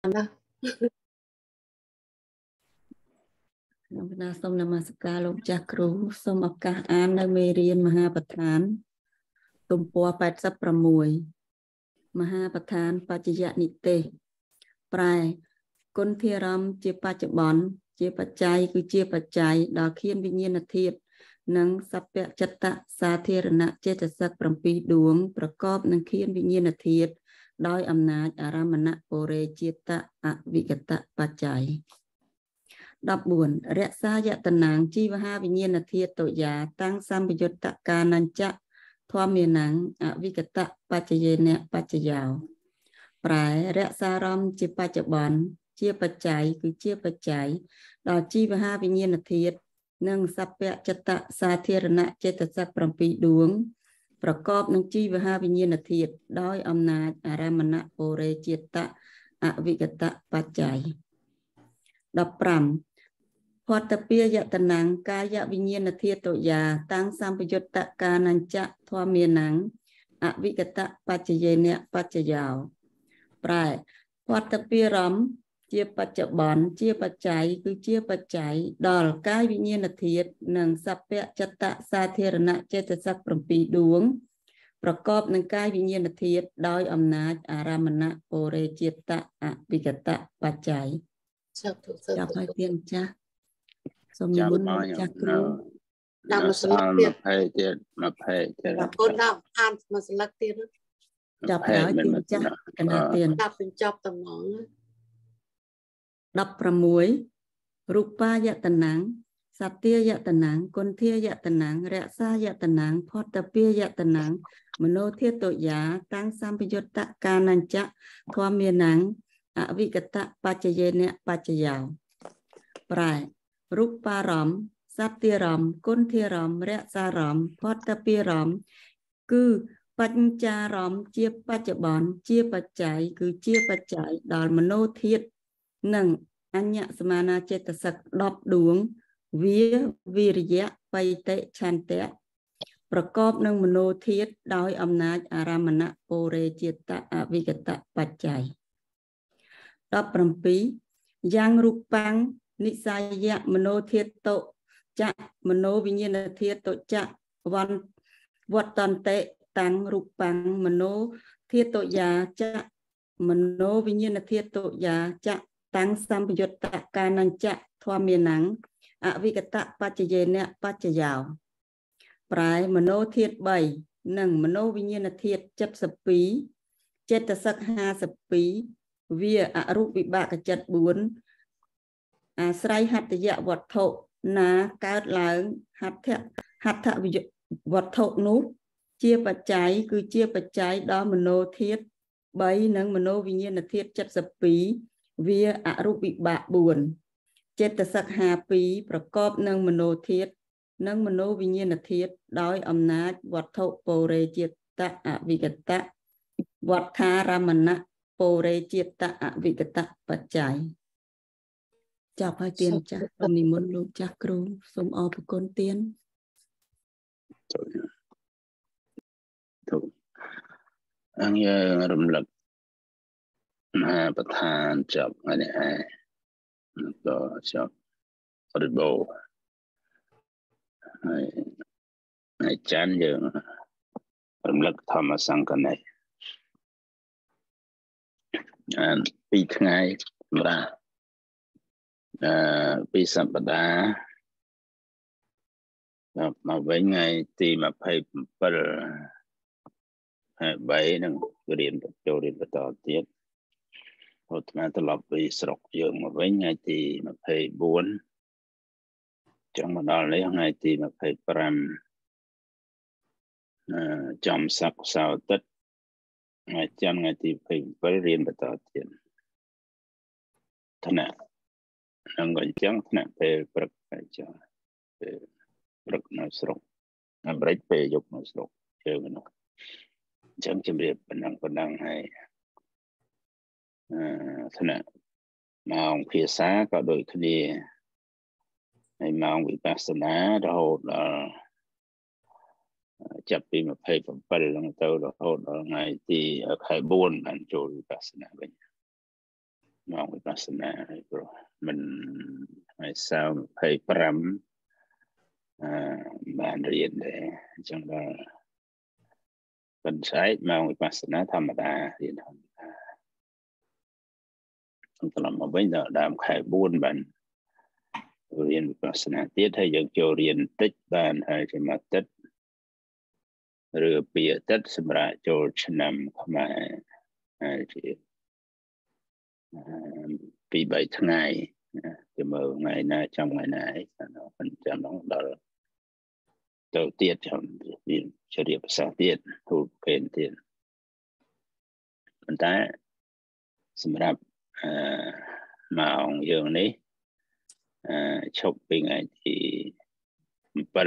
đó. Nam Sông Nam Sa Lục Cha Cru Sông Ấp Ca An Nơi Mê Riêng Maha Bát Thán Tùm Pua Bát Sắp Pra Mùi Maha Bát Thán Pachaya Nị Tê Prai Côn Thia Ram Chia Pacha Bon Chia Pachai Cứ Chia Pachai Đào Khiên Vinh Nhiên Thiệt Nâng Sắp Pẹ Chất Tạ Sa Thia Rana Chế Chất Sắc Pram Pi Đuông Prakop Nâng Khiên Vinh Nhiên Thiệt Đói Âm Nát Aramana Pore Chieta Avikata Pachai đọc buồn rẽ xa dạ tần nắng chi và ha vì nhiên là thiệt tội giá tăng sam bị tạ ca nan chạ thoa miền nắng vi cật tạ pa chê nè pa chê giàu phải rẽ xa rom chi pa chê bòn chia pa cháy cứ chia pa cháy đào chi và ha vì nhiên là thiệt nâng sắp bẹ chất tạ sa thiệt nạ chế tật sắc pram pi đuốngประกอบ nâng chi và ha vì nhiên là thiệt đói âm na aramana pore chiết tạ vi cật tạ pa cháy đọc pram Phật tập bia dạ tần nắng ca dạ vinh nhiên là thiệt tội già tăng sam bì tạ ca nan chạ thoa miền nắng vị cật tạ pachye nè pachayào prai Phật tập bia rắm chia pachya bòn chia pachai cứ chia pachai đòl cái vinh nhiên là thiệt nâng sắp bẹ chất tạ sa thiệt nạ chế tật sắc pram pi đuốngประกอบ nâng cái vinh nhiên là thiệt đói âm nát aramana pore chiết tạ vị cật tạ pachai chào hai tiên cha xong chào muốn bao cha nhiêu cru đọc một sao slug mà phải chết mà phải chết con đọc ăn một slug tiền chọc đói tiên cha cần là tiền đọcเป็น chọc tầm ngón đọc pra muối rupa dạ tần nắng satya dạ tần nắng con thia dạ tần nắng rẽ sa dạ tần nắng phật tập bia dạ tần nắng mano thiết tội giá tăng sam pi tạ ca nan chạ thoa miền nắng vị cật tạ pachaye nè pachayào prai rupa ram satya ram con thia ram rẽ sa ram phật tập bia ram cứ Pancha ram chia pacha bon chia pachai cứ chia pachai đòi mano thiết nâng Anya Samana Chetasak đọc đuống vía virya bay tệ chan tệ ประกอบ nâng mano thiết đói âm nát aramana pore chieta avikata pachai đọc bầm pí yang rupang nisaya mano thiết tộ chạ mano vinh nhiên là thiết tộ chạ văn vật toàn tệ tăng rupang mano thiết tộ già chạ mano vinh nhiên là thiết tộ già chạ tăng sam bì tạ ca nan chạ thoa miền nắng vi cật tạ pachye nè pachayào prai mano thiết 7 nâng mano vinh nhiên là thiết chất sập pí chất sắc ha sập pí vía rup vị bạc chất 4 sray hạt dạ vật thọ ná caoឡើងhạt thạ vật thọ nút chia bạch trái cứ chia bạch trái đó mano thiết 7 nâng mano vinh nhiên là thiết chất sập pí vía rup vị bạc 4 chất sắc ha pí ประกอบ nâng mano thiết nâng mano vinh nhiên là thiết đói âm nát vật thọ pore chiết tạ vị cật tạ vật tha ramana pore chiết tạ vị cật tạ pachai chào hai tiên cha và mình muốn luôn cha cru sống ở của con tiên anh rầm lật màประธานจับอันนี้ก็จับอริโบให้จันยังรำลึกธรรมสังกัดในปีថ្ងៃម្រាពីសប្តាហ៍មកវិញថ្ងៃទី27ហើយ3នឹងរៀនចូលរៀនបន្តទៀតហូតមកត្រឡប់ពីស្រុកយើងមកវិញថ្ងៃទី24ចង់មកដល់នេះថ្ងៃទី25ចំស័កសៅរ៍អាទិត្យថ្ងៃច័ន្ទថ្ងៃទី27រៀនបន្តទៀតថ្នាក់នឹងអញ្ចឹងថ្នាក់ពេលព្រឹកអញ្ចឹងពេលព្រឹកនៅស្រុកអាមេរិកពេលយប់នៅស្រុកយើងនោះអញ្ចឹងជំរាបប៉ុណ្ណឹងហើយថ្នាក់ម៉ោងភាសាក៏ដូចគ្នាហើយម៉ោងវិបស្សនារហូតដល់ចាប់ពី27ឡើងទៅរហូតដល់ថ្ងៃទីខែ4បានចូលវិបស្សនាវិញ mong vipassana rồi mình ngày sau phải pram bạn riêng để trong đó mình sai mong vipassana tham đa riêng không làm mà bây giờ đam khai buôn bạn riêng vipassana tiết hay dựng cho riêng tích bạn hay thì mà tích rồi bịa tích xem ra cho năm mà thì bị bảy ngày thì mở ngày nay trong ngày này nó phần trăm đó đầu tiên trong việc cho điệp sáng tiết thu kênh tiền mình ta xem ra mà ông dương này chụp bên ngày thì bật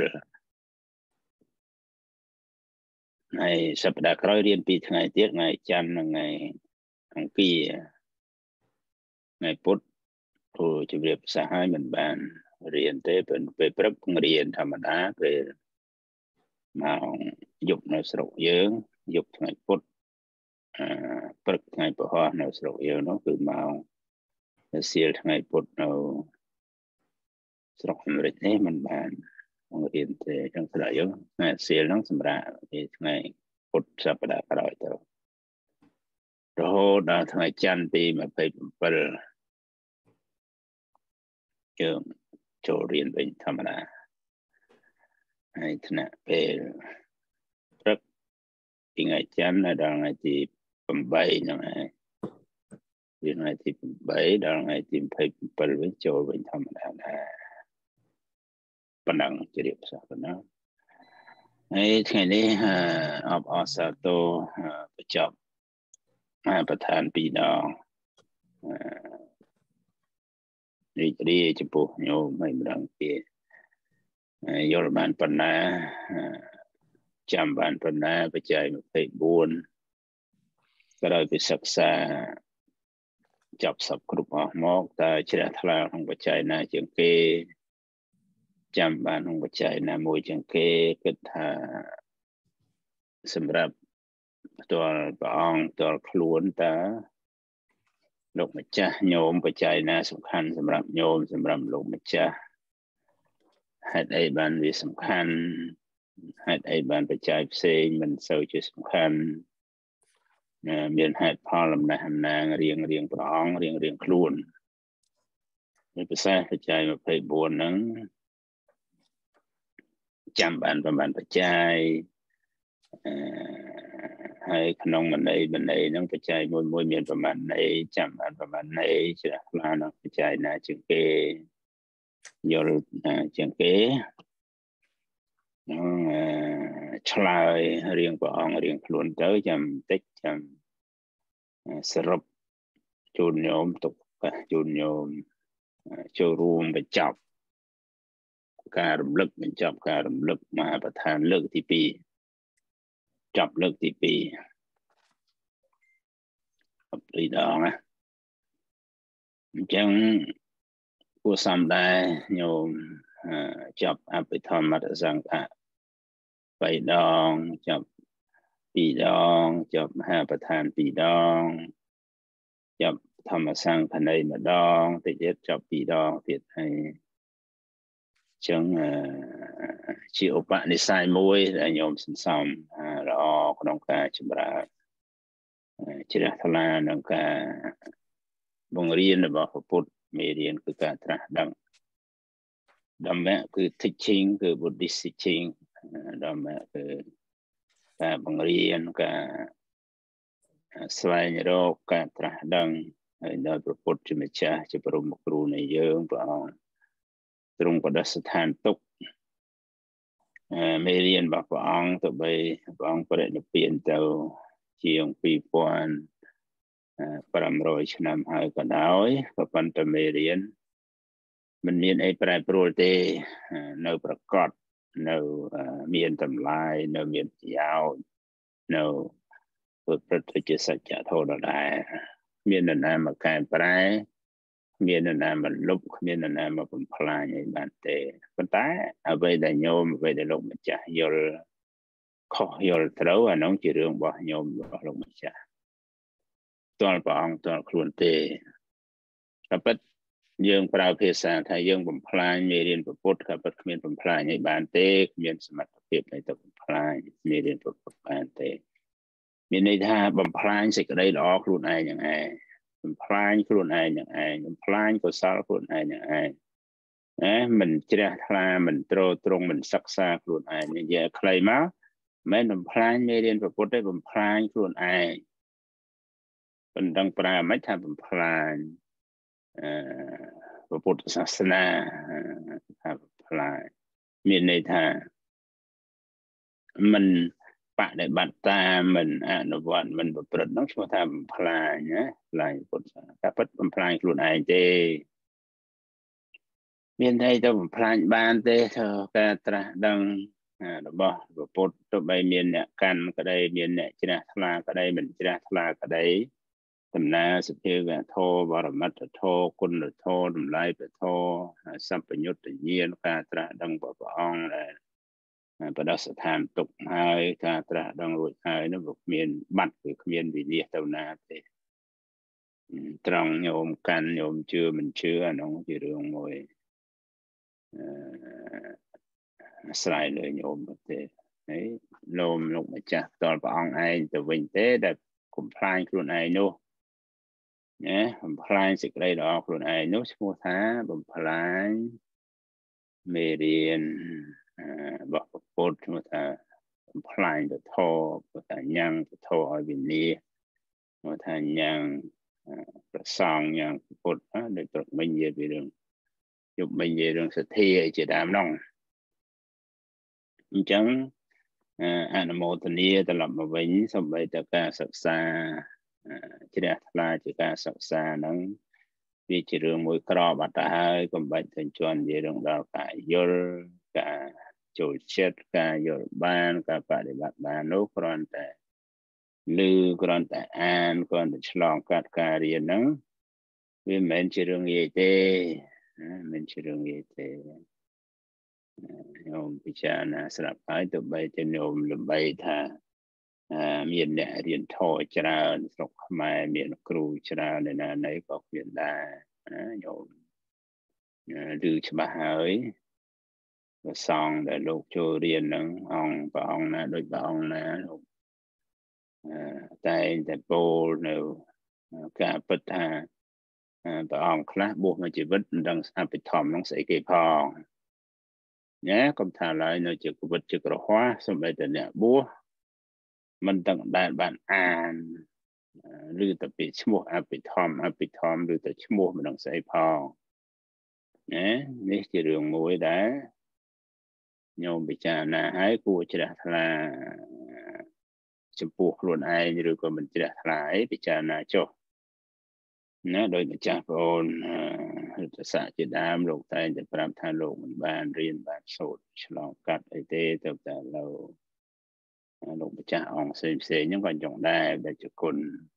ngày sắp đã khởi riêng bị ngày tiết ngày chăn ngày ông kỳ ngày phút thu chụp điệp sáng hai mình bàn riêng tế về bậc riêng thầm đá về mà dục nó sầu dương dục ngày phút bậc ngày bờ hoa nó sầu dương nó cứ màu siêu ngày phút nó sầu hình thế mình bàn riêng tế trong thời gian ngày siêu nó xem ra thì ngày phút sắp đã rồi rồi đã ngày chăn thì mà phải bờ dương cho riêng bên thầm đá hay thế nào về rất thì ngày chắn là đang ngày thì bảy này thì ngày thì bảy đang ngày thì phải bật với chỗ bên thầm là phần năng chỉ điểm sao nó ấy ngày này học ở sao tôประจบประธานปีดองดีจะปูโยไม่ดังเกี่ยยอรมันปนาจำบานปนาปัจจัยมาไปบุญก็ได้ไปศึกษาจับสับกรุบออกมอกแต่เชื่อทลายของปัจจัยนะจังเกจำบานของปัจจัยนะมวยจังเกก็ถ้าสำหรับตัวปองตัวคล้วนแต่ลูกมัจจาโยมปัจจัยนะสำคัญสำหรับโยมสำหรับลูกมัจจาให้ได้บานวิสำคัญให้ได้บานปัจจัยเสงมันเสาจุดสำคัญมีเหตุพอลำนานนางเรียงปรองเรียงครูนมีภาษาปัจจัยมาไปบวนนั้นจำบานประมาณปัจจัยให้ขนมมันในบันไดนั่งปัจจัยมวยมีประมาณในจำบานประมาณในเชื่อลานักปัจจัยนะจึงเกยอลจึงเกฉลาดเรียงปรองเรียงครูนเตอจำติ๊กจำสรุปจูนโยมตกจูนโยมโชว์รูมไปจับการรำลึกเป็นจับการรำลึกมาประธานเลิกที่ปีจับเลิกที่ปีกับปีดองนะจังผู้สามได้โยมจับอภิธรรมมัตสังฆะไปดองจับปีดองจับห้าประธานปีดองจับธรรมสังฆะในมาดองติดเย็ดจับปีดองติดให้จังชีอุปนิสัยมวยโยมสันสมรอขนมกาจิบราจิระทลานังกาบงเรียนบอกพุทธมีเรียนคือการตรัสดัมแมคือ teaching คือ Buddhist teaching ดัมแมคือการบงเรียนการสวายโรคการตรัสดังโดยพระพุทธเจ้าจะประมครูในเยอะพระองค์ตรงประดิษฐานตุกไม่เรียนบอกพระองค์ต่อไปพระองค์ประเดี๋ยวเปลี่ยนเตาเชียงปีปอนประมอยชนำหายก็ได้ก็ปันตไม่เรียนมันมีไอ้ปลายโปรตีเนื้อประกอบเนื้อมีอันทำลายเนื้อมีอันยาวเนื้อพระพุทธสัจจะโทษได้มีอันนั้นมาการปลายมีอันนั้นมาลุกมีอันนั้นมาเป็นพลายในบ้านเตะปัญหาเอาไปได้โยมเอาไปได้ลงมาจ่ายยอลข้อยอลเท่าน้องจีเรื่องบ่โยมบ่ลงมาจ่ายตัวปองตัวครูนเต các bất dương prao phê sa thay dương bẩm phai mê riêng bẩm bút các bất miền bẩm phai nhảy bàn tê miền sầm mặt tiệp này tập bẩm phai mê riêng bẩm bàn tê miền này tha bẩm phai sẽ cái đây đó luôn aiอย่างai bẩm phai luôn aiอย่างai bẩm phai có sao luôn aiอย่างai mình chia ra mình trong mình sắc xa luôn ai như vậy clay máu mấy bẩm phai mê riêng bẩm bút đấy bẩm phai luôn ai mình đang pra mấy tha bẩm phaiพระพุทธศาสนาพลายมีในทางมันปะในบัตตามันอนุวัตมันประพฤติน้องชั่วทำพลายนะพลายพุทธศาสนาพัดพลายกลุ่นไอเจมีในตัวพลายบ้านเตเธอกระตระดังระบบพระพุทธตัวใบเมียนเนี่ยกันก็ได้เมียนเนี่ยชนะทลาก็ได้เหมือนชนะทลาก็ได้ตำนาสุเทวะโทบรมัตโทคุณโทดำไลไปโทสัมปยุตตะเยียนกาตระดังปะปองเลยประดัสถานตกหายกาตระดังรุ่ยหายนั่นบอกเมียนบัตรคือเมียนวิเดียตำนาเตตรังโยมกันโยมเชื่อมันเชื่อน้องจีเรื่องมวยสลายเลยโยมเตโลมลงมาจากตอนปะองไอตัววินเตได้คุมพลายกลุ่นไอโนผมพลายสิ่งใดดอกลุ่นไอโนสมุทาผมพลายเมเรียนบอกโพดสมุทาผมพลายตัวโทสมุทายังตัวโทอวินีสมุทายังประสองยังโพดโดยตรงไม่เยอะไปเรื่องยุบไม่เยอะเรื่องสถีจะดามน้องจังอนุโมทนีตลอดมาวิ่งสมัยตะการศึกษาchỉ để là chỉ cả sắp xa nó vì chỉ đường mũi cỏ bắt hai còn bệnh thành chuẩn về đường đào cả vô cả chủ chết cả vô ban cả phải để bắt ban nấu còn tại lư còn tại an còn tại lòng cả riêng nó vì mình chỉ đường gì thế mình chỉ đường gì thế nhôm bị cha na sập phải tụi bay cho nhôm làm bay thaมีนเนี่ยเรียนโทจราสกมามีนครูจราในนั้นในก็เรียนได้โยมดูฉบับหายก็สองแต่ลูกโจเรียนหนึ่งองปองนะโดยปองนะลูกแต่โปเนวการปฏาปองคลาบวกมาจีวิตดังอภิธรรมน้องใส่เกี่ยพองเนี่ยคำถามอะไรเนจิกวิตจิกระหัวสมัยแต่เนี่ยบัวมันต้องได้บ้านอ่านหรือแต่ปิดชั่วอภิธรรมหรือแต่ชั่วมันต้องใส่พองนี่จะเรื่องมวยได้โยมพิจารณาให้กูจะทลายจมูกหลุดไอหรือก็มันจะทลายพิจารณาจบนะโดยพิจารณาโอนจะสะจะดามโลกไตจะปรับทางโลกมันบานเรียนบานโสดฉลองกัดไอเต้แต่เราลงไปจ่าอองเสียยังก่อนจงได้แบบจุคน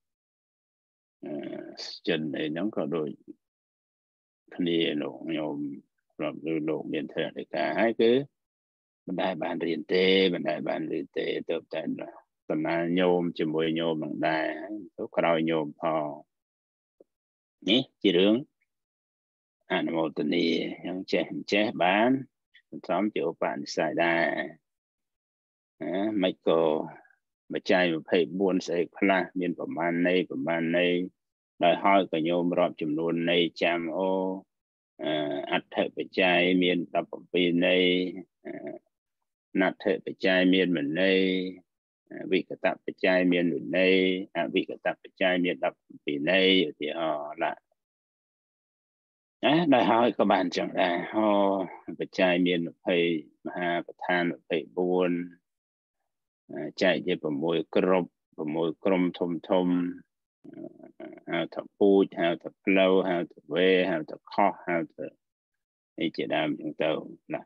จนในน้องก็โดยคดีหลงโยมรอบดูโลกเรียนเถิดเลยค่ะให้คือบันไดบานเรียนเต้บันไดบานเรียนเต้เติบโตตอนนั้นโยมจะมวยโยมลงได้ทุกคราวโยมพอนี่จีเรื่องอนุโมทนียังเจ๊บ้านซ้อมจะอุปนิสัยได้ไม่ก็มาใจมาเพย์บุญใส่พละมีประมาณในโดยห้อยกับโยมรอบจำนวนในจำโออัดเถอะปัจจัยมีดับปีในนัดเถอะปัจจัยมีเหมือนในวิกตปัจจัยมีเหมือนในวิกตปัจจัยมีดับปีในอยู่ที่ละโดยห้อยกับบ้านจังได้ห้อปัจจัยมีเพย์มหาประธานเพย์บุญใจจะประมวยกรมทมhow to put how to flow how to wear how to cough how to นี่จะดามจังเต้าละ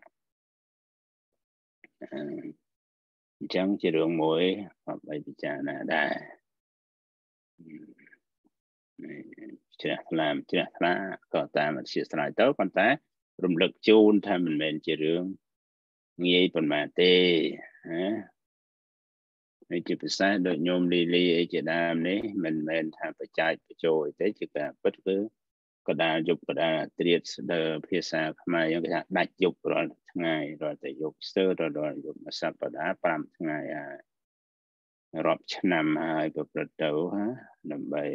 จังจะเรื่องมวยไปพิจารณาได้จะlàmจะละก็ตามมันเสียสลายเต้าคนแต่รวมลึกจูนถ้ามันเป็นจะเรื่องงี้เป็นมาเต้ในจุดพิเศษโดยโยมลีจะดามนี้มันทำประจัยประโจยแต่จะการปัดคือក៏ដែលយប់ក៏ដែលត្រៀតស្ដើភាសាខ្មែរយើងគេថាដាច់យប់រាល់ថ្ងៃរាល់តែយប់ស្ទើររាល់យប់មួយសប្តាហ៍5ថ្ងៃរាប់ឆ្នាំហើយប្រព្រឹត្តទៅដើម្បី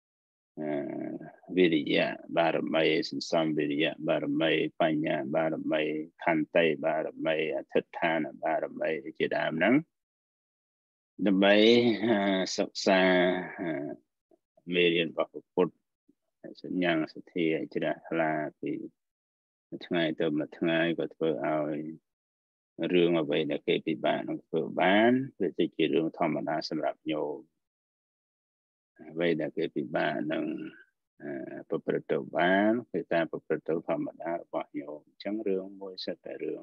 វិរិយៈបារមីសន្សំវិរិយៈបារមីបញ្ញាបារមីខន្តីបារមីអធិដ្ឋានបារមីជាដើមហ្នឹងដើម្បីសិក្សាមេរៀនរបស់ពុទ្ធសញ្ញាសទ្ធាជ្រះថ្លាពីថ្ងៃទៅមួយថ្ងៃក៏ធ្វើឲ្យរឿងអ្វីដែលគេពិបាកនឹងធ្វើបានវាជារឿងធម្មតាសម្រាប់ញោមអ្វីដែលគេពិបាកនឹងប្រព្រឹត្តទៅបានគឺតាមប្រព្រឹត្តទៅធម្មតារបស់ញោមអញ្ចឹងរឿងមួយសិតតែរឿង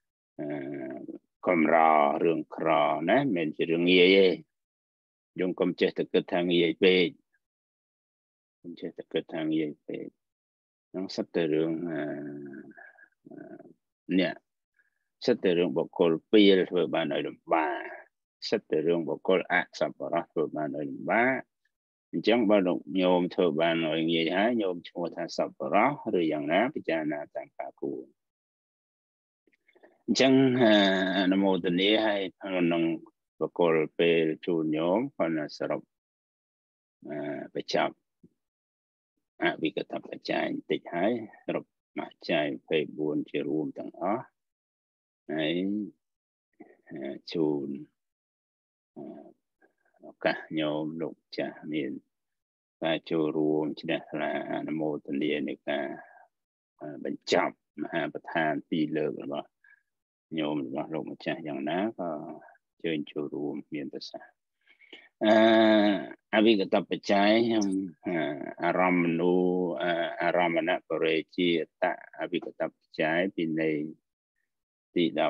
កំររឿងក្រណាមិនជារឿងងាយទេយើងកុំចេះតែគិតថាងាយពេកកុំចេះតែគិតថាងាយពេកហ្នឹងសិតតែរឿងនេះសិតតែរឿងបុគ្គលពីរធ្វើបានឲ្យលំបាកសិតតែរឿងបុគ្គលអសប្បុរសធ្វើបានឲ្យលំបាកអញ្ចឹងបើលោកញោមធ្វើបានឲ្យងាយហើយញោមឈ្មោះថាសប្បុរសឬយ៉ាងណាពិចារណាតាមការគួរអញ្ចឹងអនុមោទនាឲ្យក្នុងបុគ្គលពេលជូនញោមគាត់សរុបបញ្ចប់អវិកតបច្ច័យបន្តិចហើយសរុបបច្ច័យ24ជារួមទាំងអស់ហើយជូនឱកាសញោមលោកចាស់មានការចូលរួមជ្រះថ្លាអនុមោទនានៃការបញ្ចប់មហាប្រធាន2លើករបស់ញោមរបស់លោកម្ចាស់យ៉ាងណាក៏ជើញចូលរួមមានប្រសាសន៍អវិកតបច្ច័យអារម្មណូអារម្មណបរិជាតអវិកតបច្ច័យពីនៃទី10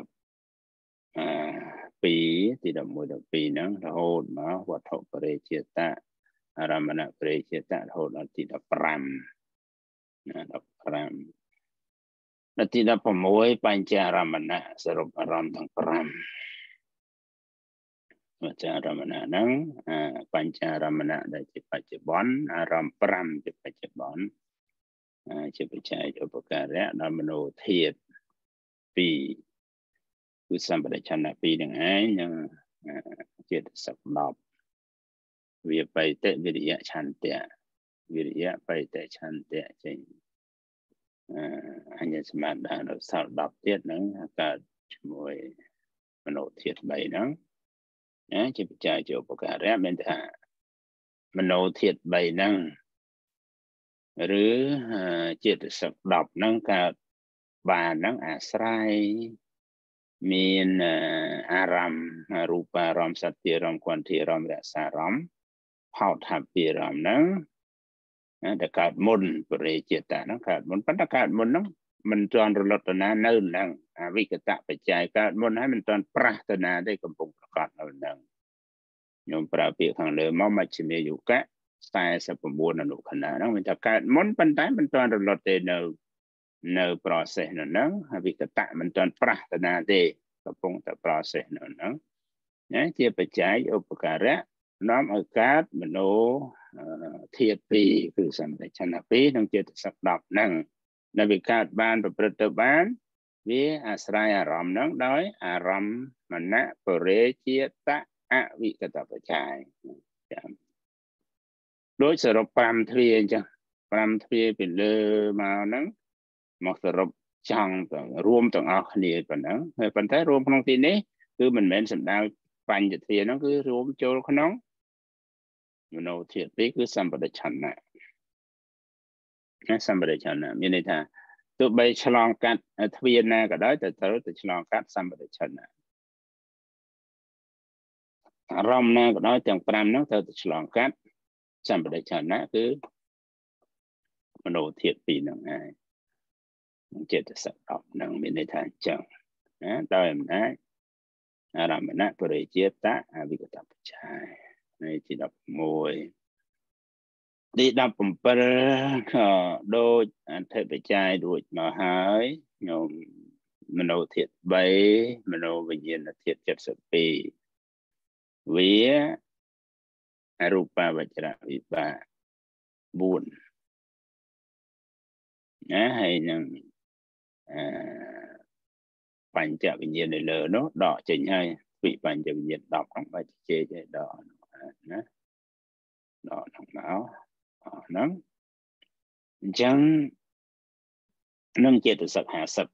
ទី11 12ហ្នឹងរហូតមកវត្ថុបរិជាតអារម្មណបរិជាតរហូតដល់ទី15ណា15ដល់ទី16បញ្ចារមណៈសរុបអារម្មណ៍ទាំង5បញ្ចារមណៈហ្នឹងបញ្ចារមណៈដែលជាបច្ចុប្បន្នអារម្មណ៍5ជាបច្ចុប្បន្នជាបច្ច័យឧបការៈដល់មโนធាតុ2គឺសម្បដិឆន្ទៈ2នឹងឯងនឹងចិត្តសក្ដប់វាបៃតិវិរិយៈឆន្ទៈវិរិយៈបៃតិឆន្ទៈចេញអញ្ញសមាដានដល់សល់10ទៀតហ្នឹងកើតជាមួយមโนធាតុ3ហ្នឹងជាបច្ច័យជាឧបការៈមានថាមโนធាតុ3ហ្នឹងឬចិត្តសក្ដប់ហ្នឹងកើតបានហ្នឹងអាស្រ័យមានអារម្មណ៍រូបារម្មណ៍សត្យារម្មណ៍គន្ធារម្មណ៍រសារម្មណ៍ផោថាពីរម្មណ៍ហ្នឹងដែលកើតមុនបរិជាតហ្នឹងកើតមុនប៉ុន្តែកើតមុនហ្នឹងមិនទាន់រលត់ទៅណានៅហ្នឹងអវិកតបច្ច័យកើតមុនហើយមិនទាន់ប្រះទៅណាទេកំពុងប្រកាសនៅហ្នឹងខ្ញុំប្រើពាក្យខាងលើមកមជ្ឈិមាយុគៈ49អនុខណៈហ្នឹងមានថាកើតមុនប៉ុន្តែមិនទាន់រលត់ទេនៅ process នៅហ្នឹងអវិកតៈមិនទាន់ប្រះទៅណាទេកំពុងតែ process នៅហ្នឹងណាជាបច្ច័យឧបការៈនាំឲ្យកើតមโนធាតុ2គឺសម្បដិឆន្ទៈ2និងចិត្តសក្ដប់ហ្នឹងនៅវាកើតបានប្រព្រឹត្តទៅបានវាអាស្រ័យអារម្មណ៍ហ្នឹងដោយអារម្មណ៍មណៈបរិជាតអវិកតបច្ច័យចាំដោយសរុប5ទ្វាអញ្ចឹង5ទ្វាពីលើមកហ្នឹងមកសរុបចង់ទៅរួមទាំងអស់គ្នាប៉ុណ្ណឹងហើយប៉ុន្តែរួមក្នុងទីនេះគឺមិនមែនសំដៅបញ្ញទ្វាហ្នឹងគឺរួមចូលក្នុងមโนធាតុ2គឺសម្បដិឆន្ទៈសម្បដិឆន្ទៈមានន័យថាទោះបីឆ្លងកាត់ទ្វាណាក៏ដោយតែត្រូវតែឆ្លងកាត់សម្បដិឆន្ទៈអារម្មណ៍ណាក៏ដោយទាំង5ហ្នឹងត្រូវតែឆ្លងកាត់សម្បដិឆន្ទៈគឺមโนធាតុ2ហ្នឹងឯងចិត្តសក្ដប់ហ្នឹងមានន័យថាអញ្ចឹងណាដោយអំណាចអារម្មណបរិជាតអវិកតបច្ច័យនៃទី11ទី17ក៏ដូចអធិបច្ច័យរួចមកហើយខ្ញុំមโนធាតុ3មโนវិញ្ញាណធាតុ72វារូបវចរវិបាក4 hay năng bánh chợ bình nhiên này lờ nó đỏ chỉnh hay vị bánh chợ bình nhiên đọc không phải chế chế đỏ đỏ nóng máu nó chẳng nâng chế từ sập hạ sập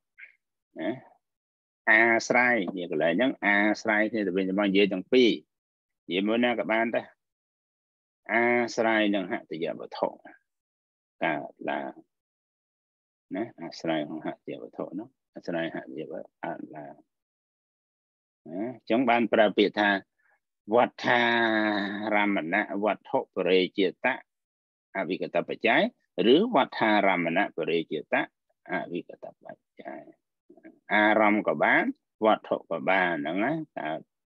sai như cái lại nhắn sai thì bên bao nhiêu chẳng pi vậy mới na các bạn ta sai nâng hạ thì giờ vào thổ cả là nè sai không hạ giờ vào thổ nó sai hạ giờ vào là chống ban prapitaวัฏฐารามณะวัฏถุปริเจตะอวิกตปัจจัยหรือวัฏฐารามณะปริเจตะอวิกตปัจจัยอารมณ์ก็บ้านวัตถุก็บ้านนั่นไงแต่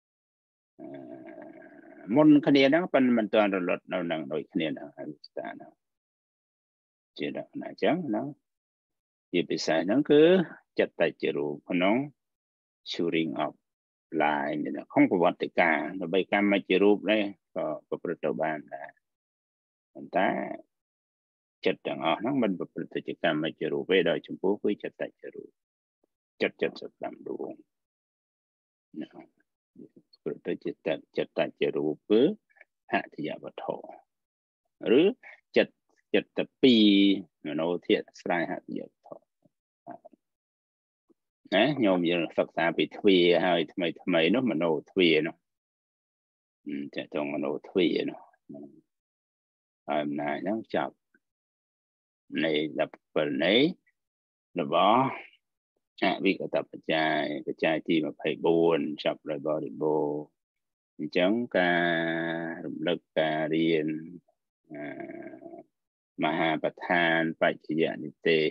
มุนคะแนนนั้นเป็นมันตัวรถเราหนังโดยคะแนนนั้นอวิกตะนั้นเจตนาจังนั้นที่พิเศษนั้นคือจัตตจรูปน้องชูริงออกlại không có vật cả nó bay cam mà chỉ rụp đây cóประบานlà người ta chất đằng nó mình chỉ cam mà chỉ rụp về đời chúng bố với chất tại chỉ rụp chất sập làm đủ chất tại chỉ rụp với hạ thì giả vật thổ rồi chất tập pi nó thiệt sai hạ thì giả thổ nhôm giờ Phật ta bị thuê hay thay nó mà nô thuê nó chạy trong mà nô thuê nó này nó chập này lập phần ấy nó bỏ vì cái tập cái chai thì mà phải buồn chập rồi bỏ đi bồ chống ca lực ca riêng Mahaprabhan Pachayanite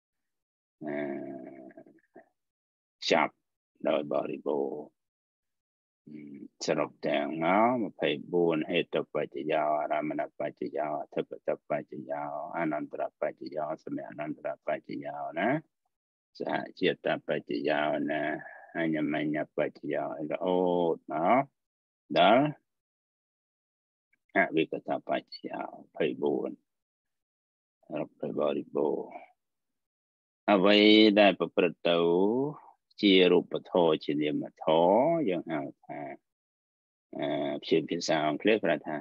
chập đôi bỏ đi bộสรุปแต่งเนาะมาไปบุญเหตุปัจจยารามณปัจจยทัพพปัจจยอนันตรปัจจยสมัยอนันตรปัจจยนะสหเจตปัจจยนะอัญมัญญปัจจยก็โอ้เนาะเด้อวิกตปัจจยไปบุญรับไปบริบูรณ์เอาไว้ได้ประพฤติជារូបធម៌ជានាមធម៌យើងហៅថាជាភាសាអង់គ្លេសប្រើថា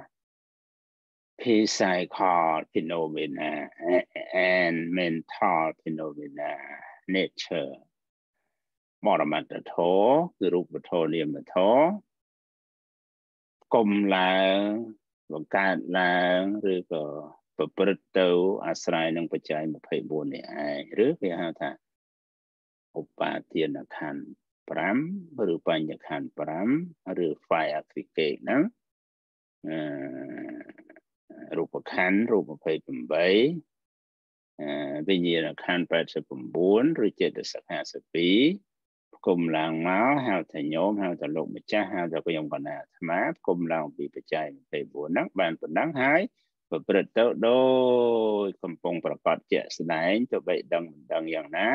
physical phenomena and mental phenomena nature បរមត្តធម៌គឺរូបធម៌នាមធម៌គុំឡើងបង្កើតឡើងឬក៏ប្រព្រឹត្តទៅអាស្រ័យនឹងបច្ច័យ24នេះឯងឬគេហៅថាឧបាទានខណ្ឌ5ឬបញ្ញខណ្ឌ5ឬ 5 អគ្គិកេហ្នឹងរូបខណ្ឌរូប28វិញ្ញាណខណ្ឌ89ឬចេតសិក52គុំឡើងមកហៅថាញោមហៅថាលោកម្ចាស់ហៅថាខ្ញុំកណាអាត្មាគុំឡើងពីបច្ច័យ24ហ្នឹងបានប៉ុណ្ណឹងហើយប្រព្រឹត្តទៅដោយកំពុងប្រកាសជាក់ស្ដែងទៅបីដឹងមិនដឹងយ៉ាងណា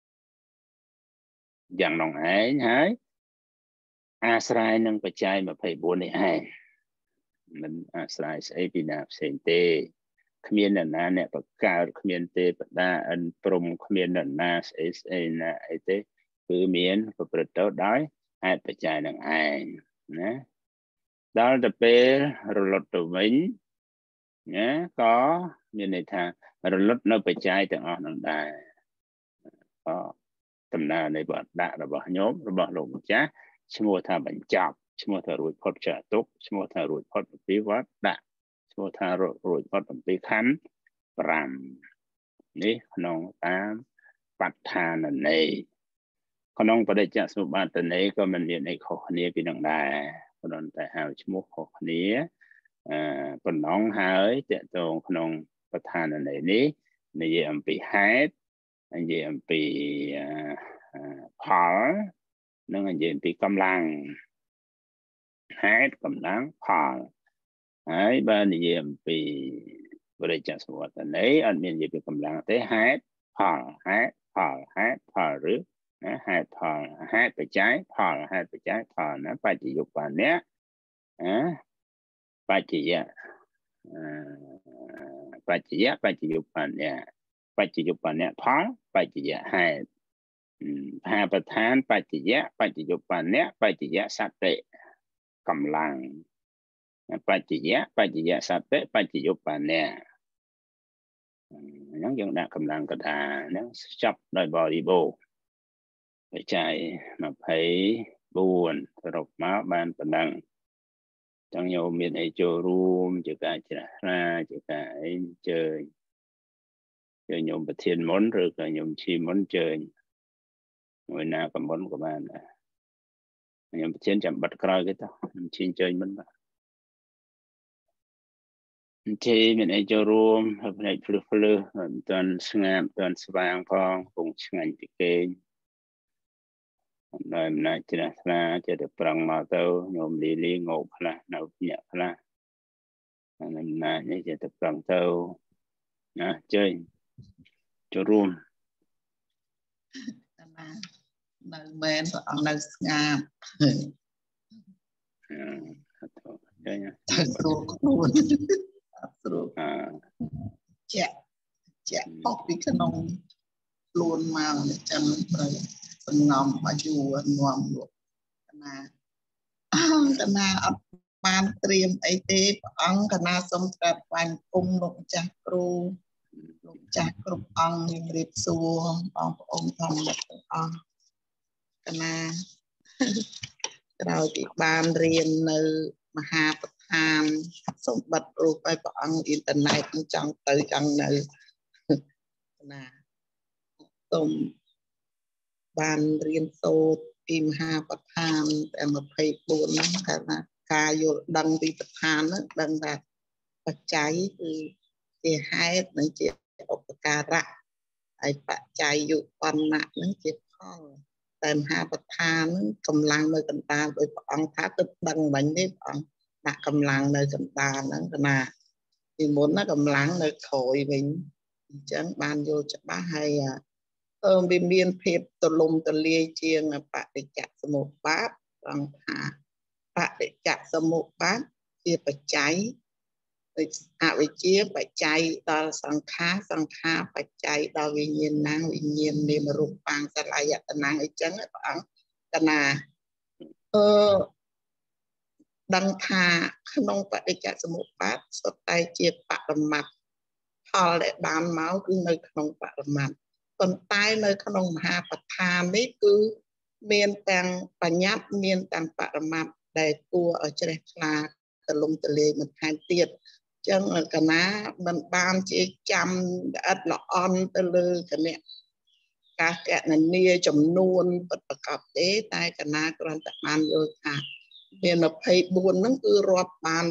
យ៉ាងនោះឯងហើយអាស្រ័យនឹងបច្ច័យ24នេះឯងមិនអាស្រ័យស្អីពីណាផ្សេងទេគ្មាននរណាអ្នកបង្កើតគ្មានទេវតាអិនព្រំគ្មាននរណាស្អីណាអីទេគឺមានប្រព្រឹត្តទៅដោយហេតុបច្ច័យនឹងឯងណាដល់ទៅពេលរលត់ទៅវិញណាក៏មានន័យថារលត់នៅបច្ច័យទាំងអស់នឹងដែរដំណើរនៃបដរបស់ញោមរបស់លោកម្ចាស់ឈ្មោះថាបញ្ចប់ឈ្មោះថារួចផុតចាទុកឈ្មោះថារួចផុតពីវត្តដាក់ឈ្មោះថារួចផុតពីខណ្ឌ5នេះក្នុងតាមបฏដ្ឋានន័យក្នុងបដិច្ចសមុបត្តិន័យក៏មិនមានអីខុសគ្នាពីនឹងដែរគ្រាន់តែហៅឈ្មោះខុសគ្នាប៉ុណ្ណឹងហើយតកតងក្នុងបฏដ្ឋានន័យនេះនិយាយអំពីហេតុនិយាយអំពីផលនិងនិយាយអំពីកម្លាំងហេតុកម្លាំងផលហើយបើនិយាយអំពីបរិច្ចាសវត្តន័យអត់មាននិយាយពីកម្លាំងទេហេតុផលហេតុផលហេតុផលឬហេតុផលហេតុបច្ច័យផលហេតុបច្ច័យផលណាបច្ចយុបានៈបច្ចយៈបច្ចយុបានៈ bạch chỉ dục bản nè phá bạch chỉ dạ hai hà bạch than bạch chỉ dạ bạch chỉ dục bản nè bạch chỉ dạ sát tệ cầm lăng bạch chỉ dạ sát tệ bạch chỉ dục bản nè nó dân đã cầm lăng cả đà nó chấp đòi bò đi bộ phải chạy mà thấy buồn rồi má ban phần đăng trong nhiều miền ấy chơi room chơi cả ra chơi cả chơi nhôm bát thiên món rồi cả nhôm chi món chơi người nào cầm món của bạn nhôm bát thiên chậm bật còi cái tao chi chơi món mà thì miền ấy chơi room hợp này phơi toàn ngam toàn vàng phong cùng ngành kê rồi này chỉ là chỉ được bằng mà tao nhôm lì ngộ là nào nhẹ là nên là như chỉ được bằng tao chơi room nơi men ở nơi ngam chơi nha chẹt bóc đi cái nông luôn mà chân rồi ngầm mà chùa ngầm luôn cái na ban triềm ấy thế ông cái na xong tập vàng cung lục chặt cừu ông riệp xua ông thầm ông cái na rồi cái ban riêng nơi mà hà bát hàm xong bật rồi phải có ông internet trong tới trong nơi nè xong ban riêng số tìm hà bát hàm để mà phải buồn lắm cái là ca vô đăng đi bát hàm đó đăng là bát cháy thì hai nó chỉ ốp cà rạ ai bát cháy vô con nặng nó chỉ khôngแต่มหาประธานกำลังในกันตาโดยพระองค์ท้าตึกดังบันนี้พระองค์นักกำลังในกันตานั้นขนาดที่มุนนักกำลังในโขยวิ่งจังบานโยจะบ้าให้บินเบียนเพชรตะลมตะเลียเชียงปะติจักสมุปบาทรังหาปะติจักสมุปบาทเจียปัจจัยอาวิเชียปัจจัยต่อสังขารปัจจัยต่อวิญญาณนางวิญญาณในมรุปังสลายตนางไอ้จังไอ้ปังตนาดังทาขนมปฏิจจสมุปบาทสไตเจียปะรมัดพอและบานเมาคือในขนมปะรมัดคนใต้ในขนมมหาประธานนี่คือเมียนแตงปัญญาเมียนแตงปะรมัดได้ตัวเอาใจคลาตะลมตะเลมันทานเตียดจังกันนะมันบานเจ๊จำอัดละออนตะลือกันเนี่ยการแกะนันเนียจำนวนประกอบเต้ใต้กันนะกรอนตะมันโยธาเมียนอภัยบุญนั่นคือรอบบาน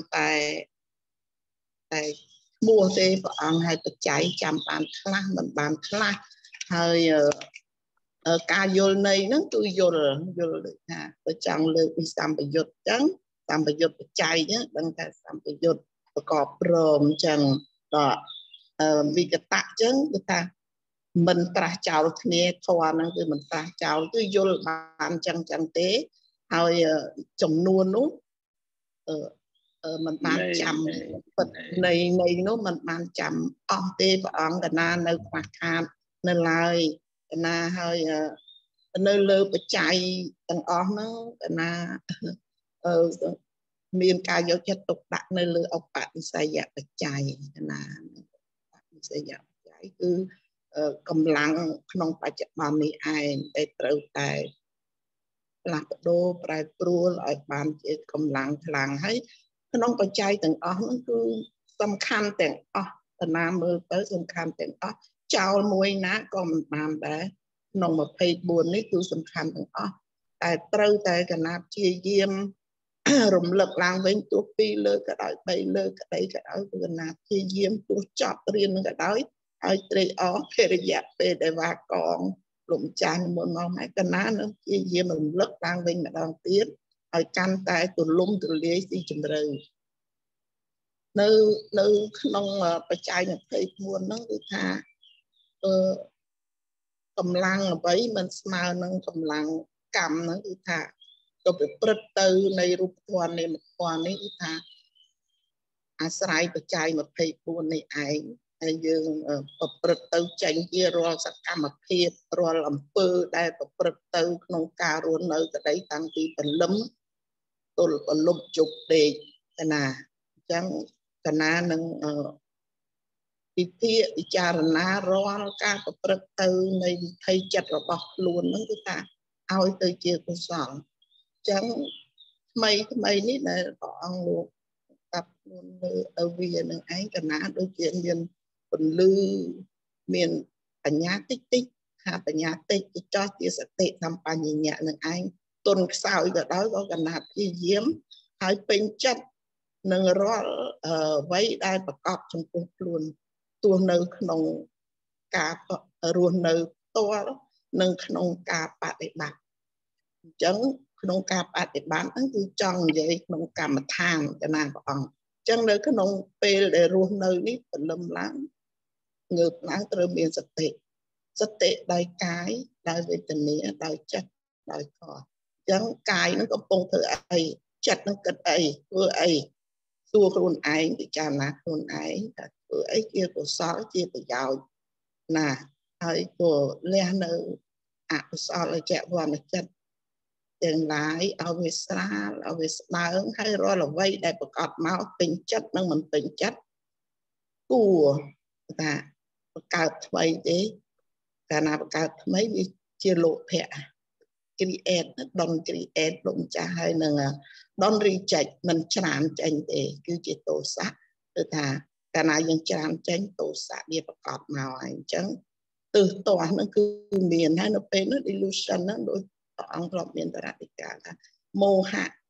แต่มัวเต้พระองค์ให้ปัจจัยจำบานคลามันบานคลาให้การโยนในนั่นคือโยนเลยนะประจังเลยมีสามประโยชน์จังสามประโยชน์ปัจจัยเนี่ยดังแต่สามประโยชน์ประกอบรวมจังต่อวิกตะจังคือta mình tra chào kia thoa năngคือmình tra chào cứ vô bànจังเต้ហើយចំនួននោះมันបានចាំនៃនោះมันបានចាំអស់ទេព្រះអង្គកណានៅខ្វះខាតនៅឡើយកណាហើយនៅលើបច្ច័យទាំងអស់ហ្នឹងកណាមានការយកចិត្តទុកដាក់នៅលើឧបនិស្សយបច្ច័យណាឧបនិស្សយបច្ច័យគឺកម្លាំងក្នុងបច្ចុប្បន្ននេះឯងដែលត្រូវតែផ្លាស់ប្ដូរប្រែប្រួលឲ្យបានជាកម្លាំងខ្លាំងហើយក្នុងបច្ច័យទាំងអស់នោះគឺសំខាន់ទាំងអស់តាណាមើលទៅសំខាន់ទាំងអស់ចោលមួយណាក៏មិនបានដែរក្នុង24នេះគឺសំខាន់ទាំងអស់តែត្រូវតែកណាព្យាយាមរំលឹកឡើងវិញទោះ2លើក៏ដោយ3លើក៏ដោយគឺកណាព្យាយាមទោះចប់រៀននឹងក៏ដោយហើយត្រេកអរភរិយៈពេលដែលវាកងលោកម្ចាស់មុនមកហើយកណានឹងព្យាយាមរំលឹកឡើងវិញម្ដងទៀតឲ្យកាន់តែទូលំទូលាយស៊ីជម្រៅនៅក្នុងបច្ច័យ24ហ្នឹងគឺថាកម្លាំងអ្វីមិនស្មើនឹងកម្លាំងកម្មហ្នឹងគឺថាទៅប្រព្រឹត្តទៅនៃរូបធម៌នៃមធម៌នេះគឺថាអាស្រ័យបច្ច័យ24នេះឯងហើយយើងប្រព្រឹត្តទៅចេញជារាល់សកម្មភាពរាល់អំពើដែលប្រព្រឹត្តទៅក្នុងការរស់នៅក្តីតាំងពីព្រលឹមទល់ព្រលប់ជប់ដេកកណាអញ្ចឹងកណានឹងពិចារណារាល់ការប្រព្រឹត្តទៅនៃវិថីចិត្តរបស់ខ្លួនហ្នឹងគឺថាឲ្យទៅជាកុសលអញ្ចឹងថ្មីនេះដែលព្រះអង្គលោកកាប់ខ្លួនលើវានឹងឯងកណាដូចជាមានពន្លឺមានបញ្ញាតិចថាបញ្ញាតិចចោះជាសតិសម្បញ្ញៈនឹងឯងទុនខ្សោយក៏ដោយក៏កណាព្យាយាមហើយពេញចិត្តនឹងរាល់អ្វីដែលប្រកបចំពោះខ្លួនទោះនៅក្នុងការរស់នៅផ្ទាល់និងក្នុងការបដិបត្តិអញ្ចឹងក្នុងការបដិបត្តិហ្នឹងគឺចង់និយាយក្នុងកម្មដ្ឋានកណាព្រះអង្គអញ្ចឹងនៅក្នុងពេលដែលរស់នៅនេះព្រលឹមឡើងងើបឡើងត្រូវមានសតិដោយកាយដោយវេទនាដោយចិត្តដោយធម៌អញ្ចឹងកាយនឹងកំពុងធ្វើអីចិត្តនឹងគិតអីធ្វើអីសួរខ្លួនឯងពិចារណាខ្លួនឯងថាធ្វើអីជាកុសលជាប្រយោជន៍ណាហើយក៏លះនៅអកុសលចវណ្ណចិត្តទាំងឡាយឲ្យវាស្រាលឲ្យវាស្ដើងហើយរាល់អ្វីដែលប្រកបមកពេញចិត្តនិងមិនពេញចិត្តគួរថាបង្កើតថ្មីទេកាលណាបង្កើតថ្មីវាជាលោភៈ create ដុន create លោកម្ចាស់ហើយនឹងដុន reject មិនច្រានចេញទេគឺជាទោសៈគឺថាកាលណាយើងច្រានចេញទោសៈវាប្រកបមកហើយអញ្ចឹងទើសទាស់ហ្នឹងគឺមានហើយនៅពេលនោះ illusion ហ្នឹងដូចព្រះអង្គធ្លាប់មានតរតិកាថាមោហៈ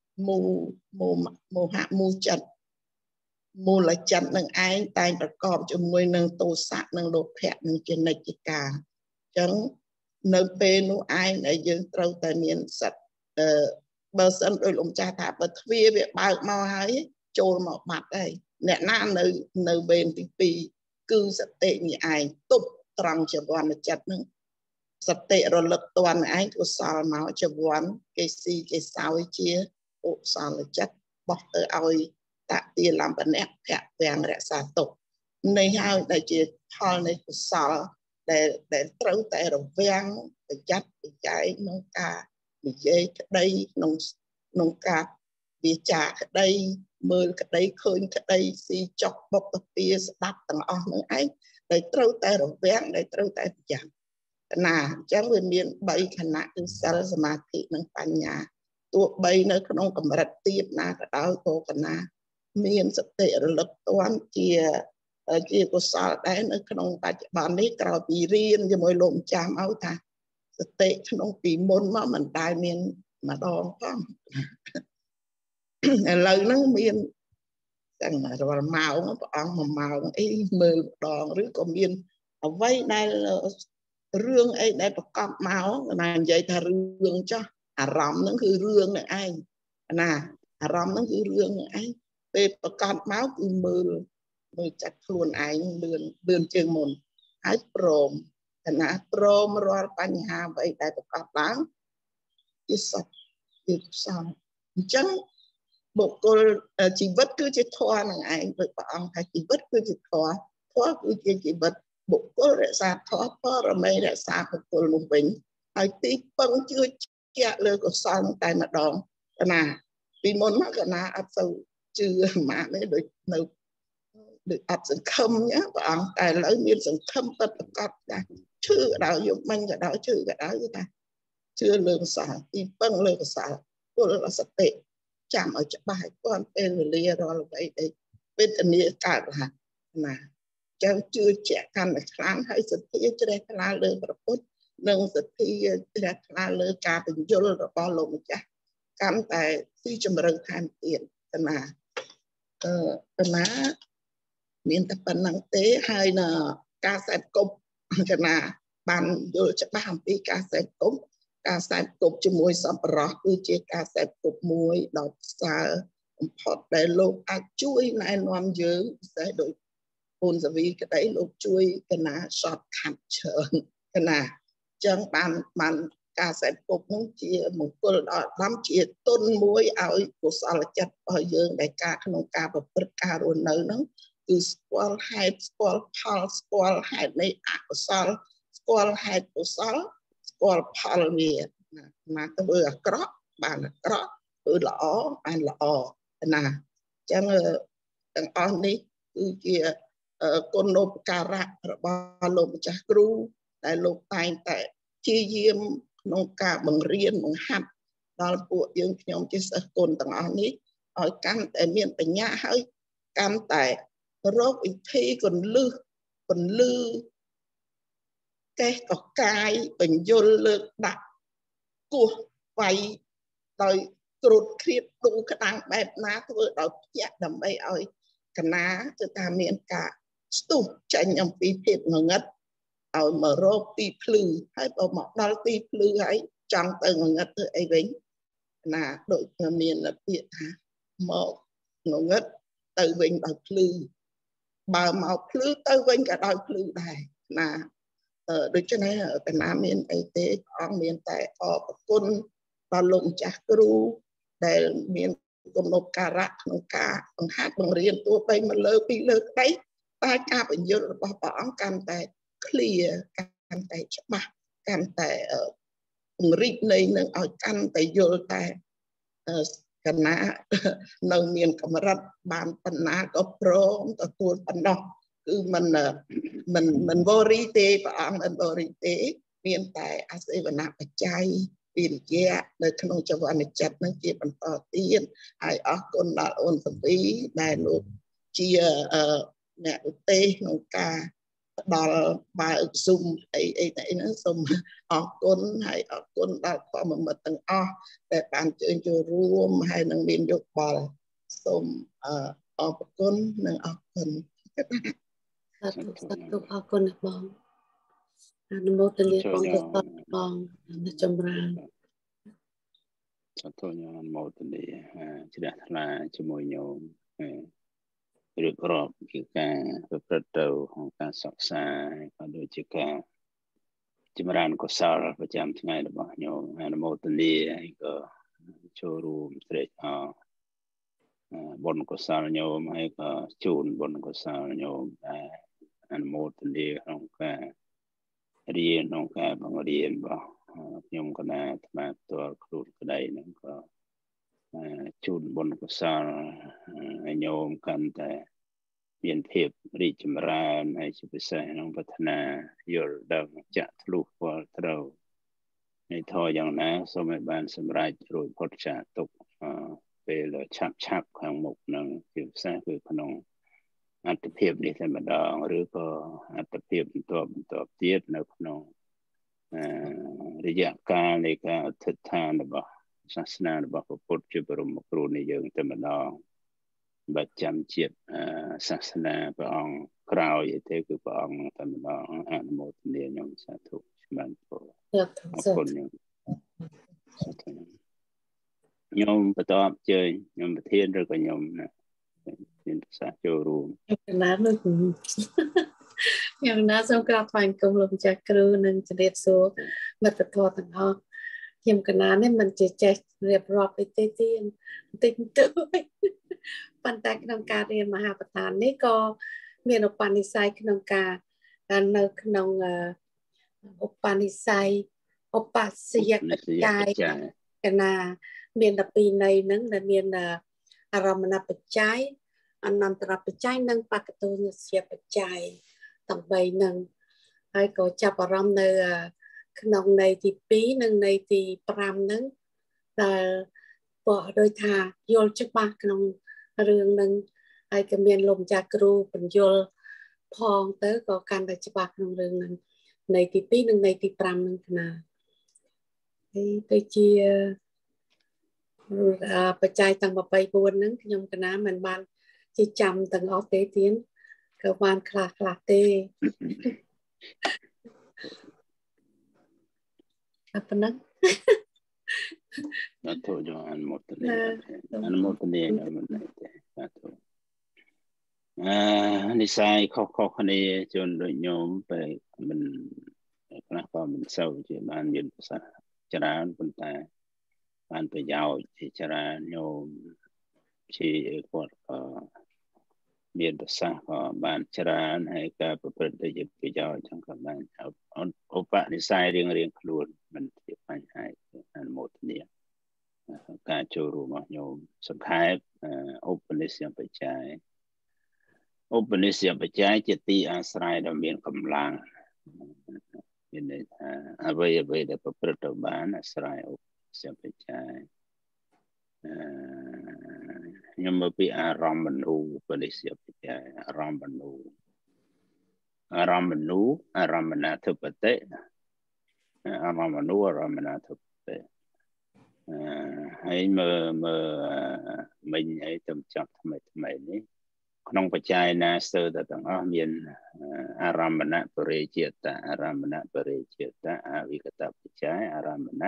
មូចិត្តមូលចិត្តនឹងឯងតែងប្រកបជាមួយនឹងទោសៈនិងលោភៈនឹងជានិច្ចកាលអញ្ចឹងនៅពេលនោះឯងដែលយើងត្រូវតែមានសិទ្ធបើសិនដោយលោកម្ចាស់ថាបើទ្វារវាបើកមកហើយចូលមកបាត់ហើយអ្នកណានៅវេនទី2គឺសតិនេះឯងទប់ត្រង់ចវណ្ណចិត្តនឹងសតិរលឹកតន់ឯងកុសលមកចវណ្ណគេស៊ីគេសោយជាអុសលចិត្តបោះទៅឲ្យតតិលំបនៈភៈទាំងរក្សាទុកនេះហើយដែលជាផលនៃកុសលដែលត្រូវតែរវាំងប្រយ័ត្នប្រយែងក្នុងការនិយាយក្តីក្នុងការវាចាក្តីមើលក្តីឃើញក្តីស៊ីចុកបុកទៅពីស្ដាប់ទាំងអស់នឹងឯងដែលត្រូវតែរវាំងដែលត្រូវតែប្រយ័ត្នណាអញ្ចឹងវាមាន3ខណៈគឺសិលសមាធិនិងបញ្ញាទោះបីនៅក្នុងកម្រិតទាបណាក៏ដោយក៏កណាមានសតិរលឹកតន់ជាកុសលដែរនៅក្នុងបច្ចុប្បន្ននេះក្រោយពីរៀនជាមួយលោកម្ចាស់មកថាសតិក្នុងពីមុនមកមិនដែលមានម្ដងផងឥឡូវហ្នឹងមានទាំងរាល់ម៉ោងព្រះអង្គ1ម៉ោងអីមើលម្ដងឬក៏មានអ្វីដែលរឿងអីដែលប្រកបមកណានិយាយថារឿងចោះអារម្មណ៍ហ្នឹងគឺរឿងនឹងឯងណាអារម្មណ៍ហ្នឹងគឺរឿងនឹងឯងពេលប្រកបមកគឺមើលចាត់ខ្លួនឯងលឿនជាងមុនហើយព្រមរាល់បញ្ហាអ្វីដែលប្រកបឡើងជាសត្វជាផ្សំអញ្ចឹងបុគ្គលជីវិតគឺជាធម៌នឹងឯងដោយព្រះអង្គថាជីវិតគឺជាធម៌គឺជាជីវិតបុគ្គលរក្សាធម៌បរមីរក្សាបុគ្គលនោះវិញហើយទីពឹងជឿជាក់លើកុសលតែម្ដងណាពីមុនមកកណាអត់ទៅជឿម៉ាក់នេះដូចនៅដូចអត់សង្ឃឹមណាព្រះអង្គតែឥឡូវមានសង្ឃឹមពិតប្រាកដថាឈឺដល់យប់មិញក៏ដល់ឈឺក៏ដល់គឺថាជឿលើកុសលទីពឹងលើកុសលពលសតិចាំឲ្យច្បាស់ឲ្យទាន់ពេលវេលារាល់អ្វីដែលវេទនាកើតណាចឹងជឿជាក់កាន់តែខ្លាំងហើយសទ្ធាជ្រះថ្លាលើព្រះពុទ្ធនិងសទ្ធាជ្រះថ្លាលើការបញ្យលរបស់លោកម្ចាស់កាន់តែទីជម្រៅថែមទៀតណាមានតែប៉ុណ្្នឹងទេហើយនៅការសែបគប់កណាបានយល់ច្បាស់អំពីការសែបគប់ជាមួយសម្បរោះគឺជាការសែបគប់មួយដ៏ផ្សើរបំផុតដែលលោកអាចជួយណែនាំយើងពិសេសដោយពូនសវីក្តីលោកជួយកណា short cut ច្រើនកណាចឹងបានការសែបគប់នោះជាមង្គលដល់អាដាមជាទុនមួយឲ្យកុសលចិត្តរបស់យើងដែលការក្នុងការប្រព្រឹត្តការរស់នៅហ្នឹងគឺស្គាល់ហេតុស្គាល់ផលស្គាល់ហេតុនៃអកុសលស្គាល់ហេតុកុសលស្គាល់ផលវាណាធ្វើអាក្រក់បានអាក្រក់ធ្វើល្អបានល្អណាអញ្ចឹងទាំងអស់នេះគឺជាគុណូបការៈរបស់លោកម្ចាស់គ្រូដែលលោកតែងតែព្យាយាមក្នុងការបង្រៀនបង្ហាត់ដល់ពួកយើងខ្ញុំជាសិស្សគុណទាំងអស់នេះឲ្យកាន់តែមានបញ្ញាហើយកាន់តែរកវិធីគន្លឹះកេះកកាយបញ្យលលើកដាក់គោះវាយដោយគ្រុតគ្រៀតទូក្តាំងបែបណាធ្វើដោយភ្ញាក់ដើម្បីឲ្យកណាគឺថាមានការស្ទុះចេញអំពីភាពងងឹតឲ្យមករកទីភ្លឺហើយបើមកដល់ទីភ្លឺហើយចង់ទៅងងឹតទៅអីវិញណាដូចមានពាក្យថាមកងងឹតទៅវិញដោយភ្លឺបើមកភ្លឺទៅវិញក៏ដោយភ្លឺដែរណាដូច្នេះកណាមានអីទេព្រះអង្គមានតែអរគុណដល់លោកម្ចាស់គ្រូដែលមានគុណូបការៈក្នុងការបង្ហាត់បង្រៀនទោះបីមកលើពីលើក្តីតែការបញ្យល់របស់ព្រះអង្គកាន់តែ clear កាន់តែច្បាស់កាន់តែពង្រីកនៃនឹងឲ្យកាន់តែយល់តែកណានៅមានកម្រិតបានបណ្ណាក៏ព្រមទទួលបណ្ដោះគឺមិនបរិទេព្រះអង្គមិនបរិទេមានតែអាសេវនៈបច្ច័យវិរិយៈនៅក្នុងចវណ្ណចិត្តនឹងជាបន្តទៀតហើយអរគុណដល់អូនសំពីដែលលោកជាអ្នកឧទ្ទេសក្នុងការផ្ដល់បើក Zoom អីហ្នឹងសូមអរគុណហើយអរគុណដល់ធម្មមិត្តទាំងអស់ដែលបានជើញចូលរួមហើយនឹងមានយោបល់សូមអរគុណនិងអរគុណសាធុអរគុណបងអនុមោទនាបងទៅបងនៅចម្រើនសាធុញអនុមោទនាជ្រះថ្លាជាមួយញោមរៀបរាប់ពីការប្រព្រឹត្តទៅក្នុងការសិក្សាក៏ដូចជាការចម្រើនកុសលប្រចាំថ្ងៃរបស់ញោមអនុមោទនាហើយក៏ចូលរួមត្រេកអរបុណ្យកុសលញោមហើយក៏ជូនបុណ្យកុសលញោមដែរអនុមោទនាក្នុងការរៀនក្នុងការបង្រៀនរបស់ខ្ញុំកណាអាត្មាផ្ទាល់ខ្លួនក្តីហ្នឹងក៏ជូនបុណ្យកុសលឲ្យញោមកាន់តែមានភាពរីកចម្រើនហើយជាពិសេសក្នុងប្រាថ្នាយល់ដឹងចាក់ធ្លុះពលត្រូវនៃធម៌យ៉ាងណាសូមឲ្យបានសម្រេចរួចផុតចាកទុក្ខពេលឆាប់ខាងមុខនឹងជាពិសេសគឺក្នុងអត្តភាពនេះតែម្ដងឬក៏អត្តភាពបន្តទៀតនៅក្នុងរយៈកាលនៃការអធិដ្ឋានរបស់សាសនារបស់ព្រះពុទ្ធជាបរមគ្រូនៃយើងតែម្ដងបើចាំជាតិសាសនាព្រះអង្គក្រោយទេគឺព្រះអង្គតែម្ដងអនុមោទនាញោមសាធុបានពរអរគុណញោមសាធុញោមបន្តជើញញោមប្រធានឬក៏ញោមណាមានប្រសាសន៍ចូលរួមខ្ញុំណានោះខ្ញុំណាសូមក្រាបថ្វាយគុំលោកម្ចាស់គ្រូនិងជម្រាបសួរមិត្តធម៌ទាំងអស់ខ្ញុំកណានេះមិនចេះរៀបរាប់អីទេទៀតបន្តិចបន្តួចប៉ុន្តែក្នុងការរៀនមហាប្រធាននេះក៏មានឧបនិស្ស័យក្នុងការនៅក្នុងឧបនិស្ស័យឧបសយបច្ច័យកណាមាន12ន័យហ្នឹងដែលមានអារម្មណបច្ច័យអនន្តរបច្ច័យនិងបកតោនិស្សយបច្ច័យទាំង3ហ្នឹងហើយក៏ចាប់អារម្មណ៍នៅក្នុងន័យទី2និងន័យទី5ហ្នឹងដែលពួកដូចថាយល់ច្បាស់ក្នុងរឿងហ្នឹងហើយក៏មានលោកម្ចាស់គ្រូបញ្យល់ផងទៅក៏កាន់តែច្បាស់ក្នុងរឿងហ្នឹងន័យទី2និងន័យទី5ហ្នឹងណាហើយទៅជាបច្ច័យទាំង24ហ្នឹងខ្ញុំកណាមិនបានជាចាំទាំងអស់ទេទៀតក៏បានខ្លះទេតែប៉ុណ្ណឹងសាធុញោមអនុមោទនាអនុមោទនាញោមមិនទេសាធុនិស្ស័យខុសគ្នាជនដូចញោមពេលមិនខ្លះក៏មិនសូវជាបានមានប្រសាសន៍ច្រើនប៉ុន្តែបានប្រយោជន៍ជាច្រើនញោមជាគាត់ក៏ miền Bắc Sa có bạn chả hay cảประพฤติได้ยินไปยาวจังกับบ้านเอาปะนิสัยเรียงខ្លួនมันจะไปให้อันหมดเนี่ยการចូលរួមរបស់ខ្ញុំសង្ខេបឧបនិស្សយបច្ច័យឧបនិស្សយបច្ច័យជាទីអាស្រ័យដ៏មានកម្លាំងមានន័យថាអ្វីដែលប្រព្រឹត្តទៅបានអាស្រ័យឧបនិស្សយបច្ច័យខ្ញុំមើលពីអារម្មណ៍មនុស្សឧបនិស្សយបច្ច័យអារម្មណ៍មនុស្សអារម្មណ៍មនុស្សអារម្មណាធិបតិអារម្មណ៍មនុស្សអារម្មណាធិបតិហើយមើលមិញអីទៅចាប់ថ្មីនេះក្នុងបច្ច័យណាស្ទើរតែទាំងអស់មានអារម្មណបរិជាតអារម្មណបរិជាតអវិកតបច្ច័យអារម្មណ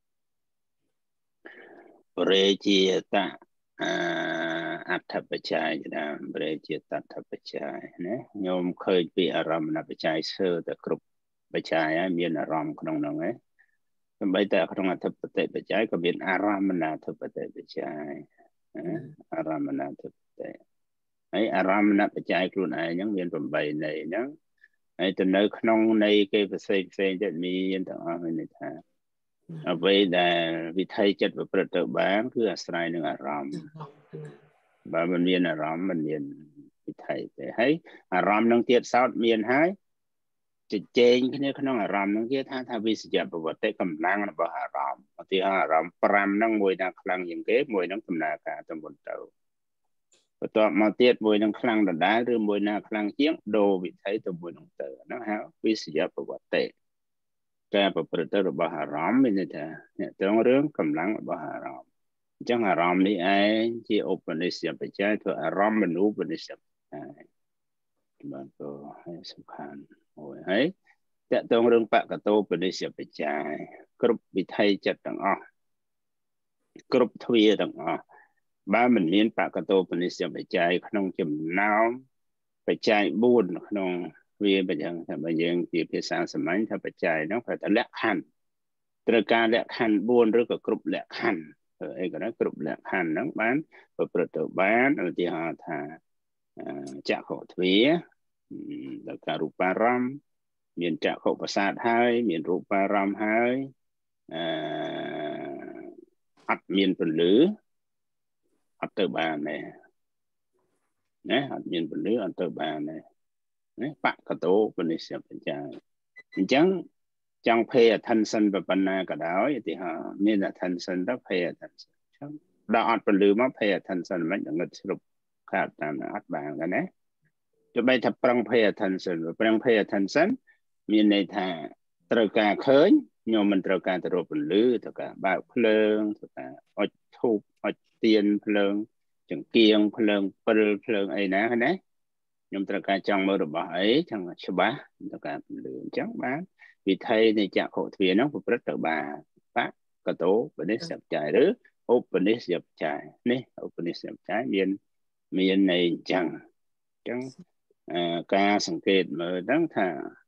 បរិជាតអត្ថបច្ច័យណាបរិជាតអត្ថបច្ច័យណាខ្ញុំឃើញពីអារម្មណបច្ច័យស្ទើរតែគ្រប់បច្ច័យហើយមានអារម្មណ៍ក្នុងនោះឯងដើម្បីតែក្នុងអធិបតិបច្ច័យក៏មានអារម្មណធិបតិបច្ច័យអារម្មណធិបតិហើយអារម្មណបច្ច័យខ្លួនឯងហ្នឹងមាន8ន័យហ្នឹងហើយទៅនៅក្នុងន័យគេផ្សេងទៀតមានទាំងអស់មានន័យថាអ្វីដែលវិថីចិត្តប្រព្រឹត្តទៅបានគឺអាស្រ័យនឹងអារម្មណ៍បើមិនមានអារម្មណ៍មិនមានវិថីទេហើយអារម្មណ៍នឹងទៀតសោតមានហើយជជែងគ្នាក្នុងអារម្មណ៍នឹងគេថាវិសយប្រវត្តិកម្លាំងរបស់អារម្មណ៍ឧទាហរណ៍អារម្មណ៍5ហ្នឹងមួយណាខ្លាំងជាងគេមួយហ្នឹងដំណើរការទៅមុនទៅបន្ទាប់មកទៀតមួយនឹងខ្លាំងដដែលឬមួយណាខ្លាំងជាងដូរវិថីទៅមួយនឹងទៅហ្នឹងហៅវិសយប្រវត្តិការប្រព្រឹត្តទៅរបស់អារម្មណ៍មានន័យថាអ្នកត្រង់រឿងកម្លាំងរបស់អារម្មណ៍អញ្ចឹងអារម្មណ៍នេះឯងជាឧបនិស្សយបច្ច័យធ្វើអារម្មណ៍មនុស្សឧបនិស្សយបច្ច័យបានក៏សំខាន់មួយហើយតកតងរឿងបកតោឧបនិស្សយបច្ច័យគ្រប់វិថីចិត្តទាំងអស់គ្រប់ទ្វាទាំងអស់បើមិនមានបកតោឧបនិស្សយបច្ច័យក្នុងចំណោមបច្ច័យ4ក្នុងវាបើយ៉ាងថាបើយើងជាភាសាសាមញ្ញថាបច្ច័យហ្នឹងគេថាលក្ខខណ្ឌត្រូវការលក្ខខណ្ឌ4ឬក៏គ្រប់លក្ខខណ្ឌអីក៏ដោយគ្រប់លក្ខខណ្ឌហ្នឹងបានប្រព្រឹត្តទៅបានឧទាហរណ៍ថាចក្ខុទ្វាដល់ការរូបារម្មណ៍មានចក្ខុប្រសាទហើយមានរូបារម្មណ៍ហើយអត់មានពន្លឺអត់ទៅបានទេណាអត់មានពន្លឺអត់ទៅបានទេណាបកតោឧបនិស្សយបច្ច័យអញ្ចឹងចង់ pay attention ប៉ុណ្ណាក៏ដោយឧទាហរណ៍មាន attention ទៅ pay attention អញ្ចឹងដល់អត់ពន្លឺមក pay attention មិនងឹតស្រុបខាតតាមអត់បានដែរណាទោះបីថាប្រឹង pay attention ប្រឹង pay attention មានន័យថាត្រូវការឃើញខ្ញុំមិនត្រូវការទៅរកពន្លឺត្រូវការបើកភ្លើងត្រូវការអុជធូបអុជទៀនភ្លើងចង្គៀងភ្លើងពិលភ្លើងអីណាណាខ្ញុំត្រូវការចង់មើលរបស់អីចង់ច្បាស់ត្រូវការពន្លឺអញ្ចឹងបានវិថីនៃចក្ខុទ្វានោះប្រព្រឹត្តទៅបានបកតោឧបនិស្សយបច្ច័យឬឧបនិស្សយបច្ច័យនេះឧបនិស្សយបច្ច័យមានន័យអញ្ចឹងការសង្កេតមើលហ្នឹងថា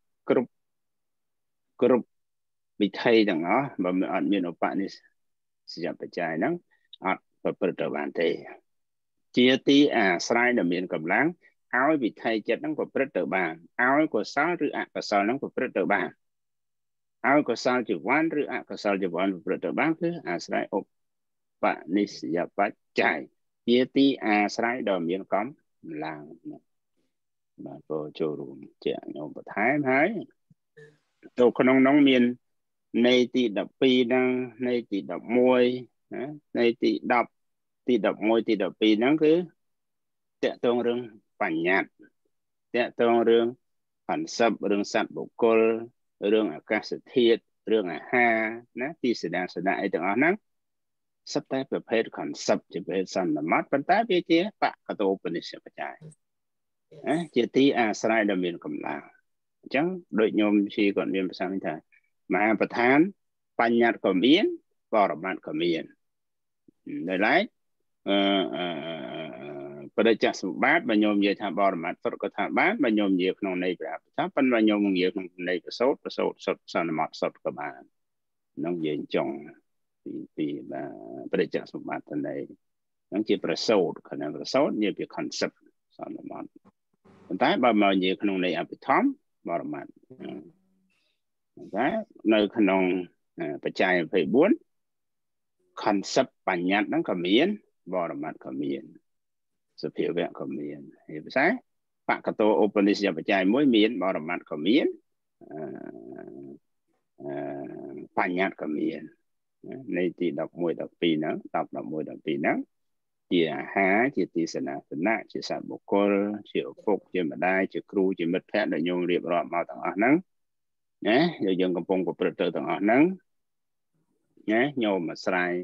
គ្រប់វិថីទាំងអស់បើមិនអត់មានឧបនិស្សយបច្ច័យហ្នឹងអត់ប្រព្រឹត្តទៅបានទេជាទីអាស្រ័យដែលមានកម្លាំងឲ្យវិថីចិត្តហ្នឹងប្រព្រឹត្តទៅបានឲ្យកុសលឬអកុសលហ្នឹងប្រព្រឹត្តទៅបានឲ្យកុសលជីវ័នឬអកុសលជីវ័នប្រព្រឹត្តទៅបានគឺអាស្រ័យឧបនិស្សយបច្ច័យជាទីអាស្រ័យដ៏មានកម្លាំងបាទក៏ចូលរួមជាខ្ញុំបន្ថែមហើយទៅក្នុងនោះមានន័យទី12ហ្នឹងន័យទី11ណាន័យទី10ទី11ទី12ហ្នឹងគឺតកតងរឿងបញ្ញត្តិតកតងរឿងបន្សព្វរឿងសត្វបុគ្គលរឿងអាកាសធាតុរឿងអាហារណាទីសដាសនាអីទាំងអស់ហ្នឹងសត្វតែប្រភេទ concept ជាប្រភេទសន្មតប៉ុន្តែវាជាបកតោឧបនិស្សយបច្ច័យជាទីអាស្រ័យដ៏មានកម្លាំងអញ្ចឹងដូចញោមជីគាត់មានប្រសាសន៍ថាមហាប្រធានបញ្ញត្តិក៏មានបរមត្តក៏មានដោយឡែកបរិច្ចាសម្បត្តិបើញោមនិយាយថាបរមត្តសុទ្ធក៏ថាបានបើញោមនិយាយក្នុងន័យព្រះពុទ្ធប៉ុន្តែញោមនិយាយក្នុងន័យប្រសូតសុទ្ធសន្មតសុទ្ធក៏បាននឹងនិយាយចង់ពីបរិច្ចាសម្បត្តិន័យនឹងជាប្រសូតខណៈប្រសូតនិយាយពី concept សលមត់ប៉ុន្តែបើមកនិយាយក្នុងន័យអភិធម្មបរមត្ថតែនៅក្នុងបច្ច័យ24 concept បញ្ញត្តិហ្នឹងក៏មានបរមត្ថក៏មានសភាវៈក៏មានហើយភាសាបកតោឧបនិស្សយបច្ច័យ1មានបរមត្ថក៏មានបញ្ញត្តិក៏មាននៃទី11 12ហ្នឹង10 11 12ហ្នឹងជាអាហារជាទីសនាសនៈជាសត្វបុគ្គលជាឪពុកជាម្ដាយជាគ្រូជាមិត្តភក្តិដែលញោមរៀបរាប់មកទាំងអស់ហ្នឹងណាយើងកំពុងប្រព្រឹត្តទៅទាំងអស់ហ្នឹងណាញោមអាស្រ័យ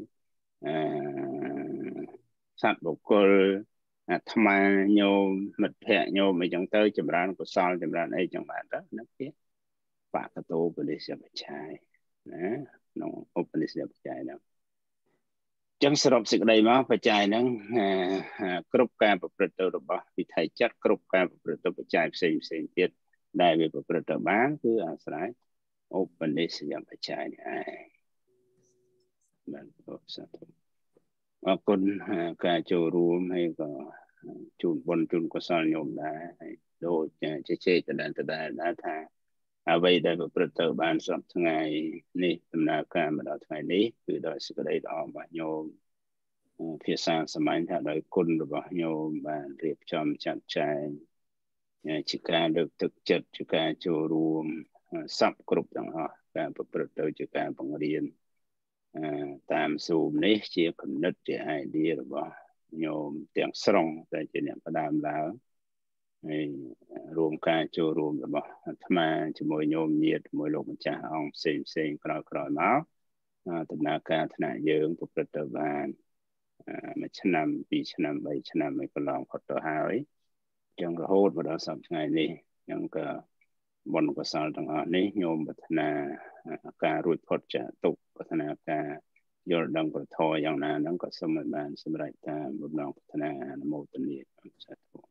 សត្វបុគ្គលអាត្មាញោមមិត្តភក្តិញោមអីចឹងទៅចម្រើនកុសលចម្រើនអីចឹងបានទៅហ្នឹងជាបកតោឧបនិស្សយបច្ច័យណាក្នុងឧបនិស្សយបច្ច័យហ្នឹងចឹងសរុបសេចក្តីមកបច្ច័យហ្នឹងគ្រប់ការប្រព្រឹត្តទៅរបស់វិថីចិត្តគ្រប់ការប្រព្រឹត្តទៅបច្ច័យផ្សេងទៀតដែលវាប្រព្រឹត្តទៅបានគឺអាស្រ័យឧបនិស្សយបច្ច័យនេះឯងបានសាធុអរគុណការចូលរួមហើយក៏ជូនបុណ្យជូនកុសលញោមដែរហើយដូចជេកដដែលថាអ្វីដែលប្រព្រឹត្តទៅបានសពថ្ងៃនេះដំណើរការមកដល់ថ្ងៃនេះគឺដោយសេចក្តីល្អរបស់ញោមភាសាសម័យថាដោយគុណរបស់ញោមបានរៀបចំចាត់ចែងជាការលើកទឹកចិត្តជាការចូលរួមសពគ្រប់ទាំងអស់ការប្រព្រឹត្តទៅជាការបង្រៀនតាមZoomនេះជាគំនិតជា idea របស់ញោមទាំងស្រុងដែលជាអ្នកផ្ដើមឡើងហើយរួមការចូលរួមរបស់អាត្មាជាមួយញោមញាតិជាមួយលោកម្ចាស់អង្គផ្សេងក្រោយមកដំណើរការថ្នាក់យើងប្រព្រឹត្តទៅបាន1ឆ្នាំ2ឆ្នាំ3ឆ្នាំឯកន្លងផុតទៅហើយចឹងរហូតមកដល់សប្តាហ៍ថ្ងៃនេះចឹងក៏បុណ្យកុសលទាំងអស់នេះញោមប្រាថ្នាការរួចផុតចាកទុក្ខប្រាថ្នាការយល់ដឹងប្រធរយ៉ាងណាហ្នឹងក៏សូមឲ្យបានសម្រេចតាមបំណងប្រាថ្នាអនុមោទនាសាធុ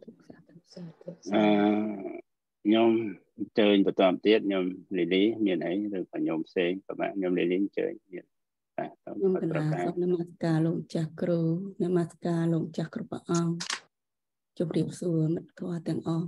ញោមអញ្ជើញបន្តទៀតញោមលីលីមានអីឬក៏ញោមផ្សេងក៏បានញោមលីលីអញ្ជើញទៀតខ្ញុំកណាសូមនមស្ការលោកម្ចាស់គ្រូនមស្ការលោកម្ចាស់គ្រប់ព្រះអង្គជម្រាបសួរមិត្តធម៌ទាំងអស់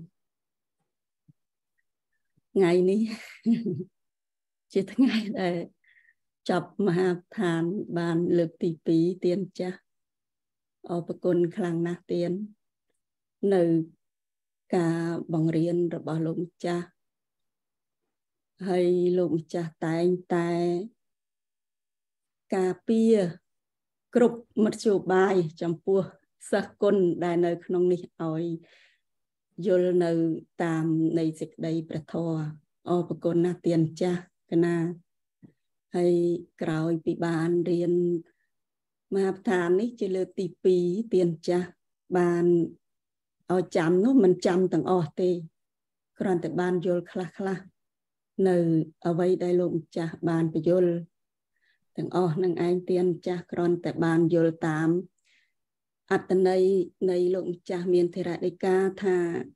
ថ្ងៃនេះជាថ្ងៃដែលចាប់មហាឋានបានលើកទី2ទានចាស់អរគុណខ្លាំងណាស់ទាននៅការបង្រៀនរបស់លោកម្ចាស់ហើយលោកម្ចាស់តែងតែការពារគ្រប់មធ្យោបាយចំពោះសិស្សគុណដែលនៅក្នុងនេះឲ្យយល់នៅតាមនៃសេចក្តីព្រះធម៌អរគុណណាស់ទានចាស់កណាហើយក្រោយពីបានរៀនមហាប្រធាននេះជាលើកទី2ទានចាស់បានឲ្យចាំនោះមិនចាំទាំងអស់ទេគ្រាន់តែបានយល់ខ្លះនៅអ្វីដែលលោកម្ចាស់បានបញ្យល់ទាំងអស់នឹងឯងទានចាស់គ្រាន់តែបានយល់តាមអត្ថន័យនៃលោកម្ចាស់មានធរណីកាថា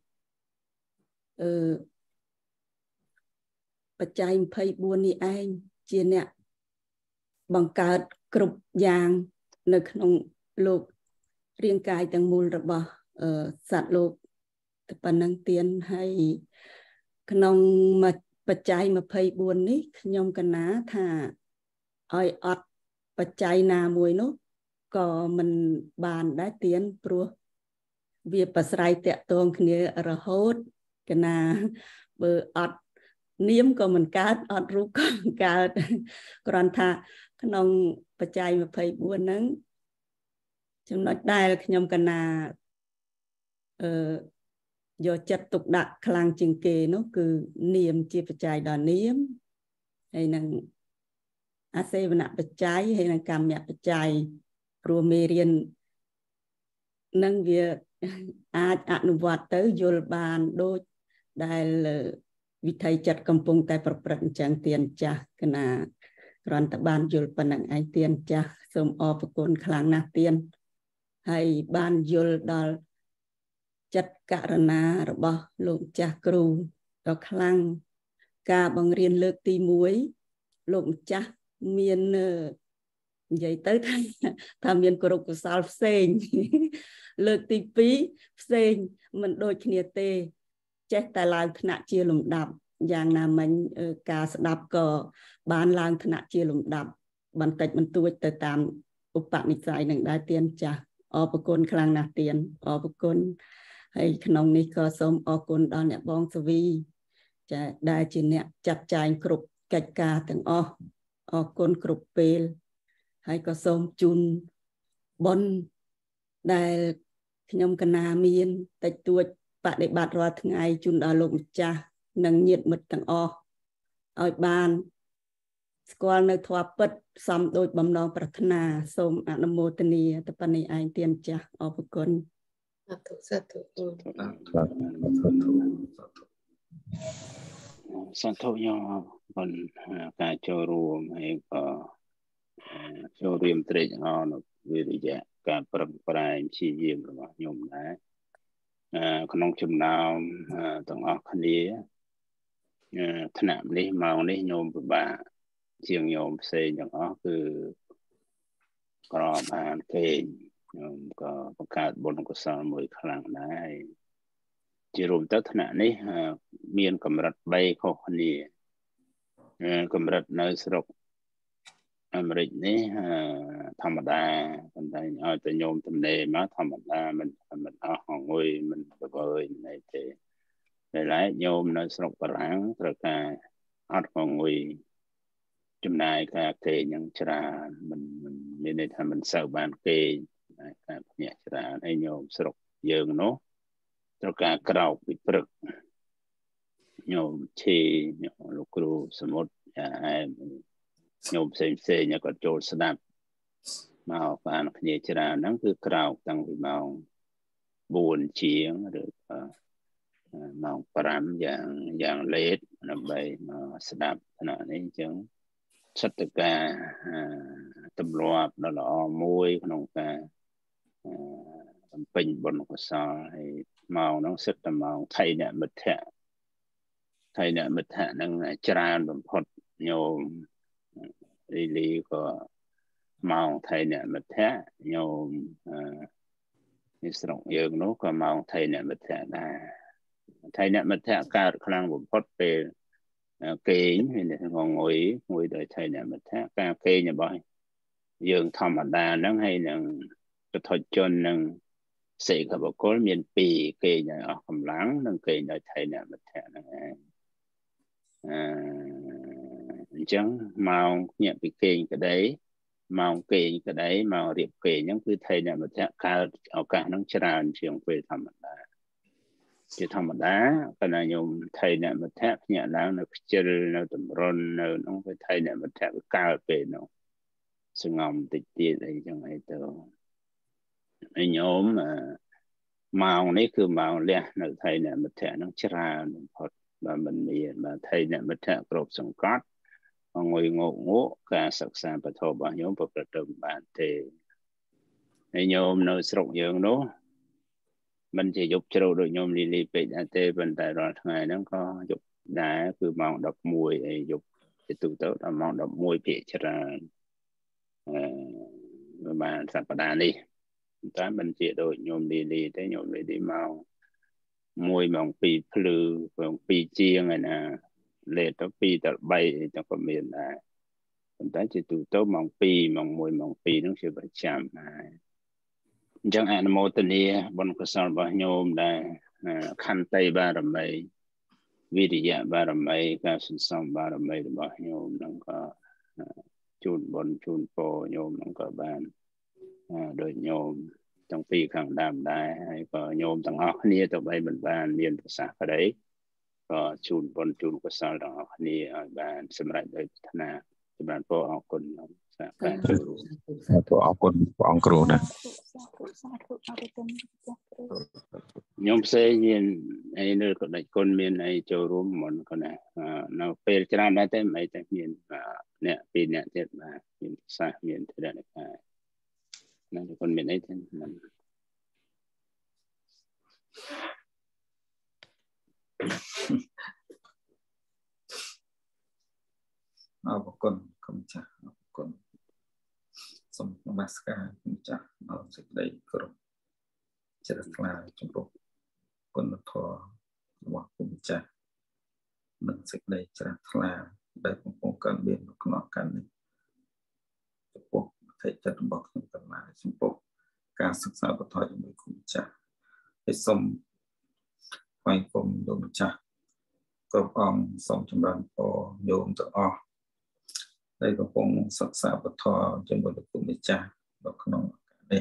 បច្ច័យ24នេះឯងជាអ្នកបង្កើតគ្រប់យ៉ាងនៅក្នុងលោករាងកាយទាំងមូលរបស់សត្វលោកតែប៉ុណ្ណឹងទៀនហើយក្នុងបច្ច័យ24នេះខ្ញុំកណាថាឲ្យអត់បច្ច័យណាមួយនោះក៏មិនបានដែរទៀនព្រោះវាប្រស្រ័យតាក់ទងគ្នារហូតកណាបើអត់នាមក៏មិនកើតអត់រូបក៏មិនកើតគ្រាន់ថាក្នុងបច្ច័យ24ហ្នឹងចំណុចដែលខ្ញុំកណាយកចិត្តទុកដាក់ខ្លាំងជាងគេនោះគឺនាមជាបច្ច័យដល់នាមហើយនឹងអាសេវនៈបច្ច័យហើយនឹងកម្មបច្ច័យព្រោះមេរៀននឹងវាអាចអនុវត្តទៅយល់បានដូចដែលវិថីចិត្តកំពុងតែប្រព្រឹត្តអញ្ចឹងទានចាស់កណាគ្រាន់តែបានយល់ប៉ុណ្ណឹងឯងទានចាស់សូមអរគុណខ្លាំងណាស់ទានហើយបានយល់ដល់ចិត្តករណារបស់លោកម្ចាស់គ្រូដ៏ខ្លាំងការបង្រៀនលើកទី1លោកម្ចាស់មាននិយាយទៅថាមានគោរពកុសលផ្សេងលើកទី2ផ្សេងមិនដូចគ្នាទេចេះតែឡើងថ្នាក់ជាលំដាប់យ៉ាងណាមិញការស្ដាប់ក៏បានឡើងថ្នាក់ជាលំដាប់បន្តិចបន្តួចទៅតាមឧបនិស្ស័យនឹងដែរទៀនចាស់អរគុណខ្លាំងណាស់ទៀនអរគុណហើយក្នុងនេះក៏សូមអរគុណដល់អ្នកបងសវីចាដែលជាអ្នកចាត់ចែងគ្រប់កិច្ចការទាំងអស់អរគុណគ្រប់ពេលហើយក៏សូមជូនបុណ្យដែលខ្ញុំកណាមានតិចតួចបដិបត្តិរាល់ថ្ងៃជូនដល់លោកម្ចាស់និងញាតិមិត្តទាំងអស់ឲ្យបានស្គាល់នៅធម៌ពិតសមដោយបំណងប្រាថ្នាសូមអនុមោទនាទៅប៉ុណ្នេះឯងទៀនចាស់អរគុណសាធុញោមបានការចូលរួមហើយក៏ចូលរៀមត្រេកអរនៅវិរិយៈការប្រឹងប្រែងព្យាយាមរបស់ញោមដែរក្នុងចំណោមទាំងអស់គ្នាថ្នាក់នេះម៉ោងនេះញោមពិបាកជាងញោមផ្សេងទាំងអស់គឺក្របានគេញោមក៏បង្កើតបុណ្យកុសលមួយខ្លាំងដែរជារួមទៅថ្នាក់នេះមានកម្រិត3ខុសគ្នាកម្រិតនៅស្រុកអាមេរិកនេះធម្មតាប៉ុន្តែឲ្យតែញោមទំនេរមកធម្មតាមិនអស់អង្គុយមិនប្រវើយណីទេតែឡែកញោមនៅស្រុកបារាំងត្រូវការអត់អង្គុយចំណាយការគេយ៉ាងច្រើនមិនមានន័យថាមិនសូវបានគេការភ្នាក់ច្រើនហើយញោមស្រុកយើងនោះត្រូវការក្រោកពីព្រឹកញោមឈីលោកគ្រូសមុទ្រញោមផ្សេងក៏ចូលស្ដាប់មកបានគ្នាច្រើនហ្នឹងគឺក្រោកតាំងពីម៉ោង4ជាងឬម៉ោង5យ៉ាងលេតដើម្បីមកស្ដាប់ថ្នាក់នេះអញ្ចឹងសិទ្ធិការទម្លាប់ដ៏ល្អមួយក្នុងការបំពេញបុណ្យកុសលហើយម៉ោងហ្នឹងសិទ្ធតែម៉ោងថៃអ្នកមិត្តហ្នឹងច្រើនបំផុតញោមលីក៏ម៉ោងថៃអ្នកមិត្តញោមនេះស្រុកយើងនោះក៏ម៉ោងថៃអ្នកមិត្តដែរថៃអ្នកមិត្តកើតខ្លាំងបំផុតពេលគេងមានងុយដោយថៃអ្នកមិត្តការគេងរបស់យើងធម្មតាហ្នឹងហើយនឹងពុទ្ធជននឹងសេកបកុលមាន2គេងឲ្យអស់កម្លាំងនិងគេងដោយថៃអ្នកមិត្តហ្នឹងឯងអញ្ចឹងម៉ោងញាក់ពីគេងក្តីម៉ោងគេងក្តីម៉ោងរៀបគេងហ្នឹងគឺថៃអ្នកមិត្តកើតឱកាសហ្នឹងច្រើនជាងពេលធម្មតាជាធម្មតាប៉ុន្តែញោមថៃអ្នកមិត្តភ្ញាក់ឡើងនៅខ្ជិលនៅតម្រុននៅក្នុងពេលថៃអ្នកមិត្តវាកើតពេលនោះសងំតិចទៀតអីចឹងអីទៅហើយញោមម៉ោងនេះគឺម៉ោងលះនៅថៃអ្នកមិត្តហ្នឹងច្រើនបំផុតបើមិនមានបើថៃអ្នកមិត្តគ្រប់សង្កត់អង្គុយងក់ការសិក្សាពធរបស់ញោមប្រព្រឹត្តទៅបានទេហើយញោមនៅស្រុកយើងនោះមិនជាយប់ជ្រៅដូចញោមលីពេកទេប៉ុន្តែរាល់ថ្ងៃហ្នឹងក៏យប់ដែរគឺម៉ោង11ហើយយប់ទៅដល់ម៉ោង11ភាគច្រើនបានសប្តាហ៍នេះតែមិនជាដូចញោមលីទេញោមលីម៉ោង1ម៉ោង2ភ្លឺម៉ោង2ជាងឯណាលេតទៅ2ទៅ3អីទៅក៏មានដែរប៉ុន្តែជាទូទៅម៉ោង2ម៉ោង1ម៉ោង2ហ្នឹងជាប្រចាំហើយអញ្ចឹងអនុមោទនាបុណ្យកុសលរបស់ញោមដែលខន្តីបារមីវិរិយៈបារមីការសន្សំបារមីរបស់ញោមហ្នឹងក៏ជូនបុណ្យជូនពរញោមហ្នឹងក៏បានដោយញោមទាំងពីរខាងដើមដែរហើយក៏ញោមទាំងអស់គ្នាទៅបីមិនបានមានប្រសាសន៍ក្តីក៏ជូនបុណ្យជូនកុសលទាំងអស់គ្នាឲ្យបានសម្រេចដោយប្រាថ្នាសម្រាប់ពរអរគុណសាការចូលរួមសាធុអរគុណព្រះអង្គគ្រូណាញោមផ្សេងមានអីនៅក៏ដាច់គុណមានអីចូលរួមមុនក៏ណានៅពេលច្រើនដែរតែមិនអីតែមានអ្នកពីរអ្នកទៀតបាទមានប្រសាសន៍មានធរណកាយណាគុណមានអីទេមិនអរគុណគុំចាស់អរគុណសូមនមស្ការគុំចាស់ដល់សេចក្តីគោរពជ្រះថ្លាចំពោះគុណធម៌របស់គុំចាស់និងសេចក្តីជ្រះថ្លាដែលកំពុងកើតមាននៅក្នុងការនេះចំពោះប្រតិចិត្តរបស់ខ្ញុំទាំងឡាយចំពោះការសិក្សាបន្តជាមួយគុំចាស់ហើយសូមថ្វាយគុំលោកម្ចាស់គ្រប់អង្គសូមចម្រើនពរញោមទាំងអស់ដែលកំពុងសិក្សាបន្តជាមួយលោកគុំចាស់នៅក្នុងការនេះ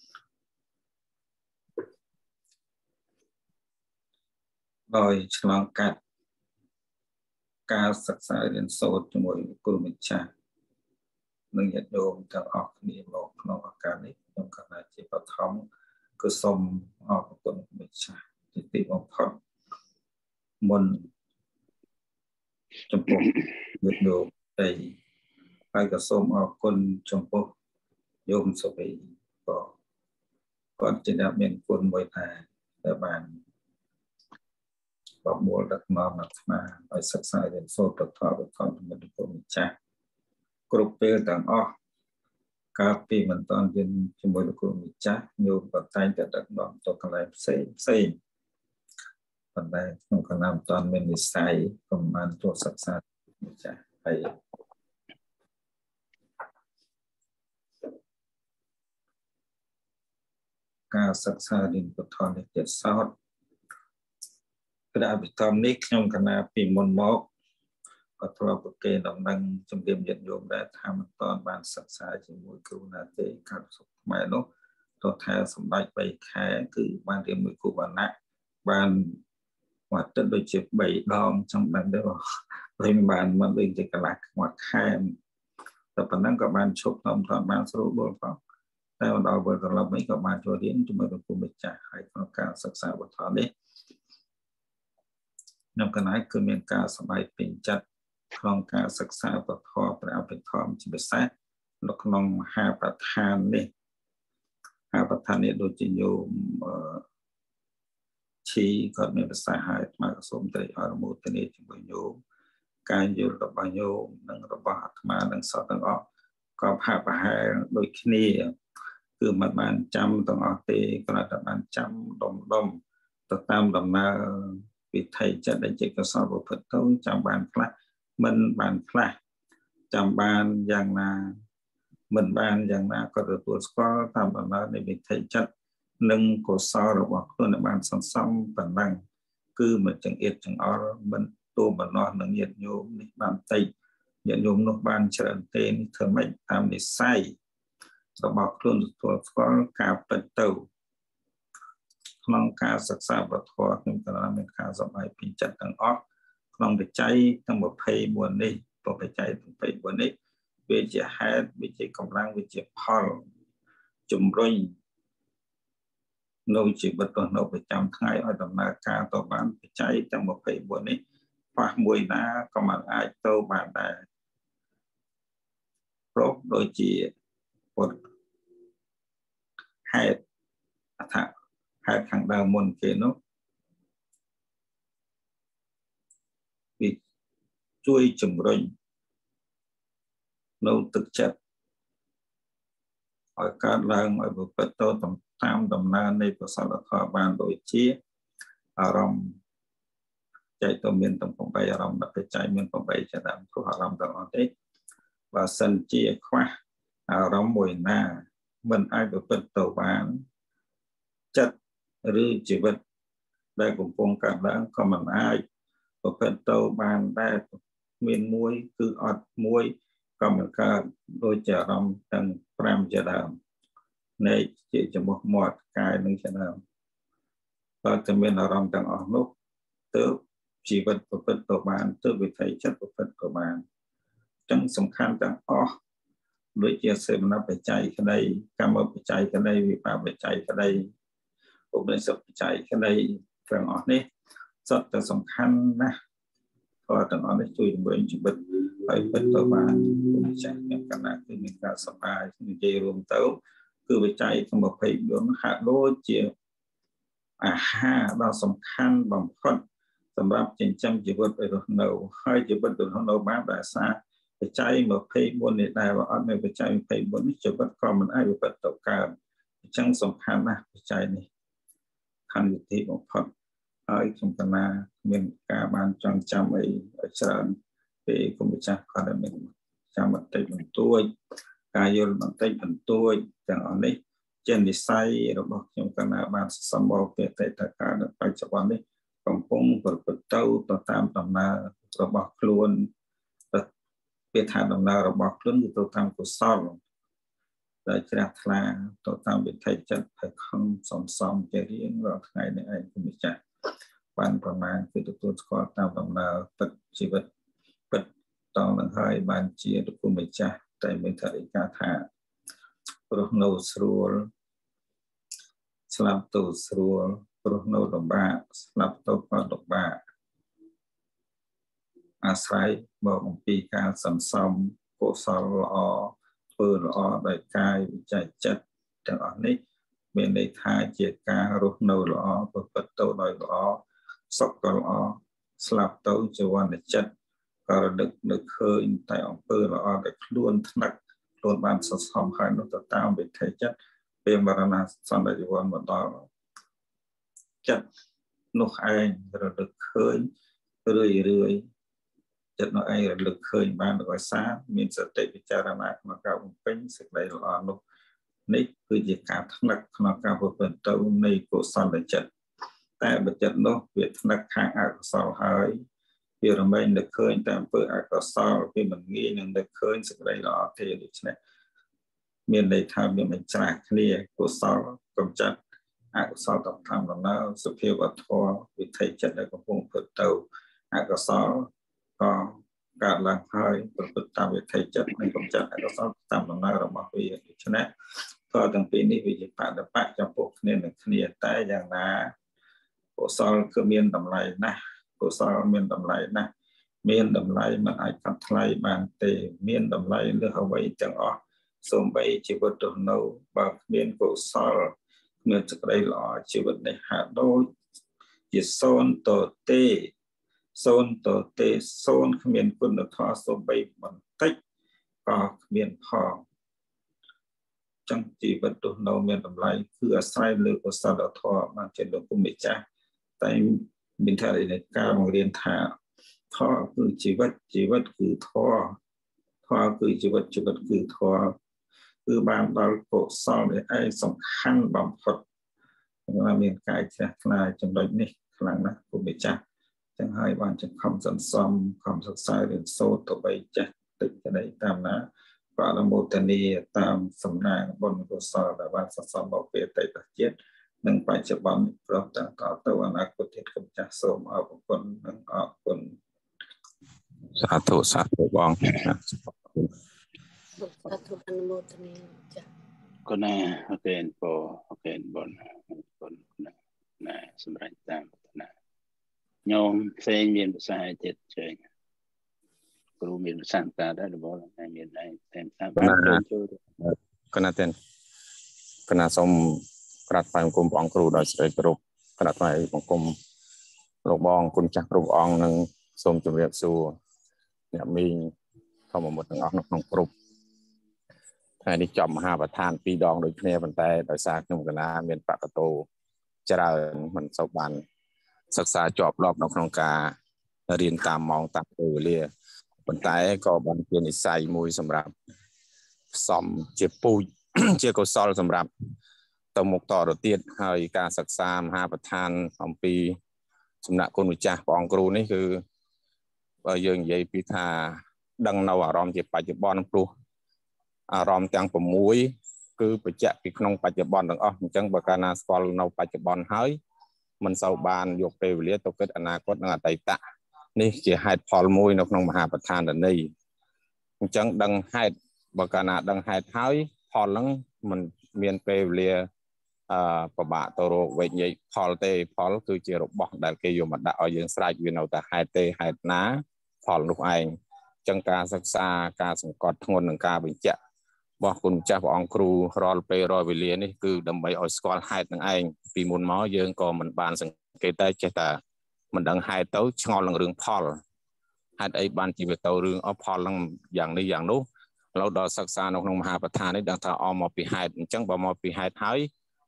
ដោយឆ្លងកាត់ការសិក្សារៀនសូត្រជាមួយគ្រូម្ចាស់និងញាតិញោមទាំងអស់គ្នាមកក្នុងឱកាសនេះខ្ញុំគណៈជាបឋមគឺសូមអរគុណម្ចាស់ទីបំផុតមុនចំពោះញាតិញោមដែលហើយក៏សូមអរគុណចំពោះញោមសុភីក៏គាត់ជាអ្នកមានគុណមួយដែលបានបបួលដឹកនាំអាត្មាឲ្យសិក្សារៀនសូត្របន្តជាមួយលោកគ្រូម្ចាស់គ្រប់ពេលទាំងអស់កាលពីមិនតាន់រៀនជាមួយលោកគ្រូម្ចាស់ញោមក៏តែងតែដឹកនាំទៅកន្លែងផ្សេងប៉ុន្តែក្នុងគណៈមិនតាន់មានវិស័យក៏បានចូលសិក្សាម្ចាស់ហើយការសិក្សារៀនបន្តនេះទៀតសោតព្រះអភិធម្មនេះខ្ញុំគណៈពីមុនមកក៏ធ្លាប់ប្រកេនដំណឹងជំរាបញាតិញោមដែរថាមិនតាន់បានសិក្សាជាមួយគ្រូណាទេកាត់សុខខ្មែរនោះទៅថាសម្ដេច3ខែគឺបានរៀនមួយគ្រូវណ្ណៈបានមួយទឹកដូចជា3ដងចំបានដែរវិញបានមិនដូចជាកន្លះមួយខែតែប៉ុណ្ណឹងក៏បានឈប់តាមបានស្រួលបួលផងតែដល់ពេលត្រឡប់វិញក៏បានចូលរៀនជាមួយលោកគ្រូម្ចាស់ហើយក្នុងការសិក្សាបន្តនេះខ្ញុំកណៃគឺមានការសប្បាយពេញចិត្តក្នុងការសិក្សាពធព្រះអភិធម្មជាពិសេសនៅក្នុងមហាប្រធាននេះមហាប្រធាននេះដូចជាញោមឈីគាត់មានប្រសាសន៍ឲ្យអាត្មាសូមត្រេកអរមោទនាជាមួយញោមការយល់របស់ញោមនិងរបស់អាត្មានិងសតទាំងអស់ក៏ហាក់ប្រហែលដូចគ្នាគឺមិនបានចាំទាំងអស់ទេគ្រាន់តែបានចាំដុំទៅតាមដំណើរវិធីចិត្តដែលជាកសលប្រព្រឹត្តទៅចាំបានខ្លះមិនបានខ្លះចាំបានយ៉ាងណាមិនបានយ៉ាងណាក៏ទទួលស្គាល់តាមដំណើរនៃវិធីចិត្តនិងកុសលរបស់ខ្លួនដែលបានសន្សំប៉ុណ្ណឹងគឺមិនចង្អៀតចង្អល់មិនទូបំណោះនឹងញាតិញោមនេះបានតិចញាតិញោមនោះបានច្រើនទេនេះធ្វើម៉េចតាមនិស្ស័យរបស់ខ្លួនទទួលស្គាល់ការពិតទៅក្នុងការសិក្សាពធខ្ញុំក៏មានការសប្បាយពេញចិត្តទាំងអស់ក្នុងបច្ច័យទាំង24នេះបច្ច័យទាំង24នេះវាជាហេតុវាជាកម្លាំងវាជាផលជំរុញនៅជីវិតរបស់នៅប្រចាំថ្ងៃឲ្យដំណើរការទៅបានបច្ច័យទាំង24នេះខ្វះមួយណាក៏មិនអាចទៅបានដែរព្រោះដូចជាពុទ្ធហេតុអថាហេតុខាងដើមមុនគេនោះវាជួយជំរុញនៅទឹកចិត្តឲ្យកើតឡើងឲ្យប្រព្រឹត្តទៅតាមដំណើរនៃកុសលធម៌បានដូចជាអារម្មណ៍ចែកទៅមានទាំង8អារម្មណ៍បច្ច័យមាន8ជាដើមព្រោះអារម្មណ៍ទាំងអស់ទេបើសិនជាខ្វះអារម្មណ៍មួយណាមិនអាចប្រព្រឹត្តទៅបានចិត្តឬជីវិតដែលកំពុងកើតឡើងក៏មិនអាចប្រព្រឹត្តទៅបានដែរមានមួយគឺអត់មួយក៏មិនកើតដូចជាអារម្មណ៍ទាំង5ជាដើមនៃជាចំពោះមាត់កាយនិងជាដើមតើតែមានអារម្មណ៍ទាំងអស់នោះទើបជីវិតប្រព្រឹត្តទៅបានទើបវិធីចិត្តប្រព្រឹត្តទៅបានចឹងសំខាន់ទាំងអស់ដូចជាសេវនបច្ច័យក្តីកម្មបច្ច័យក្តីវិបាកបច្ច័យក្តីឧបនិស្សបច្ច័យក្តីទាំងអស់នេះសុទ្ធតែសំខាន់ណាស់ក៏ទាំងអស់នេះជួយជំរុញជីវិតឲ្យពិតទៅបានចាស់ខ្ញុំកណ្ដាលគឺមានការសប្បាយនិយាយរួមទៅគឺបច្ច័យទាំង24ហាក់ដូចជាអាហារដ៏សំខាន់បំផុតសម្រាប់ចិញ្ចឹមជីវិតឲ្យរស់នៅហើយជីវិតរស់នៅបានដោយសារបច្ច័យ24នេះដែរបើអត់មានបច្ច័យ24នេះជីវិតក៏មិនអាចវិបត្តិទៅកើតអញ្ចឹងសំខាន់ណាស់បច្ច័យនេះ khănវិធីបំផុតហើយខ្ញុំកណាមានការបានចងចាំអីច្រើនពេលគុំម្ចាស់គាត់មានចាំបន្តិចបន្តួចការយល់បន្តិចបន្តួចទាំងអស់នេះជានិស័យរបស់ខ្ញុំកណាបានសម្បូរពេលតែតកាលនៅបច្ចុប្បន្ននេះកំពុងប្រព្រឹត្តទៅតាមដំណើររបស់ខ្លួនពេលថាដំណើររបស់ខ្លួនគឺទៅតាមកុសលដែលជ្រះថ្លាទៅតាមវិធីចិត្តហើយខំសំជារៀងរាល់ថ្ងៃនេះឯងគុំម្ចាស់បានប្រមាណគឺទទួលស្គាល់តាមដំណើរពិតជីវិតពិតតនឹងហើយបានជាគុំម្ចាស់តែមានថវិកាថារស់នៅស្រួលស្លាប់ទៅស្រួលរស់នៅលំបាកស្លាប់ទៅក៏លំបាកអាស្រ័យមកអំពីការសន្សំកុសលល្អធ្វើល្អដោយកាយវិច័យចិត្តទាំងអស់នេះមានន័យថាជាការរស់នៅល្អប្រព្រឹត្តទៅដោយល្អសុខក៏ល្អស្លាប់ទៅជាវណ្ណចិត្តក៏រลึกនឹកឃើញតែអំពើល្អដែលខ្លួនថ្នាក់ខ្លួនបានសន្សំហើយនោះទៅតាមវិធីចិត្តពេលមរណសន្និវ័នមកដល់ចិត្តនោះឯងរลึกឃើញរឿយចិត្តនោះឯងរลึកឃើញបានដោយសារមានសតិពិចារណាក្នុងការបំពេញសេចក្តីល្អនោះនេះគឺជាការថ្នាក់ក្នុងការប្រព្រឹត្តទៅនៃកុសលចិត្តតែបើចិត្តនោះវាថ្នាក់ខាងអកុសលហើយវារមែងនឹកឃើញតែអំពើអកុសលវាមិនងាយនឹងនឹកឃើញសេចក្តីល្អទេដូច្នេះមានន័យថាវាមិនច្រាស់គ្នាកុសលកំចាត់អកុសលតាមធម្មដំណើរសុភាវធម៌វិធីចិត្តដែលកំពុងធ្វើទៅអកុសលក៏កើតឡើងហើយប្រព្រឹត្តតាមវិធីចិត្តនិងកំចាត់អកុសលតាមដំណើររបស់វាដូច្នេះក៏ទាំងពីរនេះវាជាបដិបកចំពោះគ្នានឹងគ្នាតែយ៉ាងណាកុសលគឺមានតម្លៃណាស់កុសលមានតម្លៃណាស់មានតម្លៃមិនអាចកាត់ថ្លៃបានទេមានតម្លៃលើសអ្វីទាំងអស់សូម្បីជីវិតរស់នៅបើគ្មានកុសលគ្មានសេចក្តីល្អជីវិតនេះហាក់ដូចជាសូន្យទេសូន្យទេសូន្យគ្មានគុណធម៌សូម្បីបន្តិចក៏គ្មានផងចឹងជីវិតរស់នៅមានតម្លៃគឺអាស្រ័យលើកុសលធម៌បានជាលោកគុំម្ចាស់តែមានថានៃការបង្រៀនថាធម៌គឺជីវិតគឺធម៌គឺជីវិតគឺធម៌គឺបានដល់កុសលនេះឯងសំខាន់បំផុតមានកាយជ្រះថ្លាចំណុចនេះខ្លាំងណាស់គុំម្ចាស់ចឹងហើយបានខំសន្សំខំសិក្សារៀនសូត្រទៅបីចេះតិចក្តីតាមណាក៏អនុមោទនាតាមសំណាងបុណ្យកុសលដែលបានសន្សំមកពីអតីតជាតិនិងបច្ចុប្បន្នប្រតទៅអនាគតទៀតគុំចាស់សូមអរគុណនិងអរគុណសាធុបងសាធុអនុមោទនាចា៎គណៈអរគុណបងអរគុណបងអរគុណណាសម្រាប់តាមណាញោមផ្សេងមានភាសាទៀតចេញគ្រូមានភាសាតាដែររបស់មានដែរតែតាមចូលគណៈទាំងគណៈសូមក្រាបថ្វាយបង្គំព្រះអង្គគ្រូដោយសេចក្តីគោរពក្រាបថ្វាយបង្គំលោកបងគុណចាស់គ្រប់អង្គនិងសូមជម្រាបសួរអ្នកមីងធម្មមុតទាំងអស់នៅក្នុងក្រុមថ្ងៃនេះចប់មហាប្រធាន2ដងដូចគ្នាប៉ុន្តែដោយសារខ្ញុំកណាមានបកតោច្រើនមិនសូវបានសិក្សាជាប់លាប់នៅក្នុងការរៀនតាមម៉ោងតាមពេលវេលាប៉ុន្តែក៏បានជានិស្ស័យមួយសម្រាប់ផ្សំជាពូជជាកុសលសម្រាប់ទៅមុខតទៅទៀតហើយការសិក្សាមហាប្រធានអំពីសំណាក់គុណម្ចាស់ព្រះអង្គគ្រូនេះគឺបើយើងនិយាយពីថាដឹងនៅអារម្មណ៍ជាបច្ចុប្បន្នព្រោះអារម្មណ៍ទាំង6គឺបញ្ជាក់ពីក្នុងបច្ចុប្បន្នទាំងអស់អញ្ចឹងបើកាលណាស្គាល់នៅបច្ចុប្បន្នហើយមិនសូវបានយកពេលវេលាទៅគិតអនាគតនិងអតីតនេះជាហេតុផលមួយនៅក្នុងមហាប្រធានន័យអញ្ចឹងដឹងហេតុបើកាលណាដឹងហេតុហើយផលហ្នឹងមិនមានពេលវេលាពិបាកទៅរកវិញនិយាយផលទេផលគឺជារបស់ដែលគេយកមកដាក់ឲ្យយើងស្រេចវានៅតែហេតុទេហេតុណាផលនោះឯងអញ្ចឹងការសិក្សាការសង្កត់ធ្ងន់នឹងការបញ្ជាក់របស់គុណម្ចាស់ព្រះអង្គគ្រូរាល់ពេលរាល់វេលានេះគឺដើម្បីឲ្យស្គាល់ហេតុនឹងឯងពីមុនមកយើងក៏មិនបានសង្កេតតែចេះតែមិនដឹងហេតុទៅឆ្ងល់នឹងរឿងផលហេតុអីបានជីវិតទៅរឿងផលនឹងយ៉ាងនេះយ៉ាងនោះឥឡូវដល់សិក្សានៅក្នុងមហាប្រធាននេះដឹងថាអមមកពីហេតុអញ្ចឹងបើមកពីហេតុហើយគ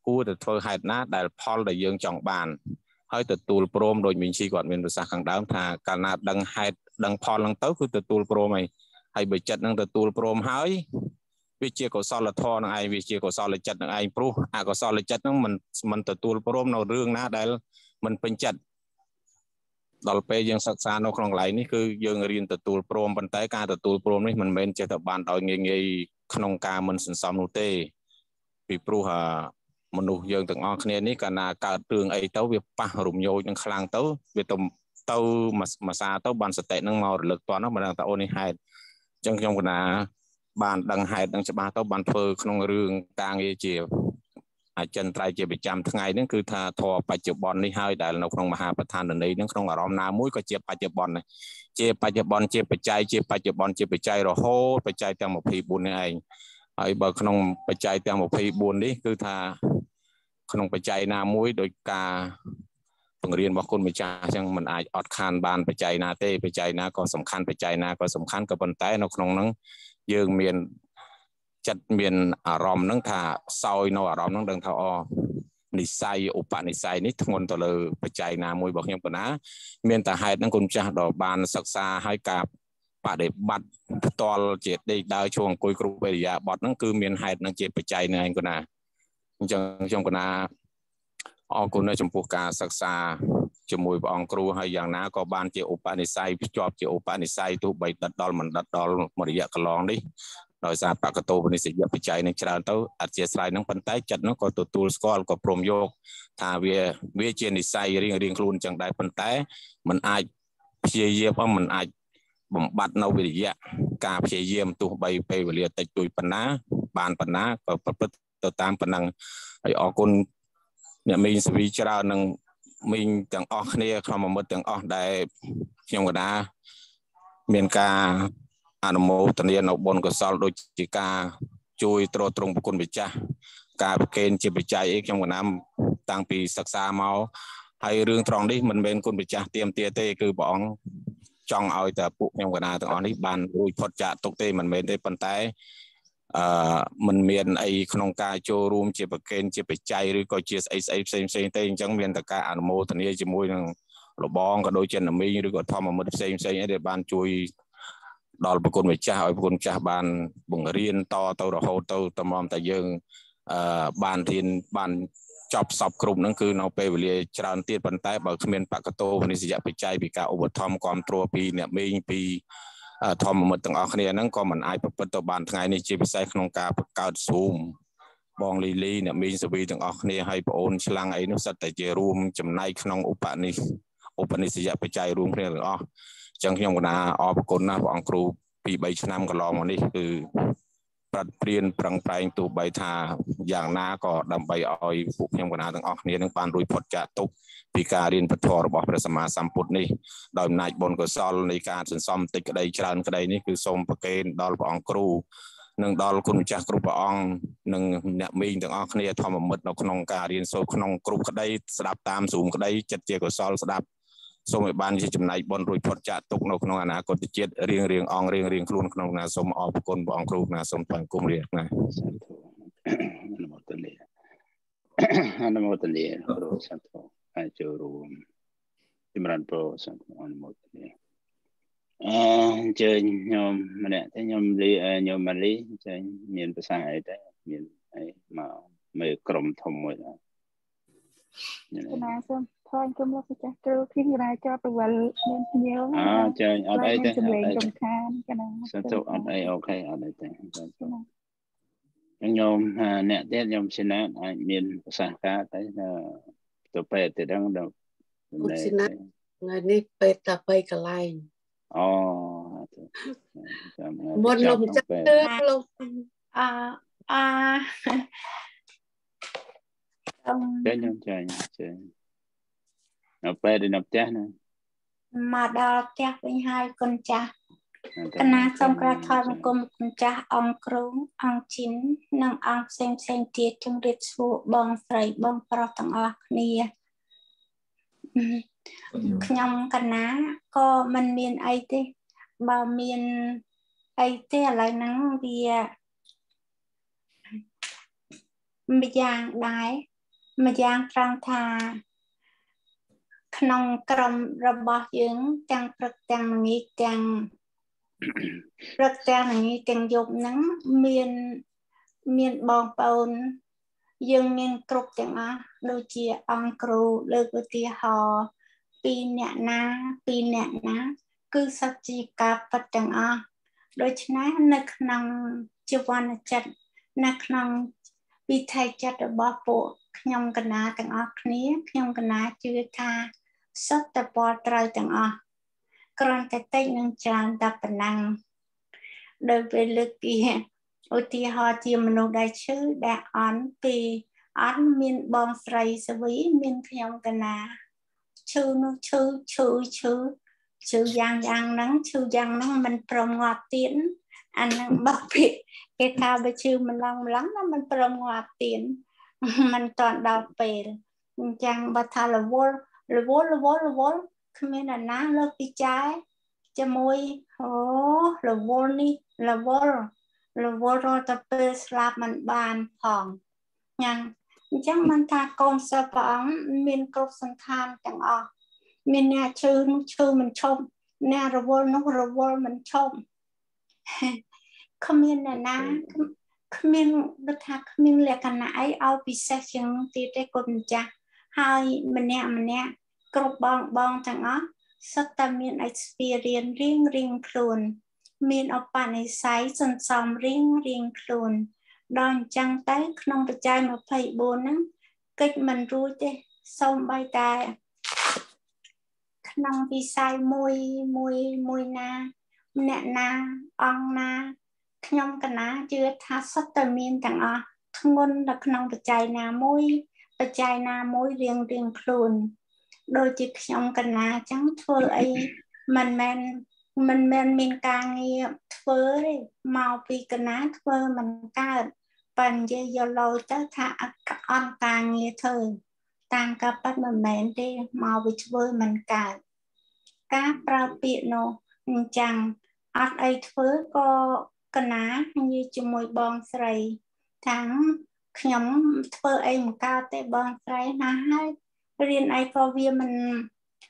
គួរតែធ្វើហេតុណាដែលផលដែលយើងចង់បានហើយទទួលព្រមដោយមីងជីគាត់មានប្រសាសន៍ខាងដើមថាកាលណាដឹងហេតុដឹងផលហ្នឹងទៅគឺទទួលព្រមហើយបើចិត្តហ្នឹងទទួលព្រមហើយវាជាកុសលធម៌នឹងឯងវាជាកុសលចិត្តនឹងឯងព្រោះអកុសលចិត្តហ្នឹងមិនទទួលព្រមនៅរឿងណាដែលមិនពេញចិត្តដល់ពេលយើងសិក្សានៅក្នុងកន្លែងនេះគឺយើងរៀនទទួលព្រមប៉ុន្តែការទទួលព្រមនេះមិនមែនចេះតែបានដោយងាយក្នុងការមិនសន្សំនោះទេពីព្រោះមនុស្សយើងទាំងអស់គ្នានេះកាលណាកើតរឿងអីទៅវាប៉ះរំញោចនឹងខ្លាំងទៅវាទៅមួយសាទៅបានសតិនឹងមករលឹកតន់មិនដឹងថាអូននេះហេតុអញ្ចឹងខ្ញុំកណាបានដឹងហេតុនឹងច្បាស់ទៅបានធ្វើក្នុងរឿងការងារជាអចិន្ត្រៃយ៍ជាប្រចាំថ្ងៃហ្នឹងគឺថាធម៌បច្ចុប្បន្ននេះហើយដែលនៅក្នុងមហាប្រធានន័យហ្នឹងក្នុងអារម្មណ៍ណាមួយក៏ជាបច្ចុប្បន្នដែរជាបច្ចុប្បន្នជាបច្ច័យជាបច្ចុប្បន្នជាបច្ច័យរហូតបច្ច័យទាំង24នេះឯងហើយបើក្នុងបច្ច័យទាំង24នេះគឺថាក្នុងបច្ច័យណាមួយដោយការបង្រៀនរបស់គុណម្ចាស់អញ្ចឹងมันអាចអត់ខានបានបច្ច័យណាទេបច្ច័យណាក៏សំខាន់បច្ច័យណាក៏សំខាន់ក៏ប៉ុន្តែនៅក្នុងហ្នឹងយើងមានចិត្តមានអារម្មណ៍ហ្នឹងថាសោយនៅអារម្មណ៍ហ្នឹងដឹងថានិស័យឧបនិស្ស័យនេះធ្ងន់ទៅលើបច្ច័យណាមួយរបស់ខ្ញុំប៉ុណ្ណាមានតែហេតុហ្នឹងគុណម្ចាស់ដល់បានសិក្សាឲ្យការបដិបត្តិផ្ទាល់ជាដេកដើរឈរអង្គុយគ្រប់ឥរិយាបថហ្នឹងគឺមានហេតុហ្នឹងជាបច្ច័យហ្នឹងឯងគុណណាអញ្ចឹងខ្ញុំគុណណាអរគុណនៅចំពោះការសិក្សាជាមួយព្រះអង្គគ្រូហើយយ៉ាងណាក៏បានជាឧបនិស្ស័យភ្ជាប់ជាឧបនិស្ស័យទោះបីដិតដល់មិនដិតដល់មួយរយៈកន្លងនេះដោយសារបកតោបនិស្សយបច្ច័យនឹងច្រើនទៅអធិស្ឋាននឹងប៉ុន្តែចិត្តនោះក៏ទទួលស្គាល់ក៏ព្រមយកថាវាជានិស្ស័យរៀងខ្លួនចឹងដែរប៉ុន្តែมันអាចព្យាយាមมันអាចបំបត្តិនៅវិរិយៈការព្យាយាមទោះបីពេលវេលាតិចតួចប៉ុណ្ណាបានប៉ុណ្ណាក៏ប្រព្រឹត្តទៅតាមប៉ុណ្ណឹងហើយអរគុណអ្នកមីងសវីច្រើននឹងមីងទាំងអស់គ្នាក្នុងមិត្តទាំងអស់ដែលខ្ញុំកណាមានការអនុមោទនានៅបុណ្យកុសលដូចជាការជួយទ្រទ្រង់ប្រគុណម្ចាស់ការប្រគេនជាបច្ច័យអីខ្ញុំកណាតាំងពីសិក្សាមកហើយរឿងត្រង់នេះមិនមែនគុណម្ចាស់ទាមទារទេគឺព្រះអង្គចង់ឲ្យតែពួកខ្ញុំកណាទាំងអស់នេះបានរួចផុតចាកទុកទេមិនមែនទេប៉ុន្តែมันមានអីក្នុងការចូលរួមជាប្រកេនជាបច្ច័យឬក៏ជាស្អីផ្សេងទេអញ្ចឹងមានតែការអនុមោទនាជាមួយនឹងរបងក៏ដូចជានាមីឬក៏ធម្មមិត្តផ្សេងអីដែលបានជួយដល់ប្រគុណម្ចាស់ឲ្យប្រគុណម្ចាស់បានបង្រៀនតទៅរហូតទៅតាមតែយើងបានរៀនបានចប់សពគ្រប់ហ្នឹងគឺនៅពេលវេលាច្រើនទៀតប៉ុន្តែបើគ្មានបកតោនិស្សយបច្ច័យពីការឧបត្ថម្ភគ្រប់គ្រងពីអ្នកមីងពីធម្មមិត្តទាំងអស់គ្នាហ្នឹងក៏មិនអាចប្រព្រឹត្តទៅបានថ្ងៃនេះជាពិសេសក្នុងការបង្កើត Zoom បងលីលីអ្នកមីងសវីទាំងអស់គ្នាហើយបងអូនឆ្លាំងអីនោះសិតតែជារួមចំណែកក្នុងឧបនិស្សយបច្ច័យរួមគ្នាទាំងអស់អញ្ចឹងខ្ញុំកណាអរគុណណាស់ព្រះអង្គគ្រូពី3ឆ្នាំកន្លងមកនេះគឺប្រាត់ព្រៀនប្រឹងប្រែងទោះបីថាយ៉ាងណាក៏ដើម្បីឲ្យពួកខ្ញុំកណាទាំងអស់គ្នានឹងបានរួចផុតចាកទុក្ខពីការរៀនពធរបស់ព្រះសម្មាសម្ពុទ្ធនេះដោយអំណាចបុណ្យកុសលនៃការសន្សំតិចក្តីច្រើនក្តីនេះគឺសូមប្រគេនដល់ព្រះអង្គគ្រូនិងដល់គុណម្ចាស់គ្រប់ព្រះអង្គនិងអ្នកមីងទាំងអស់គ្នាធម្មមិត្តនៅក្នុងការរៀនសូត្រក្នុងគ្រប់ក្តីស្ដាប់តាមZoomក្តីចិត្តជាកុសលស្ដាប់សូមឲ្យបានជាចំណែកបុណ្យរួចផុតចាកទុក្ខនៅក្នុងអនាគតជាតិរៀងអង្គរៀងខ្លួនក្នុងណាសូមអរគុណព្រះអង្គគ្រូណាសូមថ្លែងគុំរៀបណាសាធុអនុមោទនាអនុមោទនាគ្រូសាធុអាចចូលរួមចម្រើនពរសាធុអនុមោទនាអញ្ជើញខ្ញុំម្នាក់ទេខ្ញុំខ្ញុំម៉ាលីអញ្ជើញមានប្រសាសន៍អីដែរមានអីមកមើលក្រុមធំមួយដែរណាសូមថយគុំលោកម្ចាស់គ្រូពីរាចតវលមានភ្ញៀវអញ្ជើញអត់អីទេសម្លេងរំខានកណាសាធុអត់អីអូខេអត់អីទេខ្ញុំអ្នកទៀតខ្ញុំសិណាអាចមានប្រសាសន៍ការតែទៅពេទ្យទៅដឹងដល់សិណាថ្ងៃនេះពេទ្យតែ3កន្លែងអូមុនលោកម្ចាស់លោកចាញ់នៅពេលđiនៅផ្ទះណាមកដល់ផ្ទះវិញហើយកូនចាស់កណាសូមក្រាបថ្វាយបង្គំគុណចាស់អង្គគ្រូអង្គជីននិងអង្គផ្សេងទៀតជំរាបសួរបងស្រីបងប្រុសទាំងអស់គ្នាខ្ញុំកណាក៏មិនមានអីទេបើមានអីទេឥឡូវហ្នឹងវាម្យ៉ាងដែរ mà giang trang thà khăn cầm robot dưỡng trang trực trang nghĩ trang rất trang nghĩ trang dục nắng miền bong bồn dương miền cục chẳng á đôi chia ông cừu lơ cái tia hò pi nẹt ná cứ sắp chi cặp vật chẳng á đôi chân á nực năng chưa quan chặt nực năng vì thay chặt ở bao bộ nhom cái ná chẳng á khné nhom cái ná chưa tha sắp tập bò trời chẳng á còn cái tay nâng tràn đập năng đối với lực kia ôi thì họ chỉ một đại sứ đã án vì án miền bom sấy sẽ với miền theo cái nào chữ giang nắng mình prom ngọt tiền anh năng bắp bị cái thao bây chữ mình lòng lắm nó mình prom ngọt tiền mình toàn đào về chẳng bát thà là vô không biết là ná lớp đi trái cho môi là vô đi là vô rồi tập về slap mình bàn phòng nhang chẳng mình tha con sợ bóng miền cốc sân than chẳng miền nhà chư mình trông nhà rồi vô mình trông không biết là ná không biết được thà không biết là cái nãy ao bị sát chẳng tiết đấy con cha hai mình nè cốc bong chẳng sắc ta miền experience riêng luôn miền ở bản này sái dần xóm riêng luôn đòn trăng tới không bị trai mà phải buồn á cách mình ru chứ xong bay tài không bị sai môi na nè na ong na không cái ná chưa tha sắc ta miền chẳng không ngôn là không bị trai na môi riêng luôn đôi chỉ trong cái ná chẳng thưa ấy mình càng nghe thưa đấy màu vì cái ná thưa mình càng phần dây do lâu tới thả on càng nghe thơ tăng cấp bắt mình mến đi màu vì thưa mình càng các pra piano chẳng ắt ấy thưa có cái ná như cho môi bong sầy tháng nhóm thưa ấy một cao tới bong sầy ná hai riêng ai có việc mình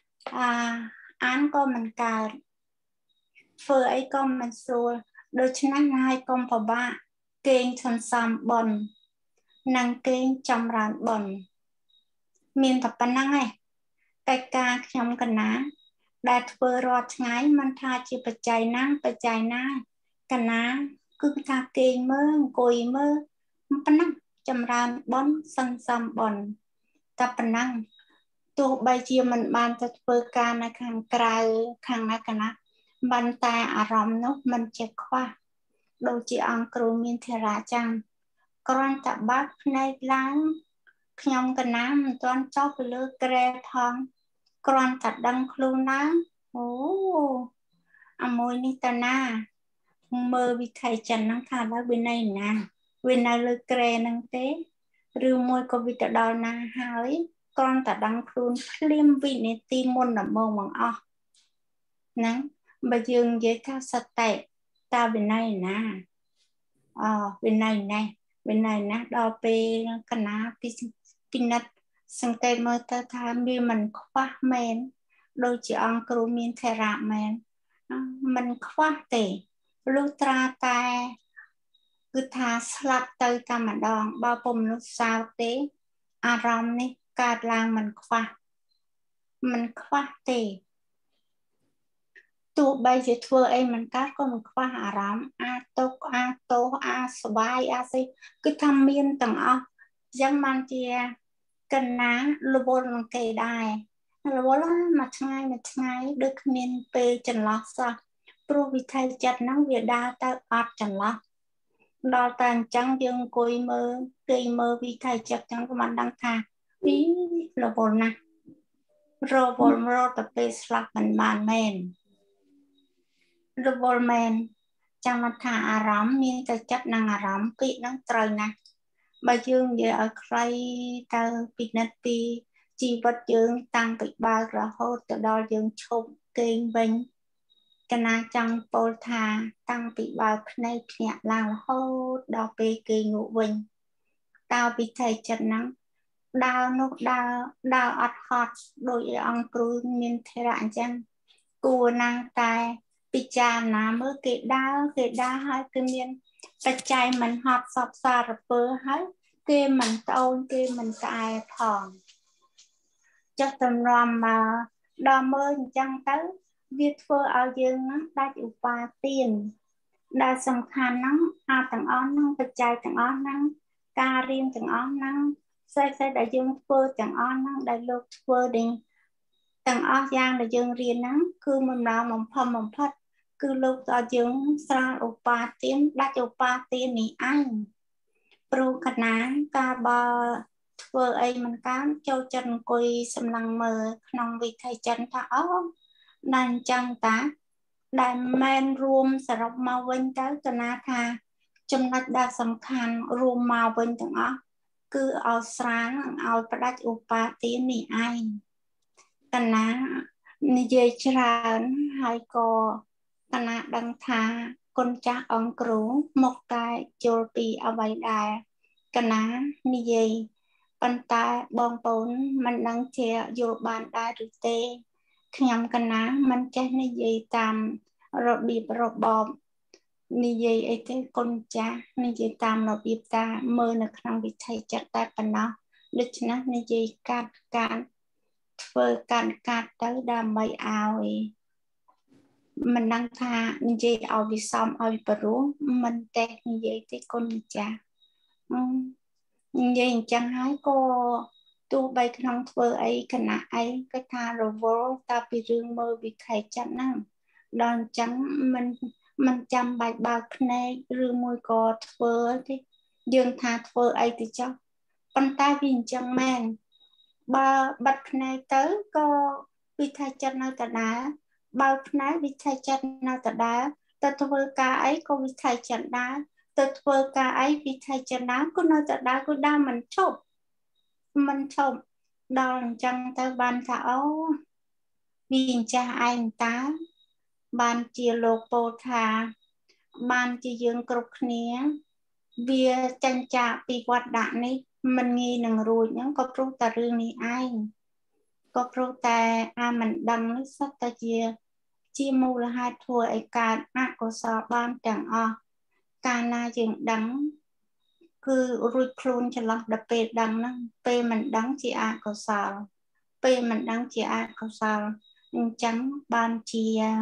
án có mình cả phơi ấy con mình xua đôi chân hai con phò ba kênh thuần xăm bồn năng kênh trong rán bồn miền tập bản năng này cái ca trong cái ná đạt phơi rót ngay mình tha chỉ bật chạy na cái ná cứ tha kênh mơ cùi mơ bản năng trong rán bồn xăm xăm bồn tập bản năng tụ bài chia mình ban cho phơi ca na khang cài khang na cái ná ban ta rом nó mình check qua đôi chị ăn cừu miên thề ra chăng con tập bát này láng nhom cái nám mình toàn chọc lơ kề thong con tập đăng luôn ná môi ní ta na mơ bị thầy trần năng thà đó bên này lơ kề năng té rưu môi có bị ta đòn na hỏi con tập đăng luôn liêm vị này tim môn là mông bằng nắng bây giờ với các sát tệ ta bên này bên này nè đo pe cái ná pinat sang tay mơ ta tham bi mình khoa men đôi chị ăn cừu miên thề rạ men mình khoa tệ lúc tra tay cứ tha slap tới ta mà đòn bao bông lúc sao tế rom này cả làng mình khoa tệ tụ bây giờ thưa em mình cắt có mình khoa hạ rắm sbai gì cứ thăm miên tầng dân man chia cần ná lô bồn kề đài lô bồn mặt ngay được miên pe chân lót sao pro vì thay chặt nắng việt đa ta chân lót đo tàn trắng dương côi mơ cây mơ vì thay chặt trắng của mình đang thà ý lô bồn nè rô tập pe slap mình bàn men Revolman chẳng là thả rắm nhưng ta chất năng rắm bị năng trời nè bà dương về ở khay ta bị nát bị chi vật dương tăng bị ba ra hô từ đó dương trộm kênh bình cái na chẳng bồ thà tăng bị ba này nhẹ lang hô đó bị kỳ ngụ bình tao bị thầy chất năng đào nó đào ọt hot đôi ông cừu miền thế rạng chăng cua nàng tài bị cha ná mơ cái đá hai cái miền cái chai mình hot sọp xa rồi bơ hết cái mình tâu cái mình tài thòng chắc tầm rom mà đo mơ chăng tới viết phơ ao dương nó đã chịu ba tiền đã song khăn nó tầng on nó cái chai tầng on nó ca riêng tầng on nó xây đại dương phơ tầng on nó đại lục phơ đình tầng on giang đại dương riêng nó cứ mình nào mầm phật cứ lúc ở dương sa upa tiền đã upa tiền này anh pro khả năng ca ba phơ ấy mình cám châu chân quỳ xâm lăng mờ nòng vị thầy chân thảo đàn chân tá đại men roomสำหรับมาវិញទៅកណាថាចំណុចដែលសំខាន់រួមមកវិញទាំងអស់គឺឲ្យស្រាងឲ្យផ្ដាច់ឧបាទាននេះឯងកណានិយាយច្រើនហើយក៏កណាដឹងថាគុណចាស់អង្គគ្រូមកតែយល់ពីអ្វីដែរកណានិយាយប៉ុន្តែបងប្អូនមិនដឹងជាយល់បានដែរឬទេខ្ញុំកណាមិនចេះនិយាយតាមរបៀបរបបនិយាយអីទេគុណចាស់និយាយតាមរបៀបតាមើលនៅក្នុងវិថីចិត្តតែប៉ុណ្ណោះដូច្នេះនិយាយកាត់ធ្វើកាត់ទៅដើម្បីឲ្យមិនដឹងថានិយាយឲ្យវិសមឲ្យព្រោះមិនទេនិយាយទេគុណចាស់និយាយអញ្ចឹងហើយក៏ទោះបីក្នុងធ្វើអីគណៈអីក៏ថារវល់តាពីរឿងមើលវិថីចិត្តហ្នឹងដល់អញ្ចឹងមិនចាំបាច់បើកភ្នែកឬមួយក៏ធ្វើទេយើងថាធ្វើអីទៅចុះប៉ុន្តែវាអញ្ចឹងមែនបើបិទភ្នែកទៅក៏វិថីចិត្តនៅដដែលបើកភ្នែកវិថីចិត្តនៅដដែលទៅធ្វើការអីក៏វិថីចិត្តដែរទៅធ្វើការអីវិថីចិត្តដែរក៏នៅដដែលក៏ដែរមិនឈប់ដល់អញ្ចឹងទៅបានថាអូវាអញ្ចាស់ឯងតាបានជាលោកពោលថាបានជាយើងគ្រប់គ្នាវាចាញ់ចាកពីវត្តដាក់នេះមិនងាយនឹងរួចហ្នឹងក៏ព្រោះតែរឿងនេះឯងក៏ព្រោះតែមិនដឹងនេះសុទ្ធតែជាមូលហេតុធ្វើឲ្យកើតអកុសលបានទាំងអស់កាលណាយើងដឹងគឺរួចខ្លួនចន្លោះដល់ពេលដឹងហ្នឹងពេលមិនដឹងជាអកុសលពេលមិនដឹងជាអកុសលអញ្ចឹងបានជា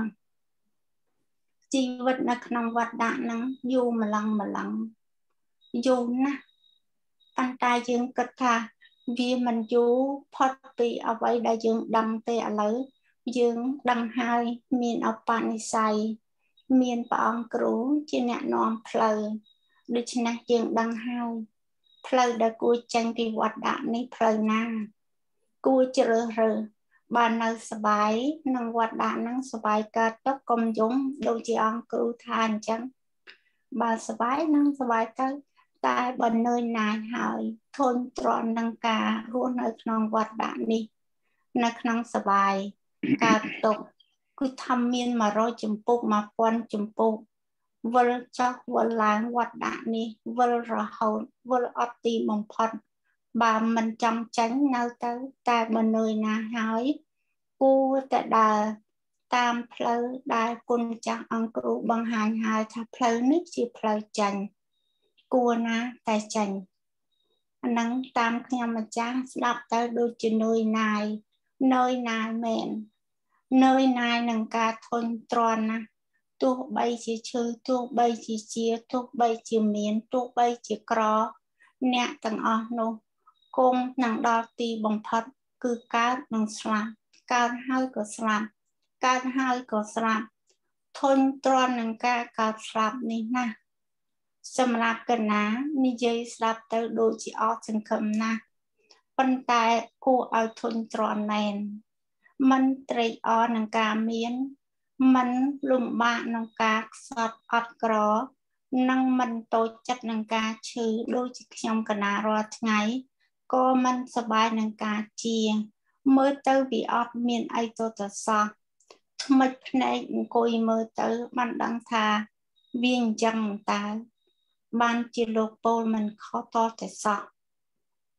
ជីវិតនៅក្នុងវត្តដាក់ហ្នឹងយូរម្លឹងយូរណាស់ប៉ុន្តែយើងគិតថាវាមិនយូរផុតពីអ្វីដែលយើងដឹងទេឥឡូវយើងដឹងហើយមានអបនិស្ស័យមានព្រះអង្គគ្រូជាអ្នកនាំផ្លូវដូច្នេះយើងដឹងហើយផ្លូវដែលគួរចេញពីវត្តដាក់នេះផ្លូវណាគួរជ្រើសរើសបាននៅសบายនឹងវត្តដាក់ហ្នឹងសบายកើតទៅកុំយំដូចជាអង្គគ្រូថាអញ្ចឹងបើសบายនឹងសบายទៅតែបើនឿយណាយហើយធន់ទ្រាំនឹងការរស់នៅក្នុងវត្តដាក់នេះនៅក្នុងសบายកើតទុកគឺធម្មមាន100ចម្ពោះ1000ចម្ពោះវិលចុះវិលឡើងវត្តដាក់នេះវិលរហូតវិលអត់ទីបំផុតបើមិនចាំចាញ់នៅទៅតែបើនឿយណាហើយគួរតែដើរតាមផ្លូវដែលគុណចាស់អង្គគ្រូបង្ហាញហើយថាផ្លូវនេះជាផ្លូវចាញ់គួរណាតែចាញ់អាហ្នឹងតាមខ្ញុំម្ចាស់ស្ដាប់ទៅដូចជានឿយណាយមែននឿយណាយនឹងការធន់ទ្រាំណាទោះបីជាឈឺទោះបីជាទោះបីជាមានទោះបីជាក្រអ្នកទាំងអស់នោះគង់នឹងដល់ទីបំផុតគឺកើតនឹងស្លាប់កើតហើយក៏ស្លាប់កើតហើយក៏ស្លាប់ធន់ទ្រាំនឹងការកើតស្លាប់នេះណាសម្រាប់កណានិយាយស្ដាប់ទៅដូចជាអត់សង្ឃឹមណាស់ប៉ុន្តែគួរឲ្យធន់ទ្រាំមែនមិនត្រេកអរនឹងការមានមិនលំបាកនឹងការខ្សត់អត់ក្រនិងមិនតូចចិត្តនឹងការឈឺដូចជាខ្ញុំកណារាល់ថ្ងៃក៏មិនសប្បាយនឹងការជាមើលទៅវាអត់មានអីទៅសោះថ្មិចភ្នែកអង្គុយមើលទៅបានដឹងថាវាអញ្ចឹងតើបានជាលោកពោលមិនខុសតតែសោះ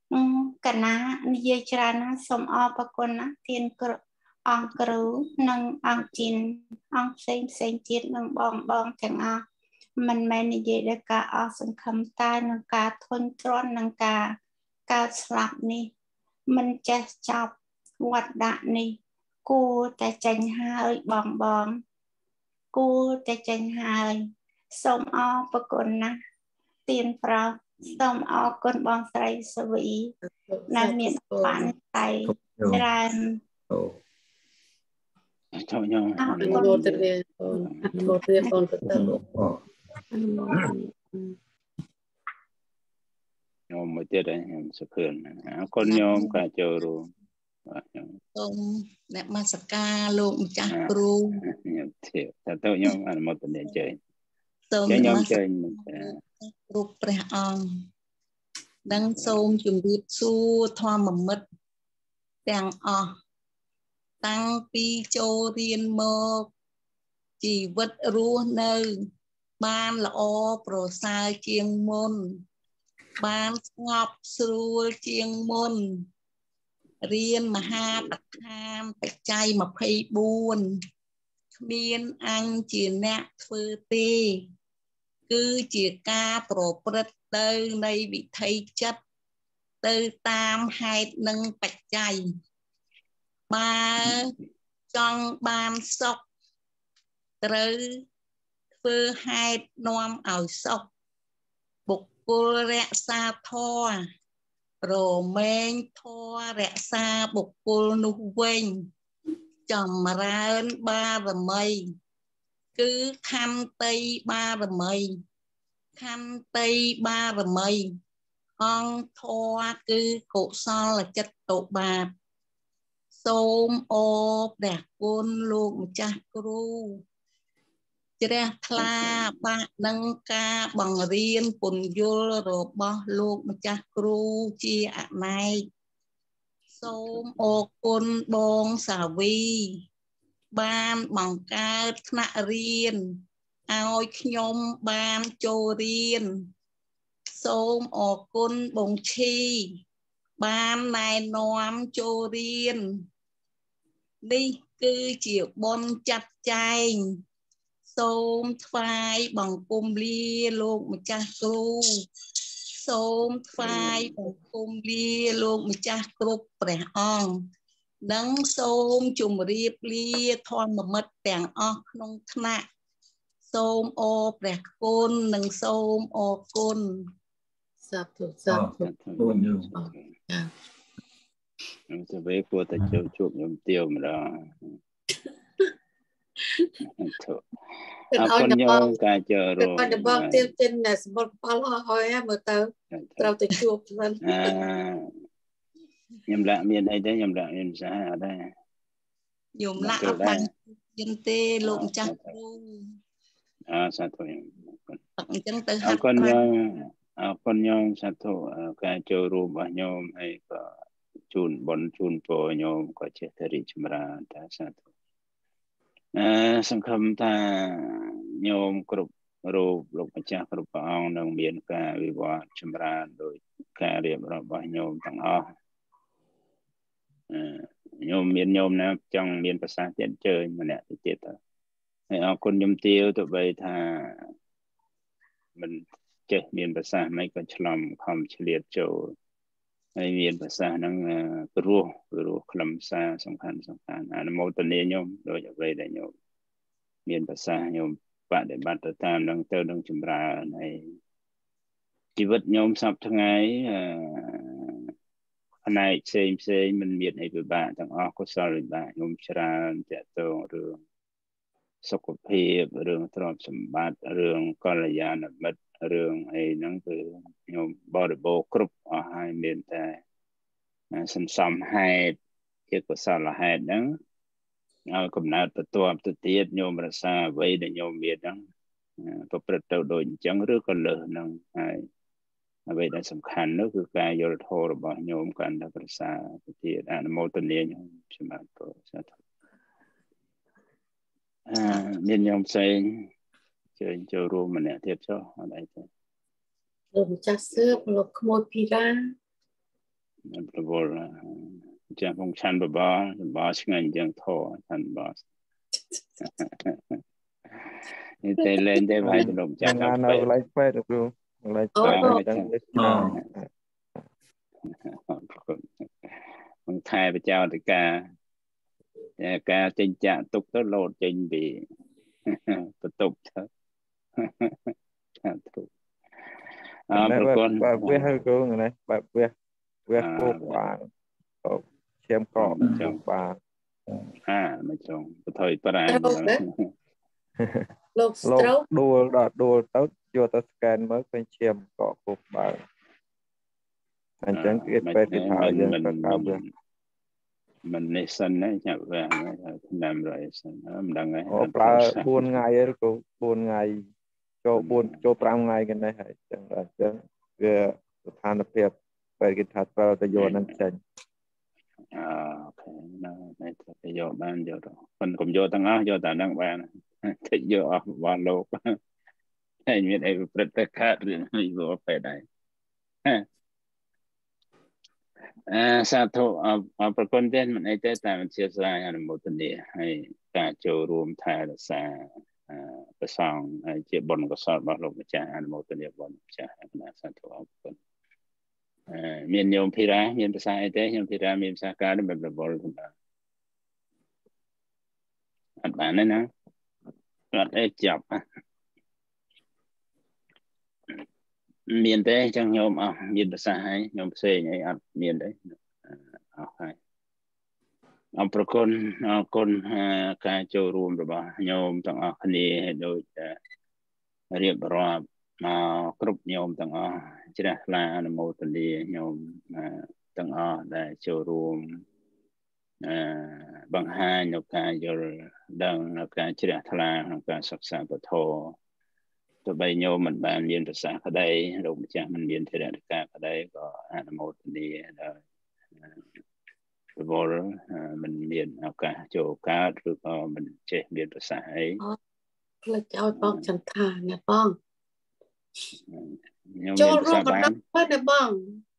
កណានិយាយច្រើនណាសូមអរប្រគុណណាទានអង្គគ្រូនិងអង្គជីនអង្គផ្សេងទៀតនិងបងទាំងអស់មិនមែននិយាយដោយការអស់សង្ឃឹមតែនឹងការធន់ទ្រាំនឹងការកើតស្លាប់នេះមិនចេះចប់វត្តដាក់នេះគួរតែចេញហើយបងគួរតែចេញហើយសូមអរប្រគុណណាទានប្រោសូមអរគុណបងស្រីសវីដែលមានបានតែច្រើនចូលញោមអនុមោទនាបងអនុមោទនាបងទៅញោមមកទៀតហើយខ្ញុំសុខឿនអរគុណញោមការចូលរួមសូមអ្នកនមស្ការលោកម្ចាស់គ្រូខ្ញុំទៀតតើញោមអនុមោទនាចេញសូមញោមចេញគ្រប់ព្រះអង្គនិងសូមជម្រាបសួរធម្មមិត្តទាំងអស់តាំងពីចូលរៀនមកជីវិតរស់នៅបានល្អប្រសើរជាងមុនបានស្ងប់ស្រួលជាងមុនរៀនមហាបឋមបច្ច័យ24គ្មានអញជាអ្នកធ្វើទេគឺជាការប្រព្រឹត្តទៅនៃវិថីចិត្តទៅតាមហេតុនិងបច្ច័យបើចង់បានសុខត្រូវធ្វើហេតុនាំឲ្យសុខបុគ្គលរក្សាធម៌រមែងធម៌រក្សាបុគ្គលនោះវិញចម្រើនបារមីគឺខន្តីបារមីខន្តីបារមីអង្គធម៌គឺកុសលចិត្តតុបាបសូមអរព្រះគុណលោកម្ចាស់គ្រូជ្រះថ្លាបាក់នឹងការបង្រៀនពន្យល់របស់លោកម្ចាស់គ្រូជាអនេកសូមអរគុណបងសាវីបានបង្កើតថ្នាក់រៀនឲ្យខ្ញុំបានចូលរៀនសូមអរគុណបងឈីបានណែនាំចូលរៀននេះគឺជាបុណ្យចាត់ចែងសូមថ្វាយបង្គំលាលោកម្ចាស់គ្រូសូមថ្វាយបង្គំលាលោកម្ចាស់គ្រប់ព្រះអង្គនិងសូមជម្រាបលាធម្មមិត្តទាំងអស់ក្នុងថ្នាក់សូមអរព្រះគុណនិងសូមអរគុណសាធុខ្ញុំទៅវេគួរតែជួបខ្ញុំទៀវម្ដងអរគុណញោមការចូលរួមតែបងទៀវចិនសម្បល់កប៉ាល់អស់ហើយមើលទៅត្រូវទៅជួបហ្នឹងខ្ញុំលាក់មានអីទេខ្ញុំលាក់មានសារអត់ដែរខ្ញុំលាក់អត់បានមានទេលោកម្ចាស់គ្រូសាធុអញ្ចឹងទៅអរគុណញោមសាធុការចូលរួមរបស់ញោមហើយក៏ជូនបុណ្យជូនពរញោមក៏ចេះតែរីកចម្រើនតាសាធុសង្ឃឹមថាញោមគ្រប់រូបលោកម្ចាស់គ្រប់ព្រះអង្គនឹងមានការវិវត្តចម្រើនដោយការរៀបរាប់របស់ញោមទាំងអស់ញោមមានញោមណាចង់មានប្រសាសន៍ទៀតជើញម្នាក់ទៅទៀតទៅហើយអរគុណញោមទាវទៅបីថាមិនចេះមានប្រសាសន៍មិនក៏ឆ្លំខំឆ្លៀតចូលហើយមានប្រសាសន៍ហ្នឹងព្រោះខ្លឹមសារសំខាន់អនុមោទនាញោមដោយអ្វីដែលញោមមានប្រសាសន៍ញោមបដិបត្តិទៅតាមនឹងទៅនឹងចម្រើនហើយជីវិតញោមសពថ្ងៃផ្នែកផ្សេងមិនមានអីពិបាកទាំងអស់កុសលវិបាកញោមច្រើនតកតងរឿងសុខភាពរឿងទ្រព្យសម្បត្តិរឿងកល្យាណមិត្តរឿងអីហ្នឹងគឺញោមបរិបូរគ្រប់អស់ហើយមានតែសន្សំហេតុជាកុសលហេតុហ្នឹងឲ្យកំណើតបន្ទាប់ទៅទៀតញោមរក្សាអ្វីដែលញោមមានហ្នឹងប្រព្រឹត្តទៅដូចអញ្ចឹងឬក៏លើសហ្នឹងហើយអ្វីដែលសំខាន់នោះគឺការយល់ធម៌របស់ញោមកាន់តែប្រសើរទៅទៀតអនុមោទនាញោមសម្រាប់ពរសាធុមានញោមផ្សេងជើញចូលរួមម្នាក់ទៀតចុះអត់អីទេលោកម្ចាស់សឿបលោកក្មួយភីរ៉ាប្រវល់ចាំផងឆាន់បបឆ្ងាញ់យ៉ាងធរឆាន់បបនេះតែលេងតែវាយទៅលោកចាស់នៅកន្លែងពេទ្យគ្រូកន្លែងពេទ្យហ្នឹងមិនថែបចោតការចេញចាក់ទុកទៅលោតចេញពីបន្ទប់ទៅប្រកនបើវាហើយគ្រូណាបើវាគោកបានឈាមកកចំបានមិនចង់បថុយប្រាំលោក stroke ដួលទៅយកទៅស្កេនមើលឃើញឈាមកកគោកបានអញ្ចឹងគេពេទ្យគេថាយើងទៅកៅវាមិននេះសិនណាញ៉ាំវាឆ្នាំរយសិនមិនដឹងទេប្រើ4ថ្ងៃឯងគ្រូ4ថ្ងៃចូល5ថ្ងៃគេនេះហើយអញ្ចឹងវាស្ថានភាពពេលគេថាត្រូវទៅយកនឹងចេញអូខេណាទៅយកបានយកទៅប៉ុន្តែកុំយកទាំងអស់យកតែនឹងបានតិចយកអស់របស់លោកហើយមានអីប្រព្រឹត្តទៅខាតរឿងនេះវាពេកដែរសាធុប្រគុណទេមិនអីទេតែវិទ្យាសាស្ត្រអនុមោទនាហើយការចូលរួមថែរក្សាប្រសងហើយជាបុណ្យកុសលរបស់លោកម្ចាស់អនុមោទនាបុណ្យម្ចាស់គណៈសាធុអរគុណមានញោមភីរ៉ាមានភាសាអីទេញោមភីរ៉ាមានភាសាការមិនប្រវល់ទេអត់បានទេណាអត់អីចាប់មានទេចឹងញោមអស់មានភាសាហើយញោមផ្សេងអីអត់មានទេអស់ហើយអរគុណការចូលរួមរបស់ញោមទាំងអស់គ្នាដូចរៀបរាប់មកគ្រប់ញោមទាំងអស់ជ្រះថ្លាអនុមោទនាញោមទាំងអស់ដែលចូលរួមបង្ហាញនៅការយល់ដឹងនៅការជ្រះថ្លាក្នុងការសិក្សាពធទោះបីញោមមិនបានមានប្រសាសន៍ក្តីលោកម្ចាស់មិនមានធរណការក្តីក៏អនុមោទនាដល់ប្រវល់មិនមានឱកាសចូលកើតឬក៏មិនចេះមានប្រសាសន៍អីផ្លេចឲ្យបងចន្ទថាណាបងចូលរួមបណ្ដាប់ទៅបង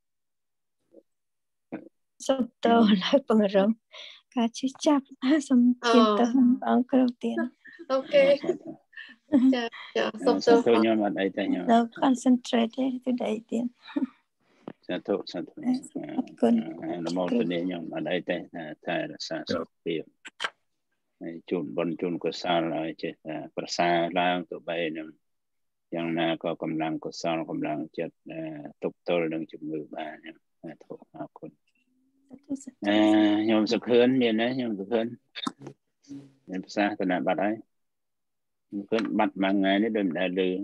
សុំតើឡើយបងរំការជិះចាប់សំជាទៅបងគ្រូទៀតអូខេចាសុំតើញោមអត់អីទេញោម concentrate ទៅដៃទៀតសាធុគុណអនុមោទនាញោមអត់អីទេតែរក្សាសុខភាពហើយជូនបុណ្យជូនកុសលឲ្យចេះប្រសើរឡើងទៅបីនឹងយ៉ាងណាក៏កម្លាំងកុសលកម្លាំងចិត្តទប់ទល់នឹងជំងឺបានសាធុអរគុណញោមសុខឿនមានទេញោមសុខឿនមានភាសាគណៈបាត់ហើយខ្ញុំបាត់មួយថ្ងៃនេះដូចមិនដែលឮ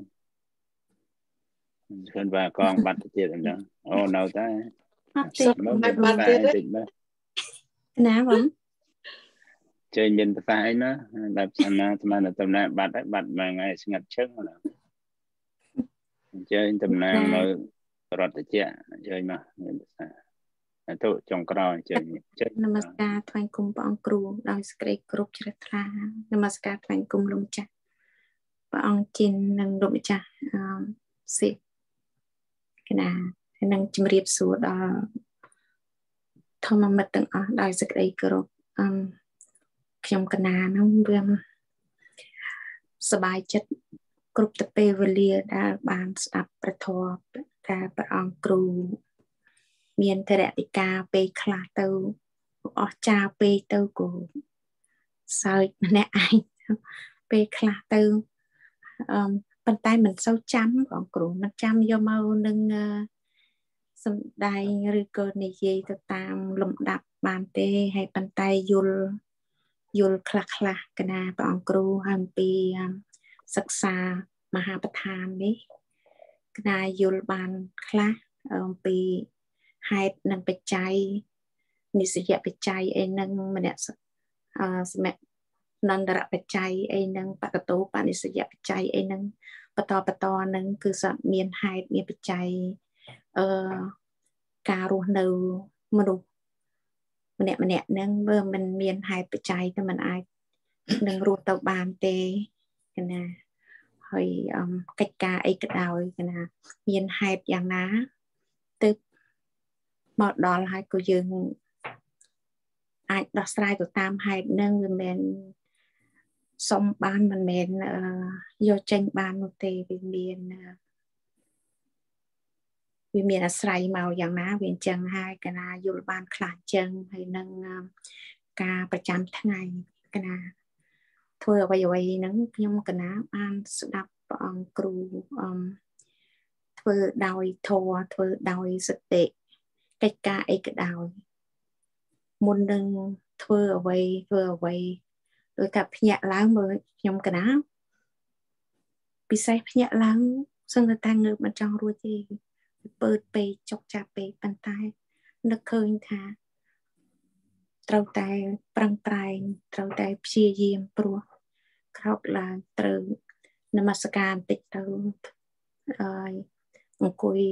ខ្ញុំว่ากองបាត់ទៅទៀតអញ្ចឹងអូនៅតែអត់ទេបាត់ទៀតណាបងចេញមានភាសាអីណាបែបស្មាស្មានតំណាបាត់ហើយបាត់មួយថ្ងៃស្ងាត់ឈឹងណាអញ្ចឹងតំណានៅរដ្ឋជាជួយមកមានភាសាទៅចុងក្រោយអញ្ចឹងនមស្ការថ្វាយគុំព្រះអង្គគ្រូដោយសេចក្តីគោរពជ្រះថ្លានមស្ការថ្វាយគុំលោកម្ចាស់ព្រះអង្គជីននិងលោកម្ចាស់សិកណានឹងជំរាបសួរដល់ធម្មមិត្តទាំងអស់ដោយសេចក្តីគោរពខ្ញុំកណានោះវាសប្បាយចិត្តគ្រប់ទៅពេលវេលាដែលបានស្ដាប់ព្រះធម៌ដែលព្រះអង្គគ្រូមានធរណីការពេលខ្លះទៅអស់ចាពេលទៅក៏សើចម្នាក់ឯងពេលខ្លះទៅប៉ុន្តែមិនសូវចាំបងគ្រូមិនចាំយកមកនឹងសំដែងឬក៏និយាយទៅតាមលំដាប់បានទេហើយប៉ុន្តែយល់ខ្លះកណាព្រះអង្គគ្រូអំពីសិក្សាមហាប្រធាននេះកណាយល់បានខ្លះអំពីហេតុនិងបច្ច័យនិស្សយបច្ច័យអីនឹងម្នាក់សមៈនន្តរបច្ច័យអីនឹងបកតោបនិស្សយបច្ច័យអីនឹងបន្តនឹងគឺសត្វមានហេតុមានបច្ច័យការរស់នៅមនុស្សម្នាក់នឹងបើមិនមានហេតុបច្ច័យទៅមិនអាចនឹងរស់ទៅបានទេកណាហើយកិច្ចការអីក៏ដោយកណាមានហេតុយ៉ាងណាទើបមកដល់ហើយក៏យើងអាចដោះស្រាយទៅតាមហេតុនឹងវាមិនសុំបានមិនមែនយកចេញបាននោះទេវាមានអាស្រ័យមកយ៉ាងណាវាអញ្ចឹងហើយកណាយល់បានខ្លះអញ្ចឹងហើយនឹងការប្រចាំថ្ងៃកណាធ្វើអ្វីហ្នឹងខ្ញុំកណាបានស្ដាប់ព្រះអង្គគ្រូធ្វើដោយធម៌ធ្វើដោយសតិកិច្ចការអីក៏ដោយមុននឹងធ្វើអ្វីដោយតែភ្ញាក់ឡើងមើលខ្ញុំកណាពិសេសភ្ញាក់ឡើងសឹងតែងើបមិនចង់រួចទេពើពេកចុកចាប់ពេកប៉ុន្តែនឹកឃើញថាត្រូវតែប្រឹងប្រែងត្រូវតែព្យាយាមព្រោះក្រោកឡើងត្រូវនមស្ការបន្តិចទៅអង្គុយ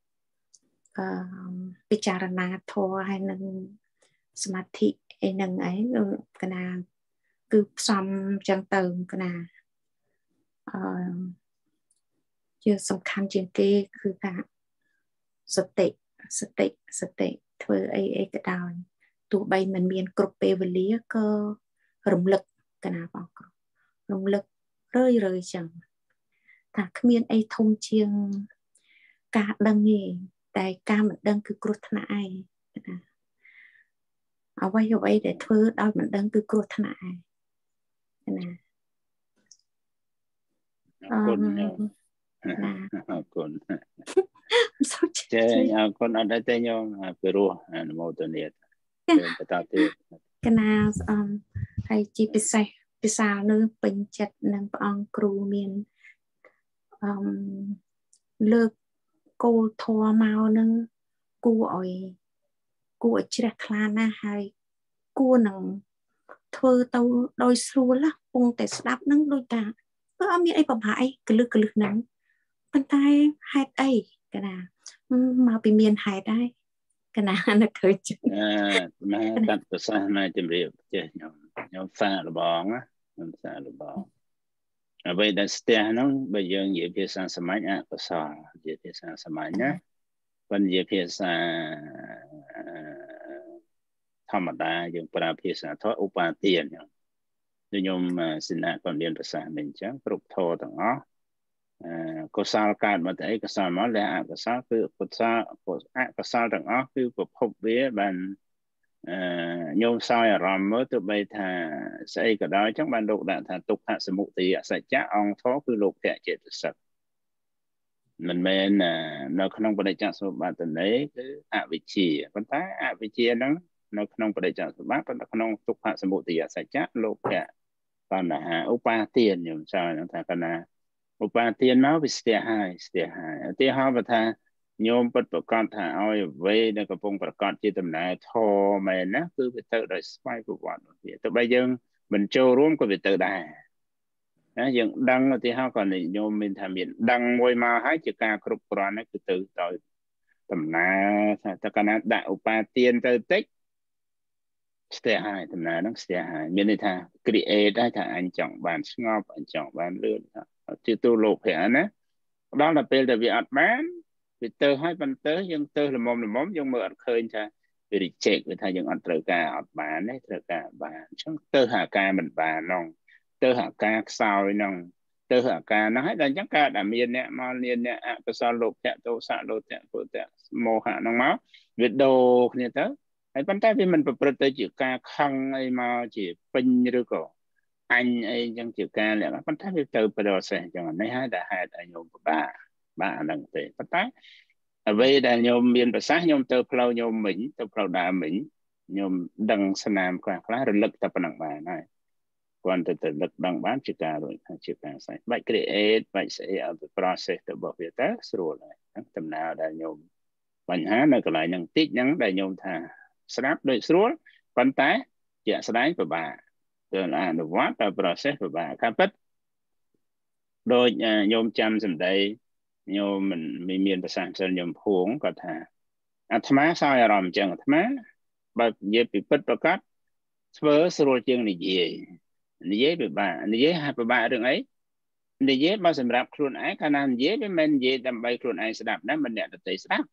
ពិចារណាធម៌ហើយនឹងសមាធិឯនឹងឯងកណាគឺផ្សំចឹងទៅកណាជាសំខាន់ជាងគេគឺថាសតិធ្វើអីក៏ដោយទោះបីមិនមានគ្រប់ពេលវេលាក៏រំលឹកកណាបងគ្រូរំលឹករឿយចឹងថាគ្មានអីធំជាងការដឹងទេតែការមិនដឹងគឺគ្រោះថ្នាក់ឯងណាអ្វីដែលធ្វើដោយមិនដឹងគឺគ្រោះថ្នាក់ឯងណាអរគុណចេញអរគុណអត់ទេញោមពីរោះអនុមោទនាបន្តទៀតកណាហើយជាពិសេសពិសាលនឹងពេញចិត្តនឹងព្រះអង្គគ្រូមានលើកគោលធម៌មកនឹងគួរឲ្យជ្រះថ្លាណាស់ហើយគួរនឹងធ្វើទៅដោយស្រួលពងតែស្ដាប់នឹងដូចថាអត់មានអីប្រហែលអីកលឹះហ្នឹងប៉ុន្តែហេតុអីកណាមកពីមានហេតុហើយកណានឹកឃើញមកកាត់ប្រសាសន៍មកជំរាបចេះខ្ញុំសាកល្បងណាខ្ញុំសាកល្បងអ្វីដែលស្ទះហ្នឹងបើយើងនិយាយភាសាសាមញ្ញអកុសលនិយាយភាសាសាមញ្ញណាបើនិយាយភាសាធម្មតាយើងប្រើភាសាធម៌ឧបាទានដូចខ្ញុំសិនៈក៏រៀនភាសានេះអញ្ចឹងគ្រប់ធម៌ទាំងអស់កុសលកើតមកតែកុសលមកលះអកុសលគឺអកុសលទាំងអស់គឺប្រភពវាបានញោមសោយអារម្មណ៍មើលទោះបីថាស្អីក៏ដោយអញ្ចឹងបានលោកដាក់ថាទុក្ខសមុទយសច្ចៈអង្គធម៌គឺលោកភៈចេតសិកមិនមែននៅក្នុងបដិច្ចសមុប្បត្តិន័យគឺអវិជ្ជាប៉ុន្តែអវិជ្ជាហ្នឹងនៅក្នុងបដិច្ចសមុប្បត្តិប៉ុន្តែក្នុងទុក្ខសមុទយសច្ចៈលោកភៈបណ្ហាឧបាទានញោមសោយហ្នឹងថាកណាឧបាទានមកវាស្ទះហើយឧទាហរណ៍បើថាញោមពិតប្រកបថាឲ្យអ្វីដែលកំពុងប្រកាសជាដំណើរធម៌មែនណាគឺវាទៅដោយស្វ័យប្រវត្តិវាទោះបីយើងមិនចូលរួមក៏វាទៅដែរណាយើងដឹងឧទាហរណ៍ក៏ញោមមានថាមានដឹងមួយមកហើយជាការគ្រប់គ្រាន់ហ្នឹងគឺទៅដោយដំណើរថាតើកាលណាដាក់ឧបាទានទៅតិចស្ទះហើយដំណើរហ្នឹងស្ទះហើយមានន័យថា create ហើយថាអញចង់បានស្ងប់អញចង់បានលឿនជាទូលោកភៈណាដល់តែពេលដែលវាអត់បានវាទៅហើយបន្ទើយើងទៅល្មមយើងមើលអត់ឃើញថាវា reject វាថាយើងអត់ត្រូវការអត់បានទេត្រូវការបានអញ្ចឹងទៅហៅការមិនបានហ្នឹងទៅហៅការខ្សោយហ្នឹងទៅហៅការហ្នឹងហើយដល់អញ្ចឹងកើតតែមានអ្នកមកមានអ្នកអកុសលលោកភៈទោសៈលោភៈពុទ្ធៈមោហៈហ្នឹងមកវាដូរគ្នាទៅហើយប៉ុន្តែវាមិនប្រព្រឹត្តទៅជាការខឹងអីមកជាពេញឬក៏អញអីចឹងជាការលក្ខណៈប៉ុន្តែវាទៅ process ចឹងនេះហើយដែលហេតុឲ្យញោមពិបាកអាហ្នឹងទេប៉ុន្តែអ្វីដែលញោមមានប្រសាសន៍ញោមទៅផ្លូវញោមមិញទៅផ្លូវដើមមិញញោមដឹងស្នាមខ្លះរលឹកតែប៉ុណ្ណឹងបានហើយគាត់ទៅរលឹកដឹងបានជាការរួចជាការស្អីបាច់ create បាច់ស្អីឲ្យ process របស់វាទៅស្រួលហើយដំណើរដែលញោមបញ្ហានៅកន្លែងហ្នឹងតិចហ្នឹងដែលញោមថាស្រាប់ដូចស្រួលប៉ុន្តែជាក់ស្ដែងពិបាកទៅអនុវត្តទៅ process ពិបាកការពិតដូចញោមចាំសម្ដីញោមមិនមានប្រសាសន៍ផ្សេងញោមភួងគាត់ថាអាត្មាសោយអារម្មណ៍អញ្ចឹងអាត្មាបើនិយាយពីពិតប្រកបធ្វើស្រួលជាងនិយាយពិបាកនិយាយហាក់ពិបាករឿងអីនិយាយបើសម្រាប់ខ្លួនឯងកាលណានិយាយវាមិននិយាយដើម្បីខ្លួនឯងស្ដាប់ណាមិនអ្នកដទៃស្ដាប់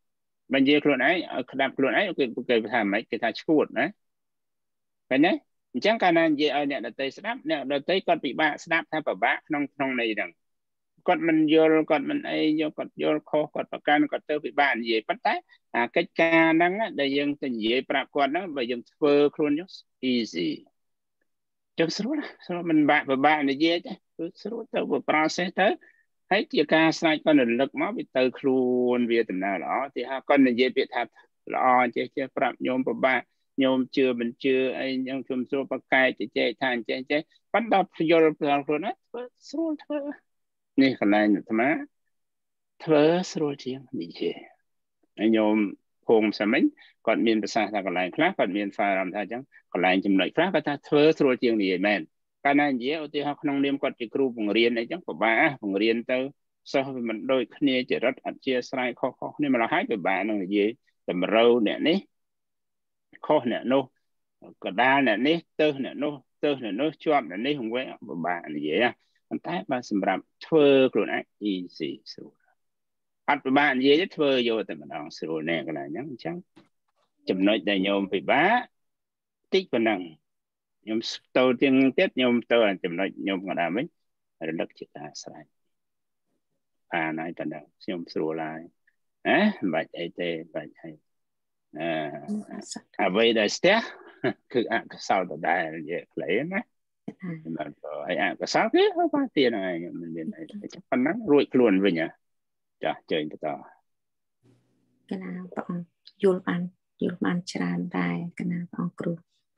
mình về luôn ấy đạp luôn ấy cái thằng mấy cái thằng chuột đấy phải đấy chẳng cả nên về ở nè là tây snap nè là tây con bị bạ snap thay bảo bạ trong này rằng con mình vô con mình ấy vô con vô kho con bạc can con tơ bị bạn về bắt tay cái ca năng á để dân tình về bạc con đó và dân phơ luôn nhá easy trong số mình bạn và bạn để về chứ số tơ vừa process tới thấy chia ca sai con lực máu bị tơ luôn về tầm nào đó thì ha con này về bị thật lo chứ chứ bạc nhôm và bạn nhôm chưa mình chưa ấy nhôm chùm số bạc cay chỉ chơi than chơi bắt đầu vô luôn á sốนี่ขนาดนั้นมาเธอสรุปจริงดีเจโยมพงสมัยก่อนมีภาษาทางกันหลายครั้งก่อนมีฟาร์มท่าจังกันหลายจำนวนครั้งก็ท่าเธอสรุปจริงดีแม่นการนั้นเยอะที่เขาขนมเรียนก่อนจะครูผมเรียนไอ้จังผมบ้าผมเรียนเต้าสอบมันโดยเนี่ยจะรัดอัดเชียร์สไลด์ข้อนี่มันเราหายไปบ้านนั่นเยอะแต่มาเราเนี่ยนี่ข้อเนี่ยโน้กระดานเนี่ยนี่เตอร์เนี่ยโน้ชอบเนี่ยนี่ผมไว้บ้านเยอะแต่บางสำหรับเธอคนนั้น easy สุดอัดบ้านเยอะเธอโยแต่มันเอาสุดเนี่ยก็ได้ยังจังจำนวนแต่โยมไปบ้าติ๊กเป็นนังโยมโตเตียงเต็ดโยมโตจำนวนโยมก็ได้ไหมระดับจิตอาศัยไหนกันดังโยมสุดเลยบัดไอเต้บัดไอไว้ได้เสียคือก็เศร้าแต่ได้เยอะเลยนะmà ai có sao thế không bao tiền này mình đến này chắc phần nắng ruồi luôn về nhỉ chả chơi cái tao cái nào bọn yul ban tràn đài cái nào bọn cừu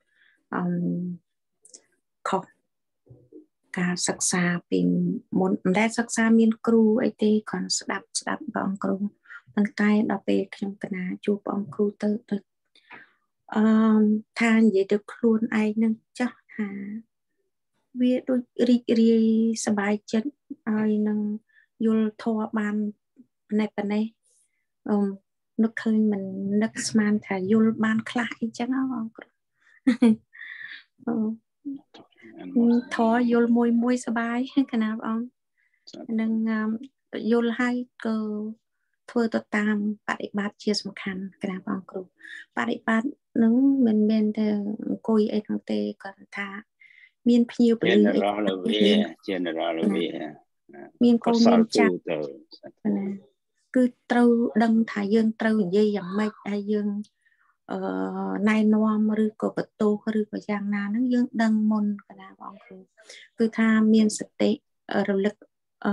khóc cả sắc xa pin muốn đa sắc xa miên cừu ấy thì còn đạp bọn cừu bằng tay đạp về trong cái nào chụp bọn cừu từ than vậy được luôn ai nâng chắc hà việc đôi riสบายចិត្តឲ្យនឹងយល់ធម៌បានnàyនឹកឃើញមិននឹកស្មានថាយល់បានខ្លះអីចឹងបងគ្រូធម៌យល់មួយសบายកណាបងនឹងយល់ហើយក៏ធ្វើទៅតាមបដិបត្តិជាសំខាន់កណាបងគ្រូបដិបត្តិនឹងមិនមែនតែអង្គុយអីនោះទេគាត់ថាមានភ្ញៀវពលឺអីgeneral មានកូនមានចាស់គឺត្រូវដឹងថាយើងត្រូវនិយាយយ៉ាងម៉េចហើយយើងណែនាំឬក៏បន្ទោសឬក៏យ៉ាងណាហ្នឹងយើងដឹងមុនកណាបងគ្រូគឺថាមានសតិរលឹក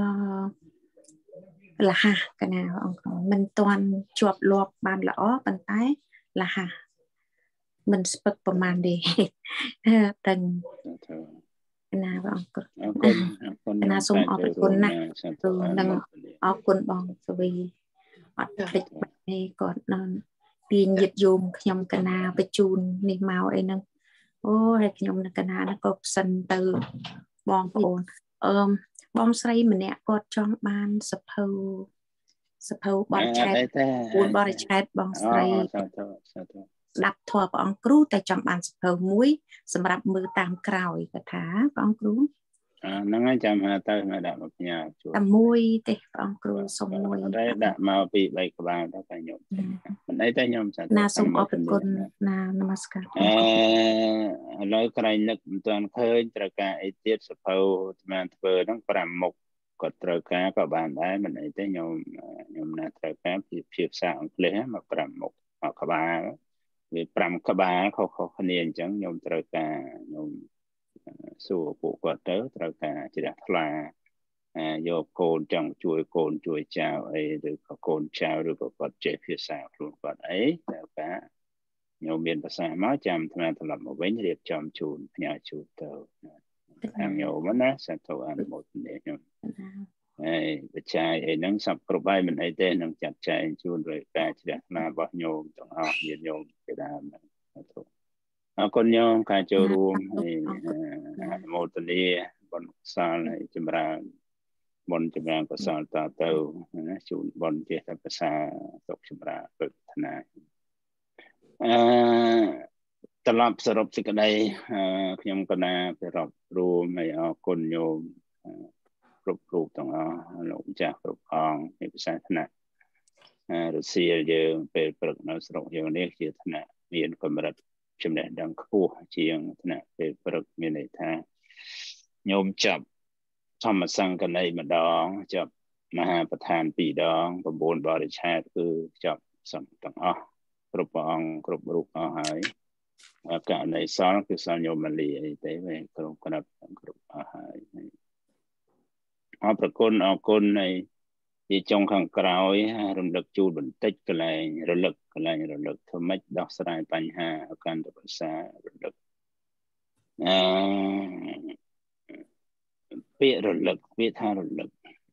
លះកណាបងគ្រូមិនទាន់ជាប់លាប់បានល្អប៉ុន្តែលះមិនស្ពឹកប្រមាណទេតែណាបងគ្រូណាសូមអរគុណណាស់នឹងអរគុណបងសវីអត់ភ្លេចនេះគាត់នឹងពីញាតិយោមខ្ញុំកណាបញ្ជូននេះមកអីហ្នឹងអូហើយខ្ញុំនៅកណាហ្នឹងក៏ផ្សិនទៅបងប្អូនបងស្រីម្នាក់គាត់ចង់បានសភៅបរិច្ឆេទ4បរិច្ឆេទបងស្រីស្ដាប់ធម៌ព្រះអង្គគ្រូតែចង់បានសភៅមួយសម្រាប់មើលតាមក្រោយគាត់ថាព្រះអង្គគ្រូហ្នឹងហើយចាំហៅទៅមកដាក់មកផ្ញើជួយតែមួយទេព្រះអង្គគ្រូសុំមួយតែដាក់មកពី3ក្បាលទៅតែខ្ញុំមិនអីតែខ្ញុំណាសូមអរគុណណានមស្ការឥឡូវក្រែងនឹកមិនទាន់ឃើញត្រូវការអីទៀតសភៅស្មានធ្វើហ្នឹង5មុខក៏ត្រូវការក៏បានដែរមិនអីទេខ្ញុំណាត្រូវការភាសាអង់គ្លេសមក5មុខមកក្បាលវា5ក្បាលខុសគ្នាអញ្ចឹងខ្ញុំត្រូវការខ្ញុំសួរពួកគាត់ទៅត្រូវការជ្រះថ្លាយកកូនចង់ជួយកូនជួយចៅអីឬក៏កូនចៅឬក៏គាត់ចេះភាសាខ្លួនគាត់អីត្រូវការខ្ញុំមានភាសាមកចាំថ្មត្រឡប់មកវិញរៀបចំជូនផ្ញើជូនទៅខាងខ្ញុំណាសាទរអនុមោទនាខ្ញុំហើយបច្ច័យអីហ្នឹងសពគ្រប់ហើយមិនអីទេនឹងចាត់ចែងជូនដោយការជ្រះថ្លារបស់ញោមទាំងអស់ញាតិញោមពីដើមហ្នឹងអរគុណញោមការចូលរួមហើយអនុមោទនាបុណ្យកុសលហើយចម្រើនបុណ្យចម្រើនកុសលតទៅណាជូនបុណ្យចេះតែភាសាសុខចម្រើនប្រាថ្នាត្រឡប់សរុបសេចក្តីខ្ញុំកណាប្ររពរួមហើយអរគុណញោមគ្រប់ទាំងអស់លោកចាស់គ្រប់អង្គនៃភាសាថ្នាក់រុស្ស៊ីយើងពេលព្រឹកនៅស្រុកយើងនេះជាថ្នាក់មានកម្រិតចំណេះដឹងខ្ពស់ជាងថ្នាក់ពេលព្រឹកមានន័យថាញោមចាប់ធម្មសង្កណីម្ដងចាប់មហាប្រធាន2ដង9បរិឆេទគឺចាប់សឹងទាំងអស់គ្រប់ព្រះអង្គគ្រប់រូបអស់ហើយករណីសល់គឺសល់ញោមមាលីអីទេវិញគ្រប់គណៈគ្រប់អស់ហើយអរគុណនៃជាចុងខាងក្រោយរំលឹកជូនបន្តិចកន្លែងរលឹកធ្វើម៉េចដោះស្រាយបញ្ហាកាន់តែប្រសើររលឹកពាក្យរលឹកពាក្យថារលឹ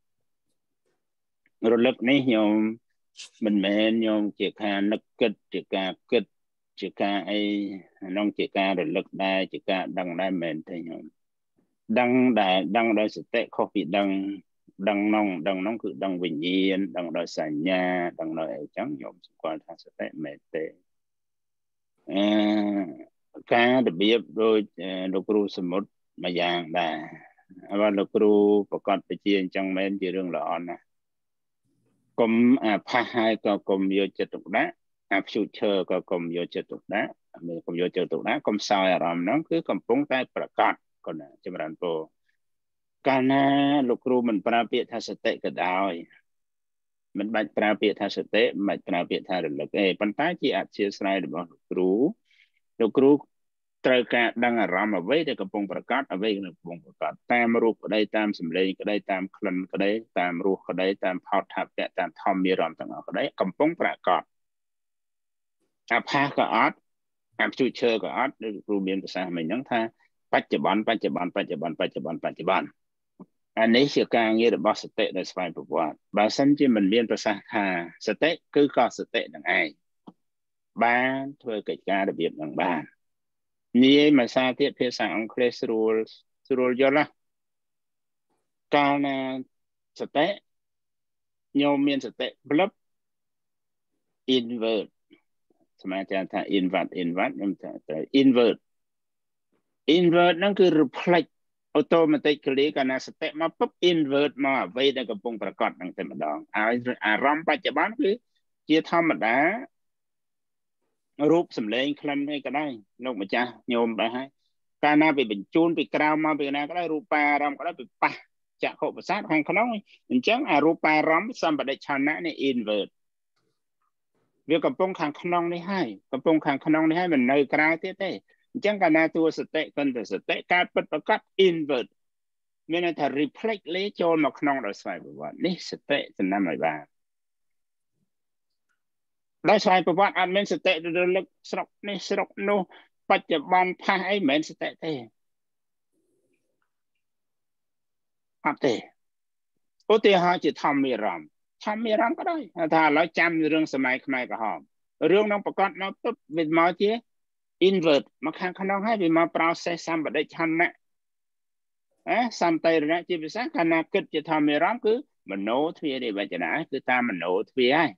កនេះញោមមិនមែនញោមជាការនឹកគិតជាការគិតជាការអីក្នុងជាការរលឹកដែរជាការដឹងដែរមិនមែនទេញោមដឹងដោយសតិខុសពីដឹងនោះគឺដឹងវិញ្ញាណដឹងដោយសញ្ញាដឹងដោយអីចឹងញោមស្គាល់ថាសតិមិនទេការរបៀបដូចលោកគ្រូសមុទ្រមួយយ៉ាងដែរបើលោកគ្រូប្រកាសពជាអញ្ចឹងមែនជារឿងល្អណាស់កុំអាផាសហើយក៏កុំយកចិត្តទុកដាក់អាភ្ជូតឈើក៏កុំយកចិត្តទុកដាក់កុំយកចិត្តទុកដាក់កុំសោយអារម្មណ៍ហ្នឹងគឺកំពុងតែប្រកាសក៏ណាចម្រើនពរកាលណាលោកគ្រូមិនប្រើពាក្យថាសតិក៏ដោយមិនបាច់ប្រើពាក្យថាសតិមិនបាច់ប្រើពាក្យថារលឹកទេប៉ុន្តែជាអធិស្ឋានរបស់លោកគ្រូត្រូវការដឹងអារម្មណ៍អ្វីដែលកំពុងប្រកាសអ្វីដែលកំពុងប្រកាសតាមរូបក្តីតាមសម្លេងក្តីតាមក្លិនក្តីតាមរសក្តីតាមផោតថាពៈតាមធម្មអារម្មណ៍ទាំងអស់ក្តីកំពុងប្រកាសអាផាសក៏អត់អាភ្ជូតឈើក៏អត់ដូចគ្រូមានប្រសាសន៍មិញហ្នឹងថាបច្ចុប្បន្នអានេះជាការងាររបស់សតិដែលស្វ័យប្រវត្តិបើសិនជាមិនមានប្រសាសន៍ថាសតិគឺក៏សតិនឹងឯងបានធ្វើកិច្ចការរបៀបនឹងបាននិយាយភាសាទៀតភាសាអង់គ្លេសស្រួលយល់ណាកាលណាសតិញោមមានសតិប្លឹប invert សមាចារថា invert ខ្ញុំថា invert ហ្នឹងគឺ reflect automatically កាលណាសតិមកปุ๊ប invert មកអ្វីដែលកំពុងប្រកបនឹងតែម្ដងហើយអារម្មណ៍បច្ចុប្បន្នគឺជាធម្មតារូបសម្លេងក្លិនអីក៏ដោយលោកម្ចាស់ញោមដែរហើយកាលណាវាបញ្ជូនពីក្រៅមកពីណាក៏ដោយរូបាអារម្មណ៍ក៏ដោយវាប៉ះចក្ខុប្រសាទខាងក្នុងអញ្ចឹងអារូបាអារម្មណ៍សម្បដិឆន្ទៈនេះ invert វាកំពុងខាងក្នុងនេះហើយមិននៅក្រៅទៀតទេអញ្ចឹងកាលណាតួសតិគន្ទសតិការពិតប្រកប invert មានន័យថា reflect លេចូលមកក្នុងដោយស្វ័យប្រវត្តិនេះសតិចំណាំឲ្យបានដោយស្វ័យប្រវត្តិអត់មានសតិរលឹកស្រុកនេះស្រុកនោះបច្ចុប្បន្នផាសអីមិនមែនសតិទេអត់ទេឧទាហរណ៍ជាធម្មអារម្មណ៍ក៏ដោយថាឥឡូវចាំរឿងសម័យខ្មែរក្រហមរឿងនឹងប្រកាសមកទៅវាមកជា invert មកខាងក្នុងហើយវាមក process សម្បដិឆន្ទៈសន្តិរណៈជាភាសាកាលណាគិតជាធម្មអារម្មណ៍គឺមโนទ្វារនៃវចនាគឺតាមមโนទ្វារហើយ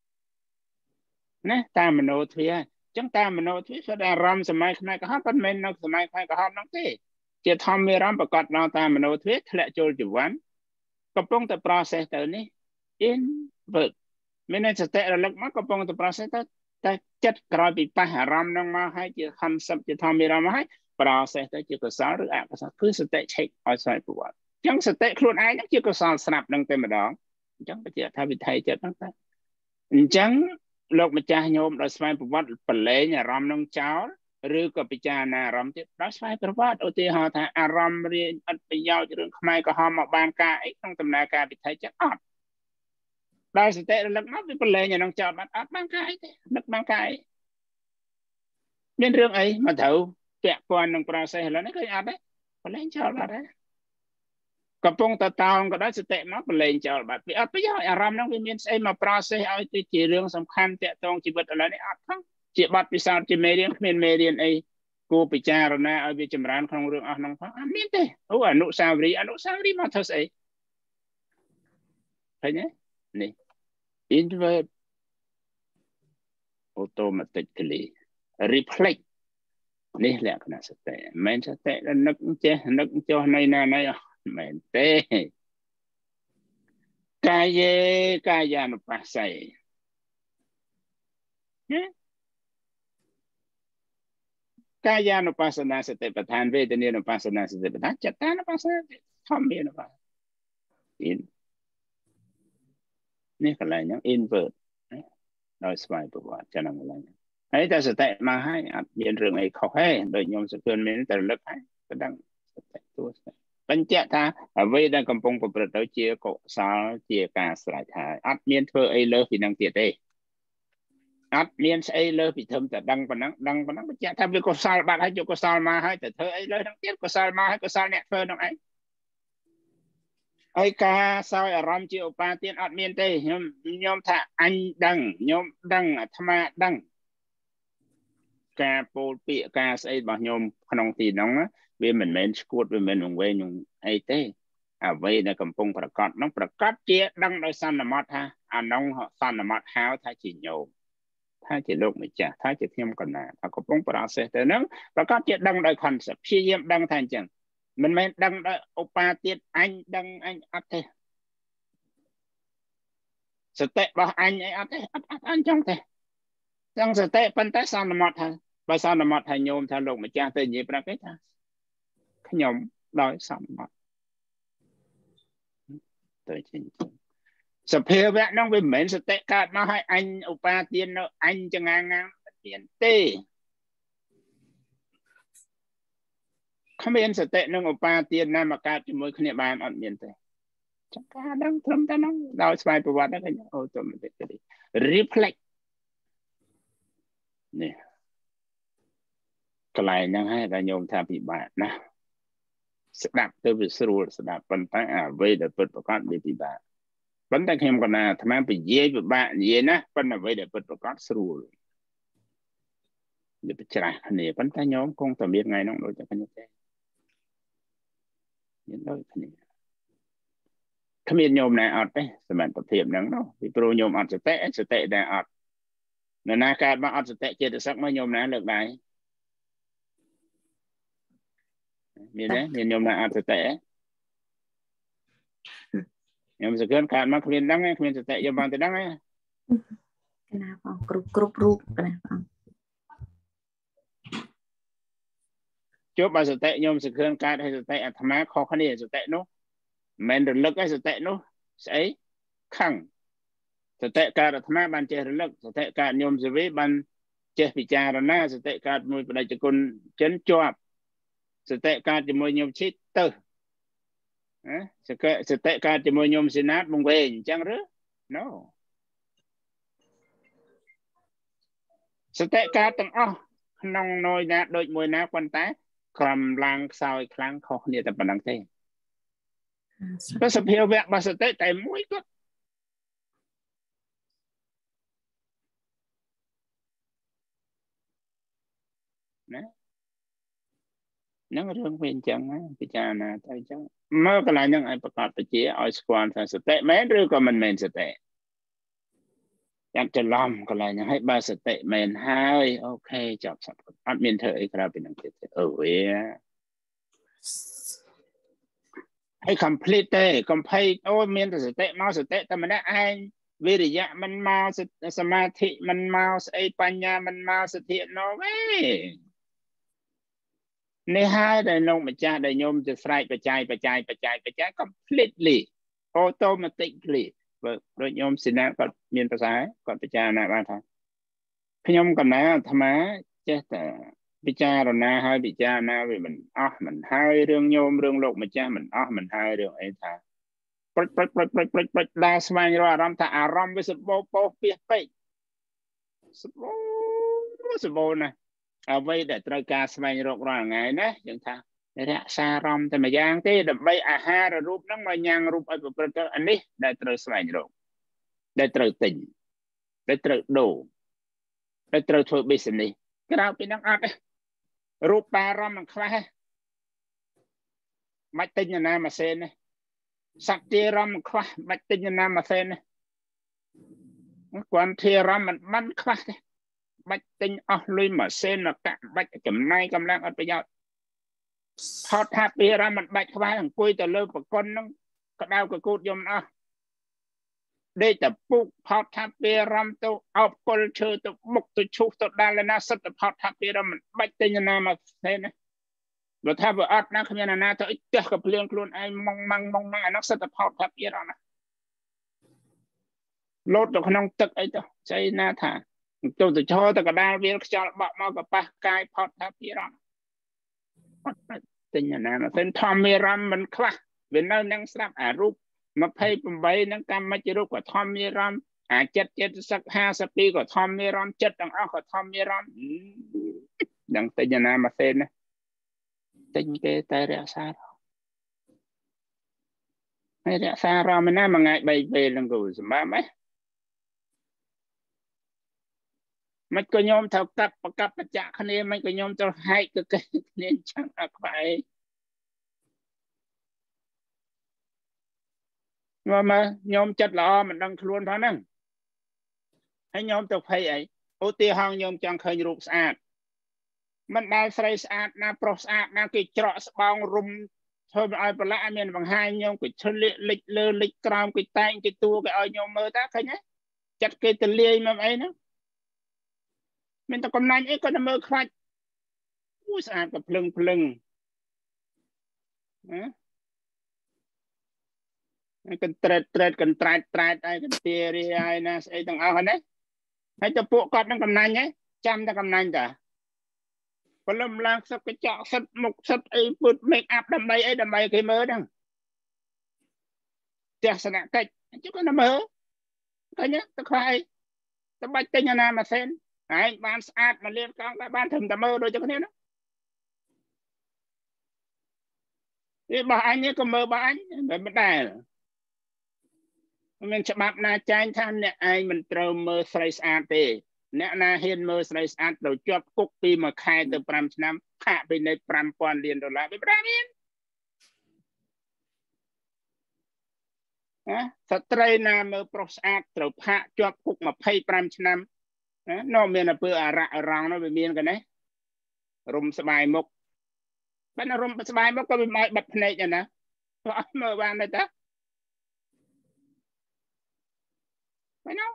ណាតាមមโนទ្វារអញ្ចឹងតាមមโนទ្វារគឺអារម្មណ៍សម័យខ្មែរក្រហមប៉ុន្តែមិននៅសម័យខ្មែរក្រហមនោះទេជាធម្មអារម្មណ៍ប្រកាសដល់តាមមโนទ្វារធ្លាក់ចូលជីវ័នកំពុងតែ process ទៅនេះ invert មានន័យសតិរលឹកមកកំពុងតែ process ទៅតែចិត្តក្រោយពីប៉ះអារម្មណ៍នឹងមកហើយជា concept ជាធម្មអារម្មណ៍មកហើយ process ទៅជាកុសលឬអកុសលគឺសតិឆេកឲ្យស្វ័យប្រវត្តិអញ្ចឹងសតិខ្លួនឯងជាកុសលស្រាប់នឹងតែម្ដងអញ្ចឹងបញ្ជាក់ថាវិថីចិត្តហ្នឹងតែអញ្ចឹងលោកម្ចាស់ញោមដោយស្វ័យប្រវត្តិប្រឡែងអារម្មណ៍នឹងចោលឬក៏ពិចារណាអារម្មណ៍ទៀតដោយស្វ័យប្រវត្តិឧទាហរណ៍ថាអារម្មណ៍រៀនអត់ប្រយោជន៍រឿងខ្មែរក្រហមមកបានការអីក្នុងដំណើរការវិថីចិត្តអត់ដោយសតិរលឹកមកវាប្រឡែងអានឹងចោលបាត់អត់បានការអីទេនឹកបានការអីមានរឿងអីមកត្រូវពាក់ព័ន្ធនឹង process ឥឡូវនេះឃើញអត់ទេប្រឡែងចោលបាត់ហើយកំពុងតតោងក៏ដោយសតិមកប្រឡែងចោលបាត់វាអត់ប្រយោជន៍អារម្មណ៍ហ្នឹងវាមានស្អីមក process ឲ្យទៅជារឿងសំខាន់តាក់ទងជីវិតឥឡូវនេះអត់ផងជាបទពិសោធន៍ជាមេរៀនគ្មានមេរៀនអីគួរពិចារណាឲ្យវាចម្រើនក្នុងរឿងអស់ហ្នឹងផងអត់មានទេអូអនុស្សាវរីយ៍មកធ្វើស្អីឃើញទេនេះ invert automatically reflect នេះលក្ខណៈសតិមិនសតិនឹកចេះនឹកចុះនៃណាណៃមិនទេកាយានុបស្ស័យកាយានុបស្សនាសតិប្បដ្ឋានវេទនានុបស្សនាសតិប្បដ្ឋានចិត្តានុបស្សនាធម្មយានុបស្សនានេះកន្លែងហ្នឹង invert ដោយស្វ័យប្រវត្តិចឹងកន្លែងហើយតែសតិមកហើយអត់មានរឿងអីខុសទេដូចខ្ញុំសុខឿនមានតែរលឹកហើយក៏ដឹងសតិទួស្ទេបញ្ជាក់ថាអ្វីដែលកំពុងប្រព្រឹត្តទៅជាកុសលជាការស្រេចហើយអត់មានធ្វើអីលើសពីនឹងទៀតទេអត់មានស្អីលើសពីធំតែដឹងប៉ុណ្ណឹងបញ្ជាក់ថាវាកុសលបាត់ហើយយកកុសលមកហើយតែធ្វើអីលើសនឹងទៀតកុសលមកហើយកុសលអ្នកធ្វើនឹងឯងហើយការសោយអារម្មណ៍ជាឧបាទានអត់មានទេខ្ញុំថាអញដឹងខ្ញុំដឹងអាត្មាដឹងការពោលពាក្យការស្អីរបស់ខ្ញុំក្នុងទីហ្នឹងវាមិនមែនឈួតវាមិនវែងនឹងអីទេអ្វីដែលកំពុងប្រកាសហ្នឹងប្រកាសជាដឹងដោយសន្មតថាអានោះសន្មតហៅថាជាញោមថាជាលោកម្ចាស់ថាជាខ្ញុំកណាថាកំពុងប្រសេសទៅហ្នឹងប្រកាសជាដឹងដោយ concept ព្យាយាមដឹងថាអញ្ចឹងមិនមែនដឹងដោយឧបាទានអញដឹងអញអត់ទេសតិរបស់អញអីអត់ទេអត់អញចង់ទេចង់សតិប៉ុន្តែសន្មតថាបើសន្មតថាញោមថាលោកម្ចាស់ទៅនិយាយប្រាប់គេថាខ្ញុំដោយសន្មតទៅជាសភាវៈហ្នឹងវាមិនមែនសតិកើតមកឲ្យអញឧបាទាននៅអញចងាងាមានទេគ្មានសតិនឹងឧបាទានណាមកកើតជាមួយគ្នាបានអត់មានទេចង្ការដឹងត្រឹមតែហ្នឹងដោយស្វ័យប្រវត្តិហ្នឹងអូទៅមិនទេ reflect នេះកន្លែងហ្នឹងហើយដែលញោមថាពិបាកណាស្ដាប់ទៅវាស្រួលស្ដាប់ប៉ុន្តែអ្វីដែលពិតប្រាកដវាពិបាកប៉ុន្តែខ្ញុំក៏ណាអាត្មាពយាយពិបាកនិយាយណាប៉ុន្តែអ្វីដែលពិតប្រាកដស្រួលវាច្រាស់គ្នាប៉ុន្តែញោមគង់តែមានថ្ងៃហ្នឹងដូចតែគ្នាទេមានដូចគ្នាគ្មានញោមណាអត់ទេសមត្ថភាពហ្នឹងនោះពីព្រោះញោមអត់សតិដែលអត់នរណាកើតមកអត់សតិចេតសិកមកញោមណាលើកដៃមានទេមានញោមណាអត់សតិញោមសកឿនកើតមកគ្មានដឹងគ្មានសតិយកបានទៅដឹងណាបងគ្រប់រូបណាបងជួបបើសតិញោមសកឿនកើតហើយសតិអាត្មាខុសគ្នាសតិនោះមិនរលឹកឯសតិនោះស្អីខឹងសតិកើតអាត្មាបានចេះរលឹកសតិកើតញោមសវីបានចេះពិចារណាសតិកើតមួយបដិជគុណចិនជាប់សតិកើតជាមួយញោមឈិតទៅសតិកើតជាមួយញោមសេណាតបង្វែងអញ្ចឹងឬ No សតិកើតទាំងអស់ក្នុងនយណាដូចមួយណាប៉ុន្តែកម្លាំងខ្សោយខ្លាំងខុសគ្នាតែប៉ុណ្្នឹងទេតែសភាវៈរបស់សតិតែមួយគាត់ណានឹងរឿងវាអញ្ចឹងពិចារណាទៅអញ្ចឹងមើលកន្លែងហ្នឹងឲ្យប្រកបបជាឲ្យស្គាល់ថាសតិមែនឬក៏មិនមែនសតិចាំច្រឡំកន្លែងហ្នឹងឲ្យបើសតិមែនហើយអូខេចប់សពអត់មានធ្វើអីក្រៅពីហ្នឹងទៀតវាឲ្យ complete ទេ complete អូមានតែសតិមកសតិតែម្នាក់ឯងវិរិយៈមិនមកសមាធិមិនមកស្អីបញ្ញាមិនមកសតិណូវេនេះហើយដែលលោកម្ចាស់ដែលញោមទៅស្រែកបច្ច័យ completely automatically បើដូចញោមសិណាគាត់មានប្រសាគាត់ពិចារណាបានថាខ្ញុំកណ្ណាអាត្មាចេះតែពិចារណាហើយពិចារណាវាមិនអស់មិនហើយរឿងញោមរឿងលោកម្ចាស់មិនអស់មិនហើយរឿងអីថាព្រិចដើរស្វែងរកអារម្មណ៍ថាអារម្មណ៍វាសបោពោពាសពេកសបោណាអ្វីដែលត្រូវការស្វែងរករាល់ថ្ងៃណាយើងថារក្សាអារម្មណ៍តែម្យ៉ាងទេដើម្បីអាហាររូបហ្នឹងមកញ៉ាំងរូបឲ្យប្រព្រឹត្តទៅអានេះដែលត្រូវស្វែងរកដែលត្រូវទិញដែលត្រូវដូរដែលត្រូវធ្វើ business ក្រៅពីហ្នឹងអត់ទេរូបអារម្មណ៍មិនខ្វះទេមិនទិញណាម៉ាស៊ីនទេសត្វជាអារម្មណ៍មិនខ្វះមិនទិញណាម៉ាស៊ីនទេគាត់ជាអារម្មណ៍មិនបានខ្វះទេបាច់ទិញអស់លុយម៉ាស៊ីនមកកាក់បាច់ចំណាយកម្លាំងអត់ប្រយោជន៍ថតថាពីអារម្មណ៍មិនបាច់ខ្វះអង្គុយទៅលើប្រគុណហ្នឹងក្តៅកកូតយំអស់ đây tập buộc phật tháp bia ram tu áo col chơi tu mục tu chúc tu đan lên na sắt tập phật tháp bia ram bạch tên nhà mà thế này rồi tháp vợ ắt na không nhà na tu ít chắc gặp liên luôn ai mong anh nó sắt tập phật tháp bia ram lót được không tức ấy tu chơi na thà tôi tự cho tôi cả đa bia cho bọ mau cả ba cái phật tháp bia ram tên nhà na tên thom bia ram mình khla vì nó năng sắp rúp mà phải bay năng cam mấy chữ của thom mi ram chất sắc ha sắp đi của thom mi ram chất đằng áo của thom mi ram đằng tây nhà nam mà tên này tên cái tay rẽ xa hay rẽ xa ra mình nam mà ngại bay về lần gửi mà mấy mấy cái nhóm thao cặp chặt khăn em mấy cái nhóm cho hai cái nên chẳng phải mà nhóm chất là mình đang luôn đó nè hay nhóm tập hay ấy ô tiêu hàng nhóm chẳng khơi rụp sạch mình đang xây sạch na pro sạch na cái trọ bong rum thôi mà ai bảo lại mình bằng hai nhóm cái chân lịch lơ lịch cram cái tay cái tua cái ở nhóm mơ ta cái nhé chặt cái tờ liê mà ấy nữa mình ta còn nãy ấy có mơ khai u sạch cái plưng cần trệt ai cần tiề ai na ấy thằng ao này hay cho bộ cọt nó cầm nanh nhé chăm ta cầm nanh cả có lâm lang sắp cái chọ sắp mục sắp ấy put make up đầm bay cái mơ đằng chắc sẽ cách chứ có nó mơ cái nhá ta khai ta bạch tên nhà nào mà xem ai ban sát mà liên con ta ban thầm ta mơ rồi cho cái nó thì bà anh ấy có mơ bà anh để mình đài mình chậm na trái than nè ai mình trâu mơ sấy sát đi nè na hiên mơ sấy sát rồi chót cúc pi mà khai từ 5 năm hạ bên đây 5,000 liền đô la bên đó sát trai na mơ pro sát rồi hạ chót cúc mà pay 5 năm nó miền là bữa rong nó bị miền cái này rum sbài mốc bên rum sbài mốc có bị mai bật này vậy nè mơ ban này ta phải không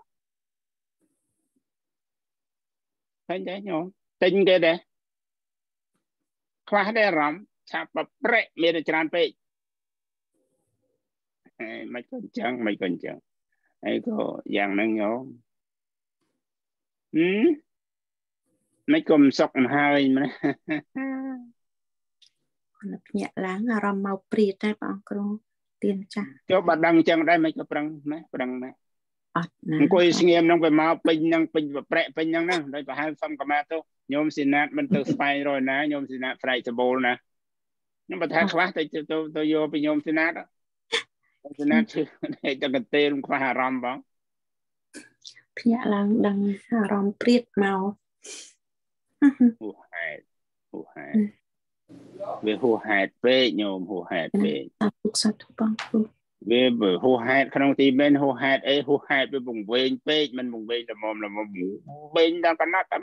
thấy đấy nhung tinh cái đấy khóa đây rắm chạp bập bẹ miền tràn pe mấy con trăng ấy có dạng năng nhung mấy con sọc hơi mà nhẹ láng rầm màu priệt đây bọn cô tiền cha cho bà đăng chân đây mấy cái prang này coi sinh em nó phải mau pin năng pin và prẹ pin năng năng đây phải hai xong cả mà thôi nhôm xin nát mình từ spy rồi nè nhôm xin nát flexible nè nhưng mà thay khóa tôi vô bị nhôm xin nát đó xin nát chứ để cho cái tên khóa hà ram bóng nhẹ láng đằng rầm priệt màu hù hại về hù hại về nhôm hù hại về về bờ hù hại không thì bên hù hại ấy hù hại về vùng ven pe mình vùng ven là mồm bên đang cắn nát ta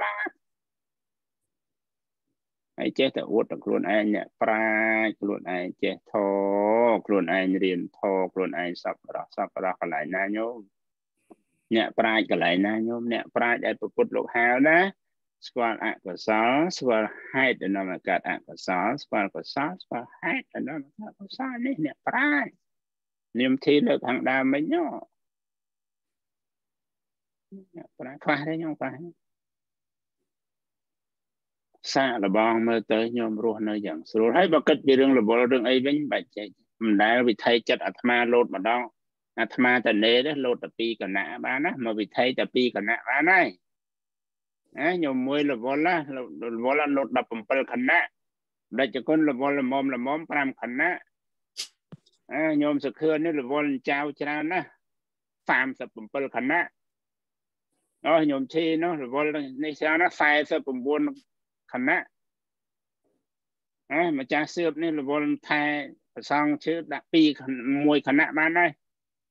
ai chết thì uất được luôn ai nhẹ pra luôn ai chết thò luôn ai riêng thò luôn ai sắp ra cái lại na nhôm nhẹ pra cái lại na nhôm nhẹ pra ai bút lục hào đó squat ạ của sáu squat hai để nó là cắt ạ của sáu squat của sáu squat hai để nó là cắt của sáu này nhẹ pra niềm thi được thằng đa mấy nhỏ khoa đấy nhau khoa xa là bong mơ tới nhôm ruột nơi dạng rồi hay bao cách bị rừng là bỏ rừng ấy với bài chạy mình đã bị thay chất atma lột mà đó atma tại nế đó lột tập pi cả nã bán á mà bị thay tập pi cả nã bán này nhôm môi là bỏ la lột đập bằng pel khăn nã đây cho con là mom pram khăn nã nhôm sực khơi nữa là vol trao cho nó farm sập bầm pel khăn nã đó nhôm chi nó là vol này sao nó sai sập bầm buôn khăn nã mà cha xưa này là vol thay xong chứ đã pi môi khăn nã bán đây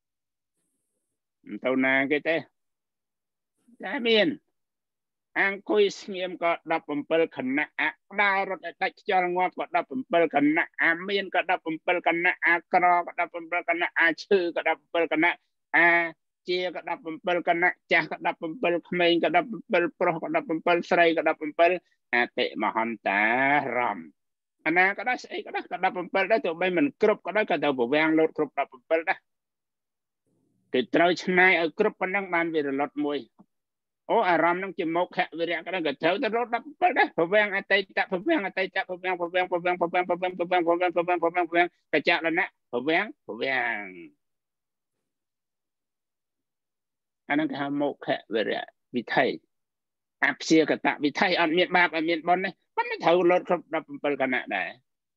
tàu na cái thế giá miền anh coi xem có đập bầm pel khăn nã đào rồi đặt cho ngoặt có đập bầm pel khăn nã miền có đập bầm pel khăn nã cro có đập bầm pel khăn nã chư có đập pel khăn nã chia có đập bầm bờ cân nặng cha có đập bầm bờ khmei có đập bầm bờ pro có đập bầm bờ sray có đập bầm bờ tệ mà hòn tá rầm anh na có đó sẽ có đập bầm bờ đó tụi bay mình cướp có đó cái đầu bộ vang lột cướp đập bầm bờ đó thì trâu này ở cướp con năng ban về lột mùi ô ram năng chỉ một hạt về cái đó cái trâu ta lột đập bờ đó bộ vang anh tay chạm bộ vang cái chạm là nè bộ vang anh đang cái một hệ về vị thầy áp xia cái tạ vị thầy ăn miệng bạc ăn miệng bón này bắt nó thâu lột không đập bờ cái nè này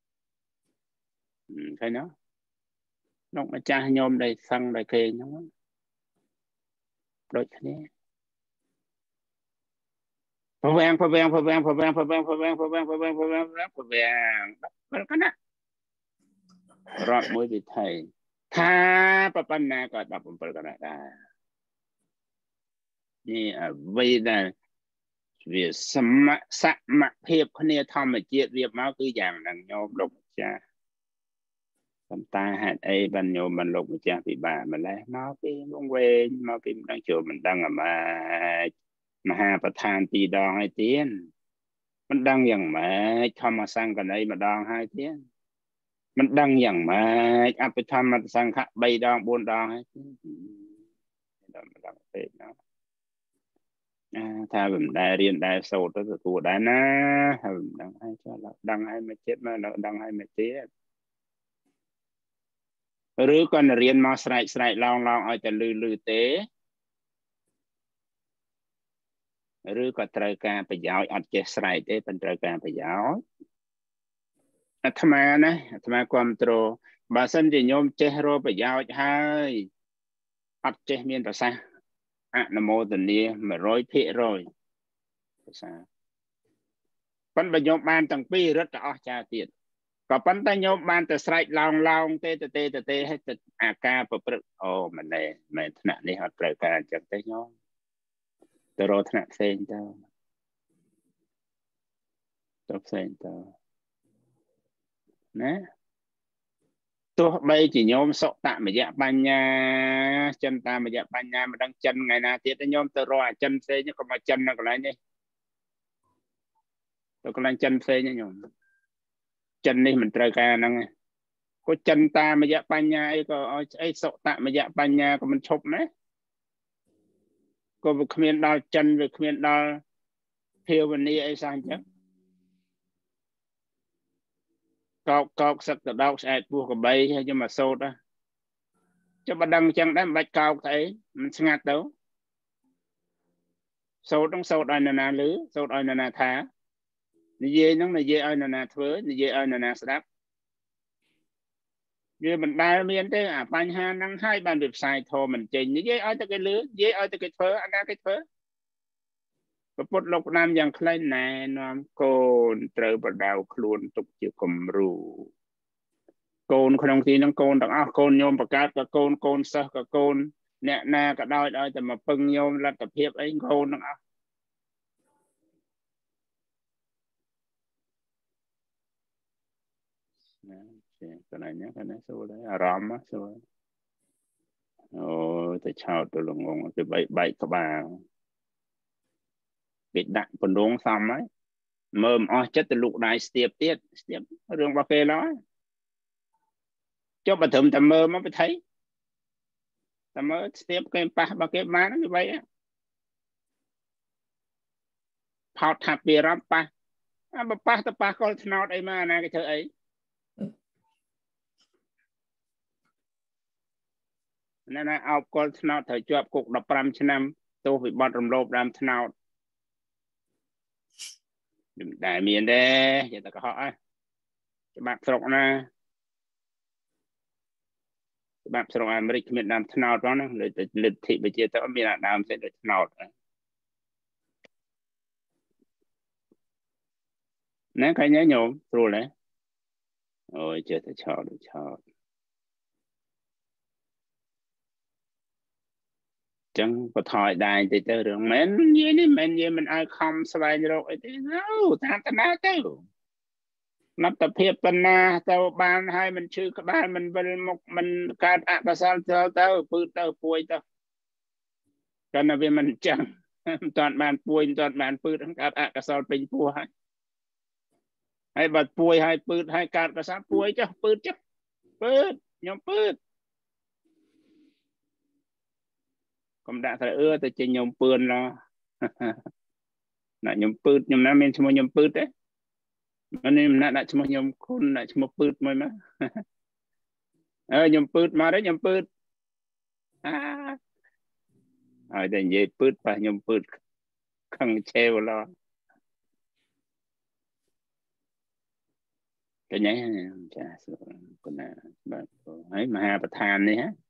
thấy nó mà cha nhôm đây xăng đây kê nó đôi thế phô vang cái nè rót mũi vị thầy tha papan nè có đập bờ cái nè đâyนี่vì là việc sắc mặt hiệpคนนี้ทำมาเจียดเรียบมาคืออย่างนั้นโยมลงจ้าทำตาหัดไอ้บรรโยมมันลงจ้าปีบ่ามันแล้วมาปีวงเวงมาปีมันดังโจมันดังมาหาประธานปีดองให้เตี้ยนมันดังอย่างไรทำมาสร้างกันไอ้มาดองให้เตี้ยนมันดังอย่างไรเอาไปทำมาสร้างขะใบดองบุญดองให้เตี้ยนมันดังเป็นเนาะถ้าผมได้เรียนได้โสดก็ตัวได้นะผมดังให้choเราดังให้ไม่เจ็บมาเราดังให้ไม่เจ็บหรือก่อนเรียนมาใส่ลองเอาแต่ลือเตะหรือก็ตรการประโยชน์อัดเจใส่เตะเป็นตรการประโยชน์ทำไมนะทำไมความโตบาสันจะโยมเจโรประโยชน์ให้อัดเจมีนภาษานโมตันนี้มา100%ภาษาปั้นประโยคบานตั้งปีรัตอจาติดก็ปั้นตั้งโยบานแต่ใส่ลองเตให้ติดอาการประพฤติโอ้มันเลยมันถนัดนี่เขาเกิดการจับได้ย้อนแต่เราถนัดเส้นเจ้าจับเส้นเจ้านะตัวใบจีโยมสกตะมาแยกปัญญาจันตามาแยกปัญญามาดังจันไงนะเตี้ยโยมตัวรอจันเซนี่ก็มาจันนั่นก็ไรนี่ตัวก็ไรจันเซนี่โยมจันนี่มันตรการนั่งก็จันตามาแยกปัญญาไอ้ก็ไอ้สกตะมาแยกปัญญาก็มันชบนะก็เขมียนดาวจันหรือเขมียนดาวเพียววันนี้ไอ้สังจังกอกสักแต่ดาวใส่พวกกับใบให้จะมาโซดอ่ะจะมาดังจังได้ใบกอกไอ้มันสงัดเต้าโซดต้องโซดอันนาหรือโซดอันนาท้านี่เย่น้องนี่เย่อันนาเถื่อนี่เย่อันนาสดับเย่มันได้เมียนเต้ปัญหานั่งให้บ้านแบบใส่โทมันเจนนี่เย่อันตะกี้หรือเย่อันตะกี้เถื่ออันนั้นก็เถื่อประพุทธโลกน้ำยังคล้ายแน่นอนโกนเตอประดาวครูนตุกจิกมรูโกนขนมทีน้องโกนต่างโกนโยมประกาศกับโกนซะกับโกนเนี่ยนาก็ได้แต่มาปึงโยมรัตเพียบไอ้โกนต่างcái này nhé cái này số đấy ram á số ôiแต่ชาวตัวลงงจะใบกระบาbị đạn phần đốn xong ấy mơm chất từ lục đại stiệp rừng bạc kê nói cho bà thầm tầm mơ mới thấy tầm mơ stiệp cái bà kê má nó như vậy á phao thạp bìa rắm bà bà con nó đây mà nè cái thơ ấy nên là ao con nó thời chụp cục đập ram cho năm tôi bị bọt rầm lốp ram nó đại miền đây giờ ta có họ các bạn sọc na các bạn sọc America miền Nam nào đó nó lịch thị bây giờ tới miền Nam sẽ được nào nè cái nhớ nhổm rồi đấy ôi chưa thể cho được cho chẳng có thỏi đài thì tới đường men gì mình ai không sai rồi thì đâu ta na đâuนับแต่เพียบปัญนาเจ้าบ้านให้มันชื่อกับบ้านมันเป็นมกมันการอักษรเจ้าปืนเจ้าป่วยเจ้า cho nên vì mình chẳng toàn bàn bùi toàn bàn pư đang cắt ạ cái sao bình pua hay bật bùi hay pư hay cắt cái sao bùi chứ pư nhóm pư còn đã phải ưa từ trên nhóm pươn lo là nhóm pư nhóm nam bên trong nhóm pư đấy nên đã trong nhóm khôn lại trong pư mới mà nhóm pư mà đấy nhóm pư ở đây dễ pư và nhóm pư khăng treo lo cái nhảy chả còn là ấy mà hà bát than đấy hả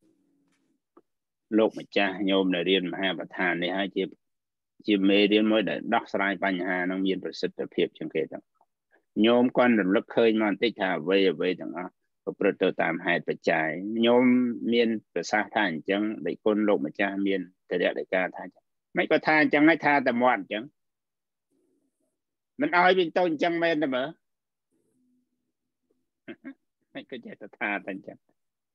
lúc mà cha nhôm để riêng mà hà bát than đấy hả chỉ mê riêng mới để đọc saiបញ្ហានឹងមានប្រសិទ្ធភាពជាងគេទាំងញោមគាត់រំលឹកឃើញមកបន្តិចថាអ្វីទាំងអស់ប្រព្រឹត្តទៅតាមហេតុបច្ច័យញោមមានប្រសាសន៍ថាអញ្ចឹងដែលគុណលោកម្ចាស់មានតរៈដីកាថាមិនក៏ថាអញ្ចឹងហើយថាតែមាត់អញ្ចឹងមិនឲ្យវិញទៅអញ្ចឹងមែនទេមើលមិនក៏ចេះតែថាតែអញ្ចឹង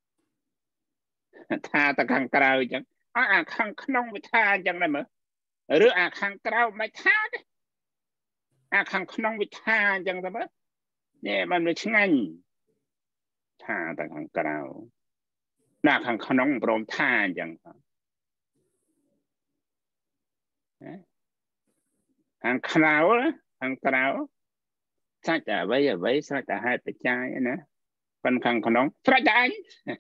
ថាតែខាងក្រៅអញ្ចឹងអាខាងក្នុងវាថាអញ្ចឹងដែរមើលឬអាខាងក្រៅមិនថាទេអាខាងក្នុងវាថាអញ្ចឹងទៅមើលនេះมันវាឆ្ងាញ់ថាតែខាងក្រៅណាខាងក្នុងព្រមថាអញ្ចឹងខាងក្រៅសាច់តែអ្វីសាច់តែហេតុបច្ច័យណាប៉ុន្តែខាងក្នុងស្រេចតែអញ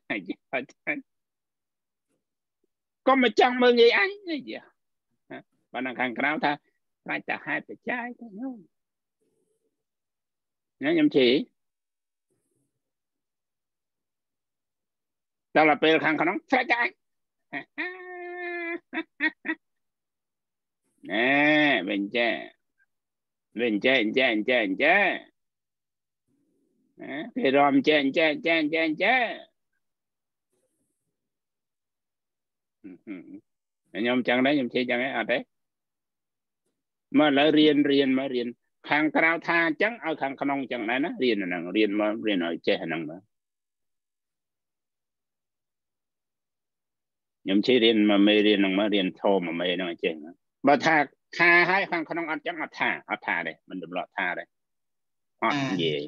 ក៏មិនចង់មើលងាយអញទេប៉ុន្តែខាងក្រៅថាស្រេចតែហេតុបច្ច័យទៅនោះខ្ញុំជិះដល់ពេលខាងក្នុងស្រេចតែអញណែវិញចេះគេរំចេះខ្ញុំចឹងដែរខ្ញុំជិះចឹងឯងអត់ទេមកឥឡូវរៀនមករៀនខាងក្រៅថាអញ្ចឹងឲ្យខាងក្នុងអញ្ចឹងដែរណារៀនហ្នឹងរៀនមករៀនឲ្យចេះហ្នឹងមកខ្ញុំជិះរៀនមកមេរៀនហ្នឹងមករៀនធម៌មកមេហ្នឹងឲ្យចេះបើថាឲ្យខាងក្នុងអត់ចឹងអត់ថាទេមិនទម្លាប់ថាទេអត់និយាយ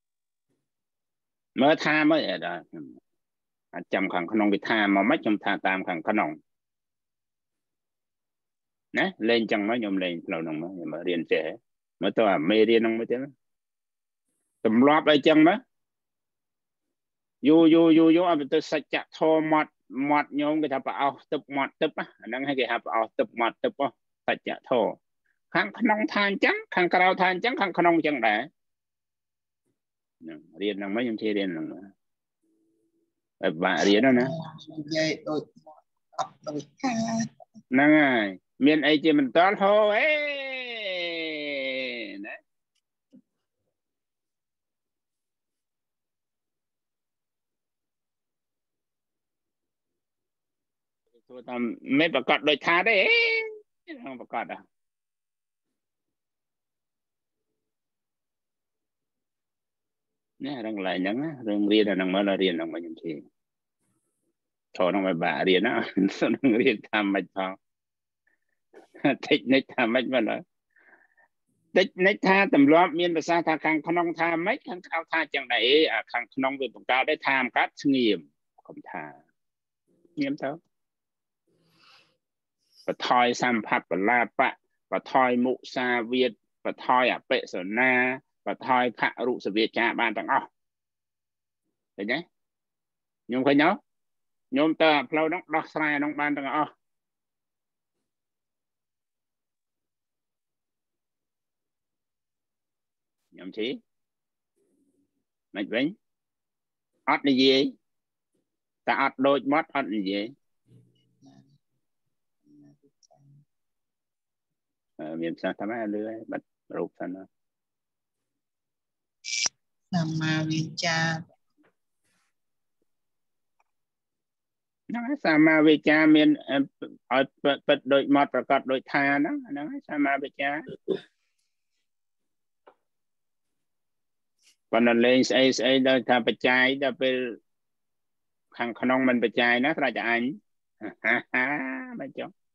មើលថាមើលដល់អាចចាំខាងក្នុងវាថាមកមិនខ្ញុំថាតាមខាងក្នុងណាលេងចឹងមកខ្ញុំលេងផ្លូវហ្នឹងមកខ្ញុំរៀនចេះមើលទៅអាមេរៀនហ្នឹងមើលទៅទម្លាប់អីចឹងមកយូរអត់ទៅសច្ចធម៌មាត់ញោមគេថាប្រអោសទឹកមាត់ទឹកអាហ្នឹងឲ្យគេហៅប្រអោសទឹកមាត់ទឹកសច្ចធម៌ខាងក្នុងថាអញ្ចឹងខាងក្រៅថាអញ្ចឹងខាងក្នុងអញ្ចឹងដែររៀនហ្នឹងមកខ្ញុំជិះរៀនហ្នឹងបែបបាក់រៀនណានិយាយដូចអត់ដូចហ្នឹងហើយមានអីជាមិនតល់ហូអេណាធ្វើតាមមិនប្រកាសដូចថាទេហ្នឹងប្រកាសនេះរឿងឡើងហ្នឹងរឿងរៀនហ្នឹងមករៀនហ្នឹងមកខ្ញុំជិះចូលហ្នឹងមកបាក់រៀនណានឹងរៀនតាមមិនផងតិចនិចថាមិនមកឡើយតិចនិចថាទម្លាប់មានភាសាថាខាងក្នុងថាមិនខាងក្រៅថាចឹងដែរអាខាងក្នុងវាបង្កើតដែរថាមិនកាត់ស្ងៀមកុំថាស្ងៀមទៅបថយសម្ផបលាបៈបថយមុសាវាទបថយអបិសនាបថយភរុសវាចាបានទាំងអស់ឃើញទេខ្ញុំឃើញទេខ្ញុំទៅផ្លូវហ្នឹងដោះស្រាយហ្នឹងបានទាំងអស់ខ្ញុំជិះមិនវិញអត់និយាយតែអត់ដូចមាត់អត់និយាយមានផ្សាថាម៉េចលឺហើយបាត់រូបសិនសម្មាវិជ្ជាហ្នឹងហើយសម្មាវិជ្ជាមានឲ្យពិតដូចមាត់ប្រកាសដូចថាហ្នឹងហើយសម្មាវិជ្ជាប៉ុន្តែលេងស្អីដល់ថាបច្ច័យដល់ពេលខាងក្នុងមិនបច្ច័យណាស្រេចតែអញមិនចង់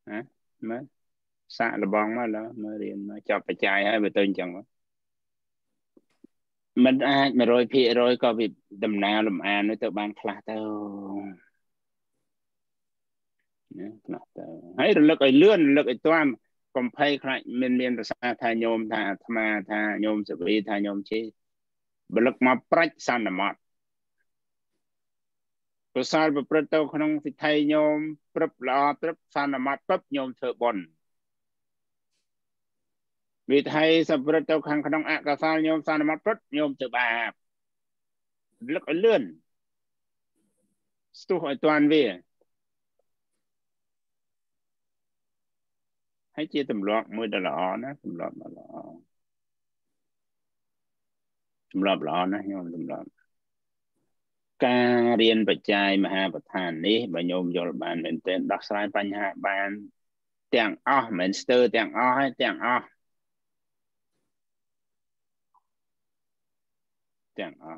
mới xạ là bong mà riêng mà cho phải chạy hay về tên chẳng mình ai mà rồi phi rồi có việc đầm nào làm ăn nữa tụi ban khla tao hay là lực ấy lươn lực ấy toan còn pay khai miền là sao thay nhôm thay tham thay nhôm sự vi thay nhôm chi lực mà prách san là mọtตัวสารแบบประตูขนมสิไทยโยมปรับลาปรับสานมาปรับโยมเธอบนวิไทยสับประตูขังขนมอากาศโยมสานมาปรับโยมเธอบาปลึกเลื่อนสตูหอยตวนเวียให้เจี๊ยตำรวจมือตลอดนะตำรวจตลอดตำรวจตลอดนะโยมตำรวจการเรียนปัจจัยมหาประธานนี้บรรยมโยบานเป็นเต้นดักสายปัญหาบานเตียงอ้อเหมือนสเตอร์เตียงอ้อให้เตียงอ้อเตียงอ้อ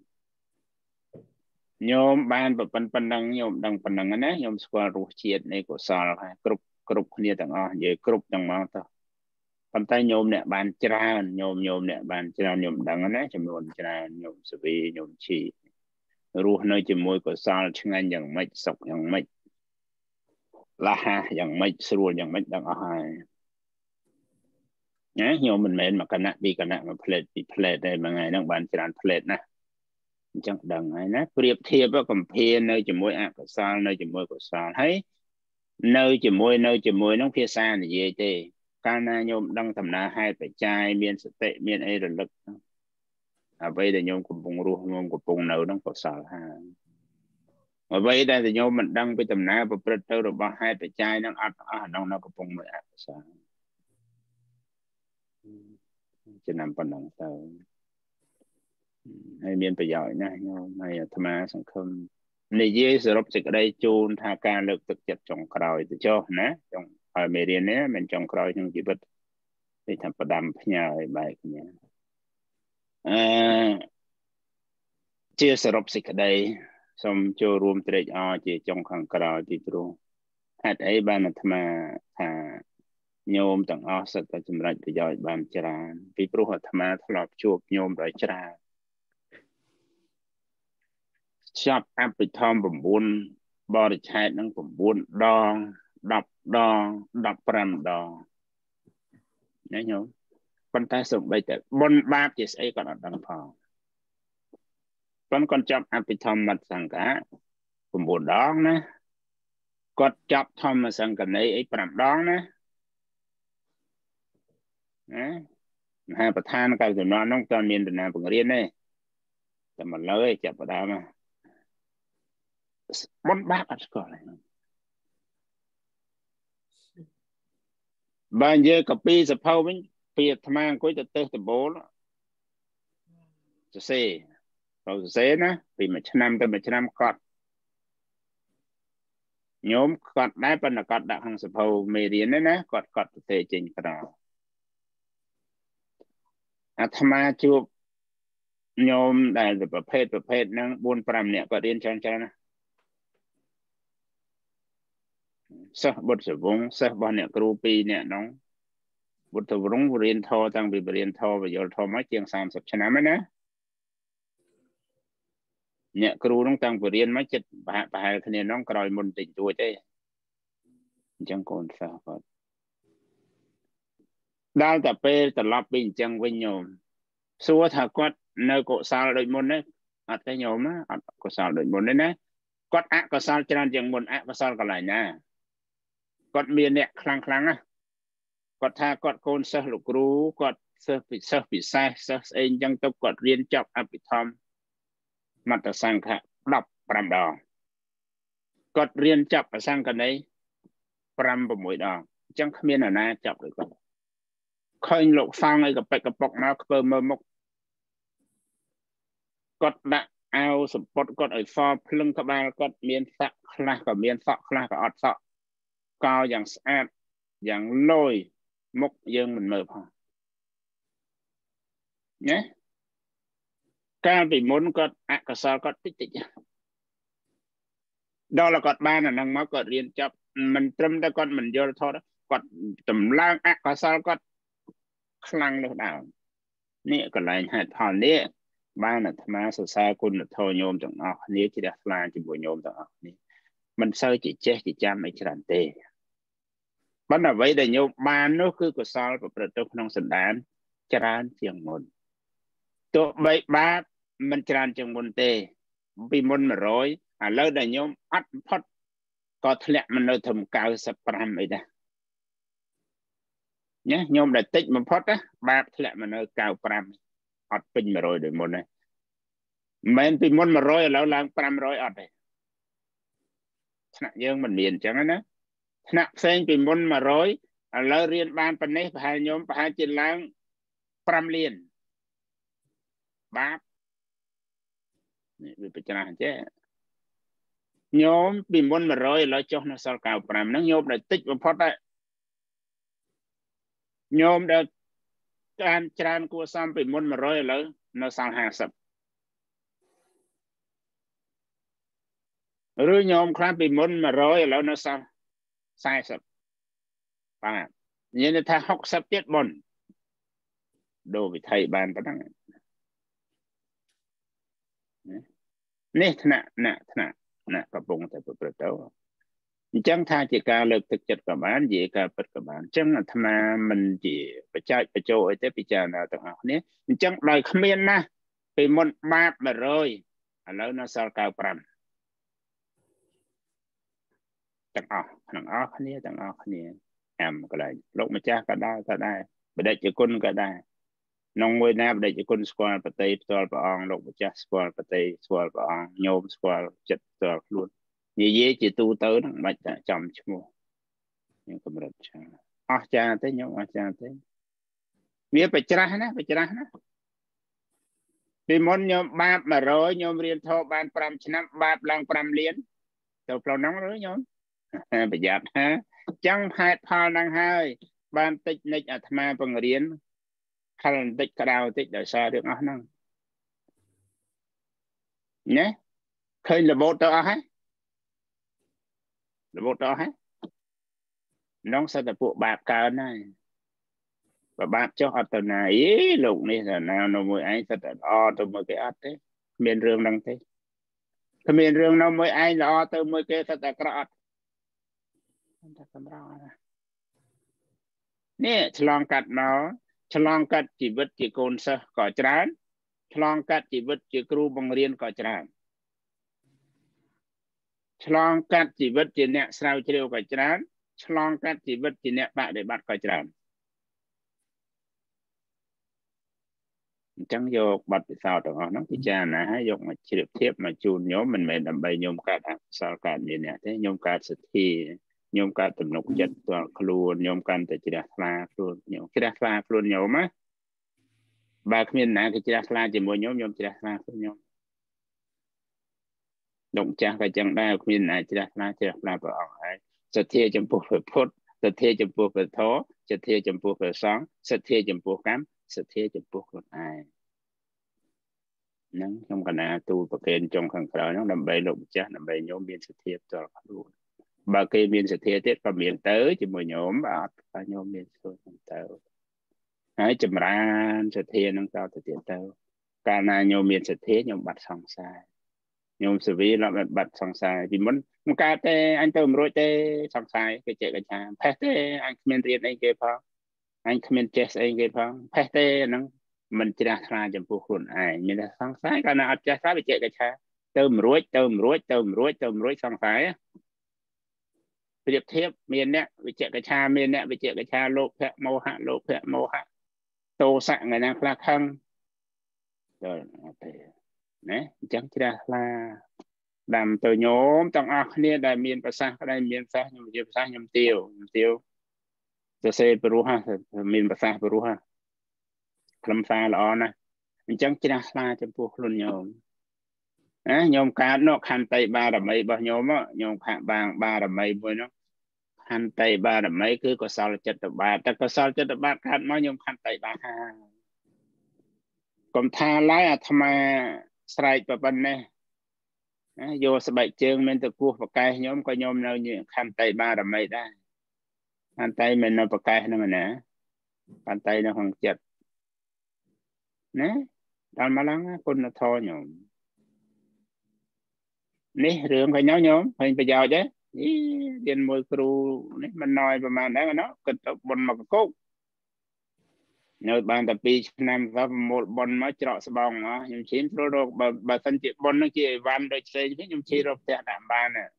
โยมบานแบบปันดังโยมดังปันดังนะโยมสกอรู้เชียดในกุศลค่ะกรุบเนี่ยเตียงอ้อเยอะกรุบจังมากต่อปัจจัยโยมเนี่ยบานจราโยมเนี่ยบานจราโยมดังนะจำนวนจราโยมสวีโยมชีรู้ในจมูกก็สารช่างอย่างไม่สกอย่างไม่ละหะอย่างไม่สรวนอย่างไม่ดังอาหารเนี่ยโยมมันเหม็นมากันนะบีกันนะมาเพลทบีเพลทได้มาไงนักบานจานเพลทนะจังดังไงนะเปรียบเทียบว่ากับเพนในจมูกอ่ะก็สารในจมูกก็สารให้ในจมูกน้องเพียซาเนี่ยเย่เต้การนายโยมดังทำนาให้ไปใจเมียนสเตเมียนไอ้ระลึกvậy để nhôm cùng bùng ruột nhôm cùng bùng nấu đang có sào ha mà vậy đây thì nhôm mình đang bị tầm ná và bật tới rồi bao hai tay chai đang ăn đang nó có bùng mới ăn sào chỉ nằm phần lòng tàu hay miền bây giờ nha nhôm hay tham gia sản phẩm này dễ sử dụng chỉ cái đây chôn tha ca lực thực chất trồng còi từ cho nè trồng ở miền điện nè mình trồng còi trong chỉ bật để thằng bà đầm nhà bài nhà chia sẻ rộng dịch ở đây xong cho rùm tới đây chỉ trong khoảng cờ thì tru hạt ấy ban là tham thà nhôm tầng sát tại chấm rạch thì giỏi ban chả vì pro hạt tham thọp chuột nhôm rồi chả chắp áp bị thom bẩm buôn bò để chạy năng bẩm buôn đập pram đo nhớ nhôm con ta sống bây giờ bon ba chỉ ấy còn ở đằng phò con chọc áp bị thom mặt sang cả bẩm buôn đó nè con chọc thom mà sang cả này ấy pram đó nè haiประธานการศึกษาน้องตอนเรียนแต่นานผมเรียนเนี่ยแต่มันเลยจับประดามาบนบ้าอัดก่อนเลยบางเยอะกับปีสะเพาไม่เปียทำไมก็จะเตะตะโบลจะเซ่เราจะเซ่นะปีมาชนะแต่มาชนะกอดโยมกอดได้เป็นกอดดักหังสะเพาไม่เรียนนะกอดเตะจริงขนาดธรรมะจูบโยมได้ประเภทนั่งบุญปรำเนี่ยก็เรียนชันนะสักบทสวงสักบทเนี่ยครูปีเนี่ยน้องบทสวงเรียนทอตั้งไปเรียนทอไปโยนทอมาเจียง30 ชนะไหมนะเนี่ยครูต้องตั้งไปเรียนมา7 ไปหาคะแนนน้องกรอยมนติดตัวได้จังโกนสักได้แต่เปแต่รับปีจังวิญญาณสัวถ้ากอดในกุศลโดยมนเนี่ยอัดได้โยมนะอัดกุศลโดยมนเนี่ยนะกอดกุศลจรันจังมนกุศลก็หลายนะกอดเมียเนี่ยครั้งนะกอดท่ากอดโกนเสลูกรู้กอดเสปิดไซเสเองยังต้องกอดเรียนจบอภิธรรมมัตตสังขะดับปรำดองกอดเรียนจบสังกันในปรำประมวยดองจังขมิ้นนะจับเลยก่อนคอยหลกฟังไอ้กับไปกับปอกมาเปิดมือมกกดละเอาสมปดกดไอ้ฟอพลึงกระบาลกดเมียนสักคลากับเมียนสักคลากับอดสักกาวอย่างสะอาดอย่างลอยมกยังเหมือนเมื่อพอเนี่ยการไปมุนกดกระสอบกดติ๊กดอลกดบ้านนั่งมากดเรียนจับ mình trâm ta con mình vô thôi đó còn tầm lang có sao con khăng được đảo nè còn lại hạt hòn nè ba là tham gia xã quân là thôi nhôm chẳng ngọc nè chỉ đặt là chỉ buổi nhôm chẳng ngọc nè mình sơ chỉ chết chỉ chăm mấy cái tê bắt đầu vậy để nhôm ba nó cứ có sao vàประตูក្នុងសណ្ដានច្រើនជាងមុនទោះបីបាបមិនច្រើនជាងមុនទេពីមុន100ឥឡូវដែលញោមអត់ផុតក៏ធ្លាក់មកនៅត្រឹម95អីដែរញ៉េញោមដែលតិចបំផុតណាបាបធ្លាក់មកនៅ95អត់ពេញ100ដូចមុនទេមិនមែនពីមុន100ឥឡូវឡើង500អត់ទេថ្នាក់យើងមិនមានអញ្ចឹងណាថ្នាក់ផ្សេងពីមុន100ឥឡូវរៀនបានប៉ុណ្ណេះប្រហែលញោមប្រហែលជាឡើង5លានបាបនេះវាបច្រាស់ចេះញោមពីមុន100ឥឡូវចុះនៅសល់95ហ្នឹងញោមដែលតិចបំផុតដែរញោមដែលច្រើនគួរសមពីមុន100ឥឡូវនៅសល់50ឬញោមខ្លះពីមុន100ឥឡូវនៅសល់40បាទនិយាយថា60ទៀតបុណ្យដូរវិធីបានប៉ុណ្ណឹងនេះថ្នាក់កំពុងតែប្រព្រឹត្តទៅអញ្ចឹងថាជាការលើកទឹកចិត្តក៏បាននិយាយការពិតក៏បានអញ្ចឹងអាត្មាមិនជាបច្ចេកបញ្ចោអីទេពិចារណាទាំងអស់គ្នាអញ្ចឹងដោយគ្មានណាពីមុនបាប100ឥឡូវនៅសល់95ទាំងអស់ទាំងអស់គ្នាទាំងអស់គ្នាអាមកន្លែងលោកម្ចាស់ក៏ដែរបដិជគុណក៏ដែរក្នុងមួយណាបដិជគុណស្គាល់ប្រតិផ្ទាល់ព្រះអង្គលោកម្ចាស់ស្គាល់ប្រតិស្គាល់ព្រះអង្គញោមស្គាល់ចិត្តផ្ទាល់ខ្លួននិយាយជាទូទៅហ្នឹងមិនបាច់តែចំឈ្មោះយើងកម្រិតឆាអស់ចាទេញោមអស់ចាទេវាបច្រាស់ណាពីមុនញោមបាប100ញោមរៀនធម៌បាន5ឆ្នាំបាបឡើង5លានទៅផ្លូវហ្នឹងឬញោមប្រយ័ត្នណាចឹងហេតុផលហ្នឹងហើយបានតិចនិចអាត្មាបង្រៀនខលបន្តិចក្តៅបន្តិចដោយសាររឿងអស់ហ្នឹងណាឃើញរបូតទៅអស់ហើយរបូតទៅអស់ហើយនងសិតតែពួកបាបកើនហើយបើបាបចុះអត់ទៅណាអីលោកនេះថាណានៅមួយឯងសិតតែល្អទៅមួយគេអត់ទេគ្មានរឿងហ្នឹងទេគ្មានរឿងនៅមួយឯងល្អទៅមួយគេសិតតែអាក្រក់អត់តែសម្រាប់នេះឆ្លងកាត់មកឆ្លងកាត់ជីវិតជាកូនសិស្សក៏ច្រើនឆ្លងកាត់ជីវិតជាគ្រូបង្រៀនក៏ច្រើនឆ្លងកាត់ជីវិតជាអ្នកស្រាវជ្រាវក៏ច្រើនឆ្លងកាត់ជីវិតជាអ្នកបដិបត្តិក៏ច្រើនអញ្ចឹងយកបទពិសោធន៍ទាំងអស់ហ្នឹងពិចារណាហើយយកមកជ្រាបធៀបមកជូនញោមមិនមែនដើម្បីញោមកើតអកុសលកើតមានអ្នកទេញោមកើតសទ្ធាញោមកើតទំនុកចិត្តផ្ទាល់ខ្លួនញោមកាន់តែជ្រះថ្លាខ្លួនញោមជ្រះថ្លាខ្លួនញោមណាបើគ្មានណាគេជ្រះថ្លាជាមួយញោមជ្រះថ្លាខ្លួនញោមលោកចាស់ក៏ចឹងដែរគ្មានណាជ្រះថ្លាព្រះអង្គហើយសទ្ធាចំពោះព្រះពុទ្ធសទ្ធាចំពោះព្រះធម៌សទ្ធាចំពោះព្រះសង្ឃសទ្ធាចំពោះកម្មសទ្ធាចំពោះខ្លួនឯងហ្នឹងខ្ញុំកណាទូលប្រកេនចុងខាងក្រោយហ្នឹងដើម្បីលោកម្ចាស់ដើម្បីញោមមានសទ្ធាផ្ទាល់ខ្លួនបើគេមានសទ្ធាទៀតក៏មានទៅជាមួយញោមបើអត់ក៏ញោមមានខ្លួនទៅហើយចម្រើនសទ្ធានឹងតទៅទៀតទៅកាលណាញោមមានសទ្ធាញោមបាត់សង្សារញោមសវីឡើងបាត់សង្សារពីមុនមិនកើតទេអញទៅមិនរួចទេសង្សារគេចេះកញ្ញាផេះទេអញគ្មានរៀនអីគេផងអញគ្មានចេះស្អីគេផងផេះទេហ្នឹងមិនជ្រះថ្លាចំពោះខ្លួនឯងមានតែសង្សារកាលណាអត់ចេះស្រាវិចេះកញ្ញាទៅមិនរួចសង្សារប្រៀបធៀបមានអ្នកវិជ្ជកិច្ឆាមានអ្នកវិជ្ជកិច្ឆាលោភៈមោហៈទោសៈថ្ងៃណាខ្លះខឹងដល់អត់ទេណាអញ្ចឹងជ្រះថ្លាដាំទៅញោមទាំងអស់គ្នាដែលមានប្រសាសន៍ក្តីមានប្រសាសន៍ខ្ញុំនិយាយប្រសាសន៍ខ្ញុំទាវសរសេរព្រោះមានប្រសាសន៍ព្រោះខ្លឹមសារល្អណាស់អញ្ចឹងជ្រះថ្លាចំពោះខ្លួនញោមញោមកើតនោះខន្តីបារមីរបស់ញោមញោមខាក់បារមីមួយនោះខន្តីបារមីគឺកុសលចិត្តបាបតែកុសលចិត្តបាបកើតមកញោមខន្តីបាហើយកុំថាឡើយអាត្មាស្រែកប៉ុណ្ណេះ vô sẽ bạch chương mình từ cuộc và cái nhóm có nhóm nào như khăn tay ba là mấy đó khăn tay mình nó bạc cái nó mà nè khăn tay nó hoàng chật nè đàn mà lắng con nó thò nhóm nè rương phải nhau nhóm phải bây giờ chứ điền môi kêu nè mình nói và mà đấy nó cần tập bồn mặc cốt nơi bàn tập pi năm và một bồn mới chọn sờ bông á nhưng chín rồi bà thân chị bồn nó chỉ van đôi chơi chứ nhưng chỉ rồi sẽ đảm ban nè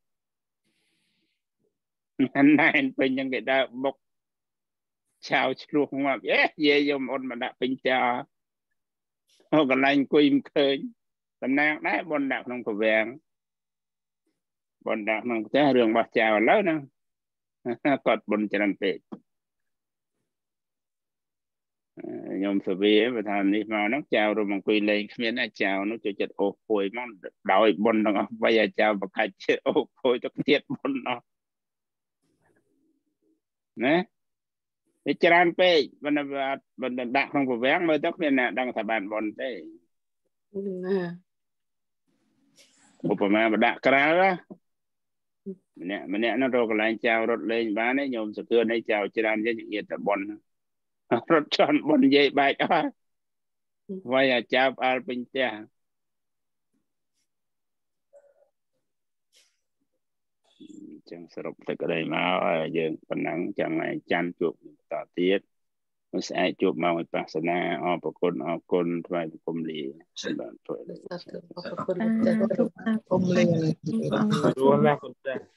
anh này bên những cái đó bốc chào luôn không ạ về dùng ôn mà đã bình chào họ còn lành quỳ khơi tầm nào đấy bồn đạo không có vàng bồn đạo không có đường bạc chào lớn nữa cọt bồn cho làm việc nhom sờ bia và thằng đi mà nó chào rồi mình quỳ lên miễn là chào nó cho chật ô phôi mong đòi bồn nó bây giờ chào bạc cái chết ô phôi cho tiết bồn nó nè cái tràn pe mình đặt không có vén mới tất nhiên là đang thả bàn bồn thế bộ mà đặt cái đó mình nó rồi lại chào rồi lên bán đấy nhôm sờ cưa đấy chào tràn với những người bồn rồi tròn bồn dây bài đó bây giờ chào al bình cha chẳng sờ rụp từ cái đây mà giờ phần nắng chẳng này chăn chuột tỏ tiết nó sẽ chuột màu người pasana ở con phải cùng lì xin bạn tuổi cùng lì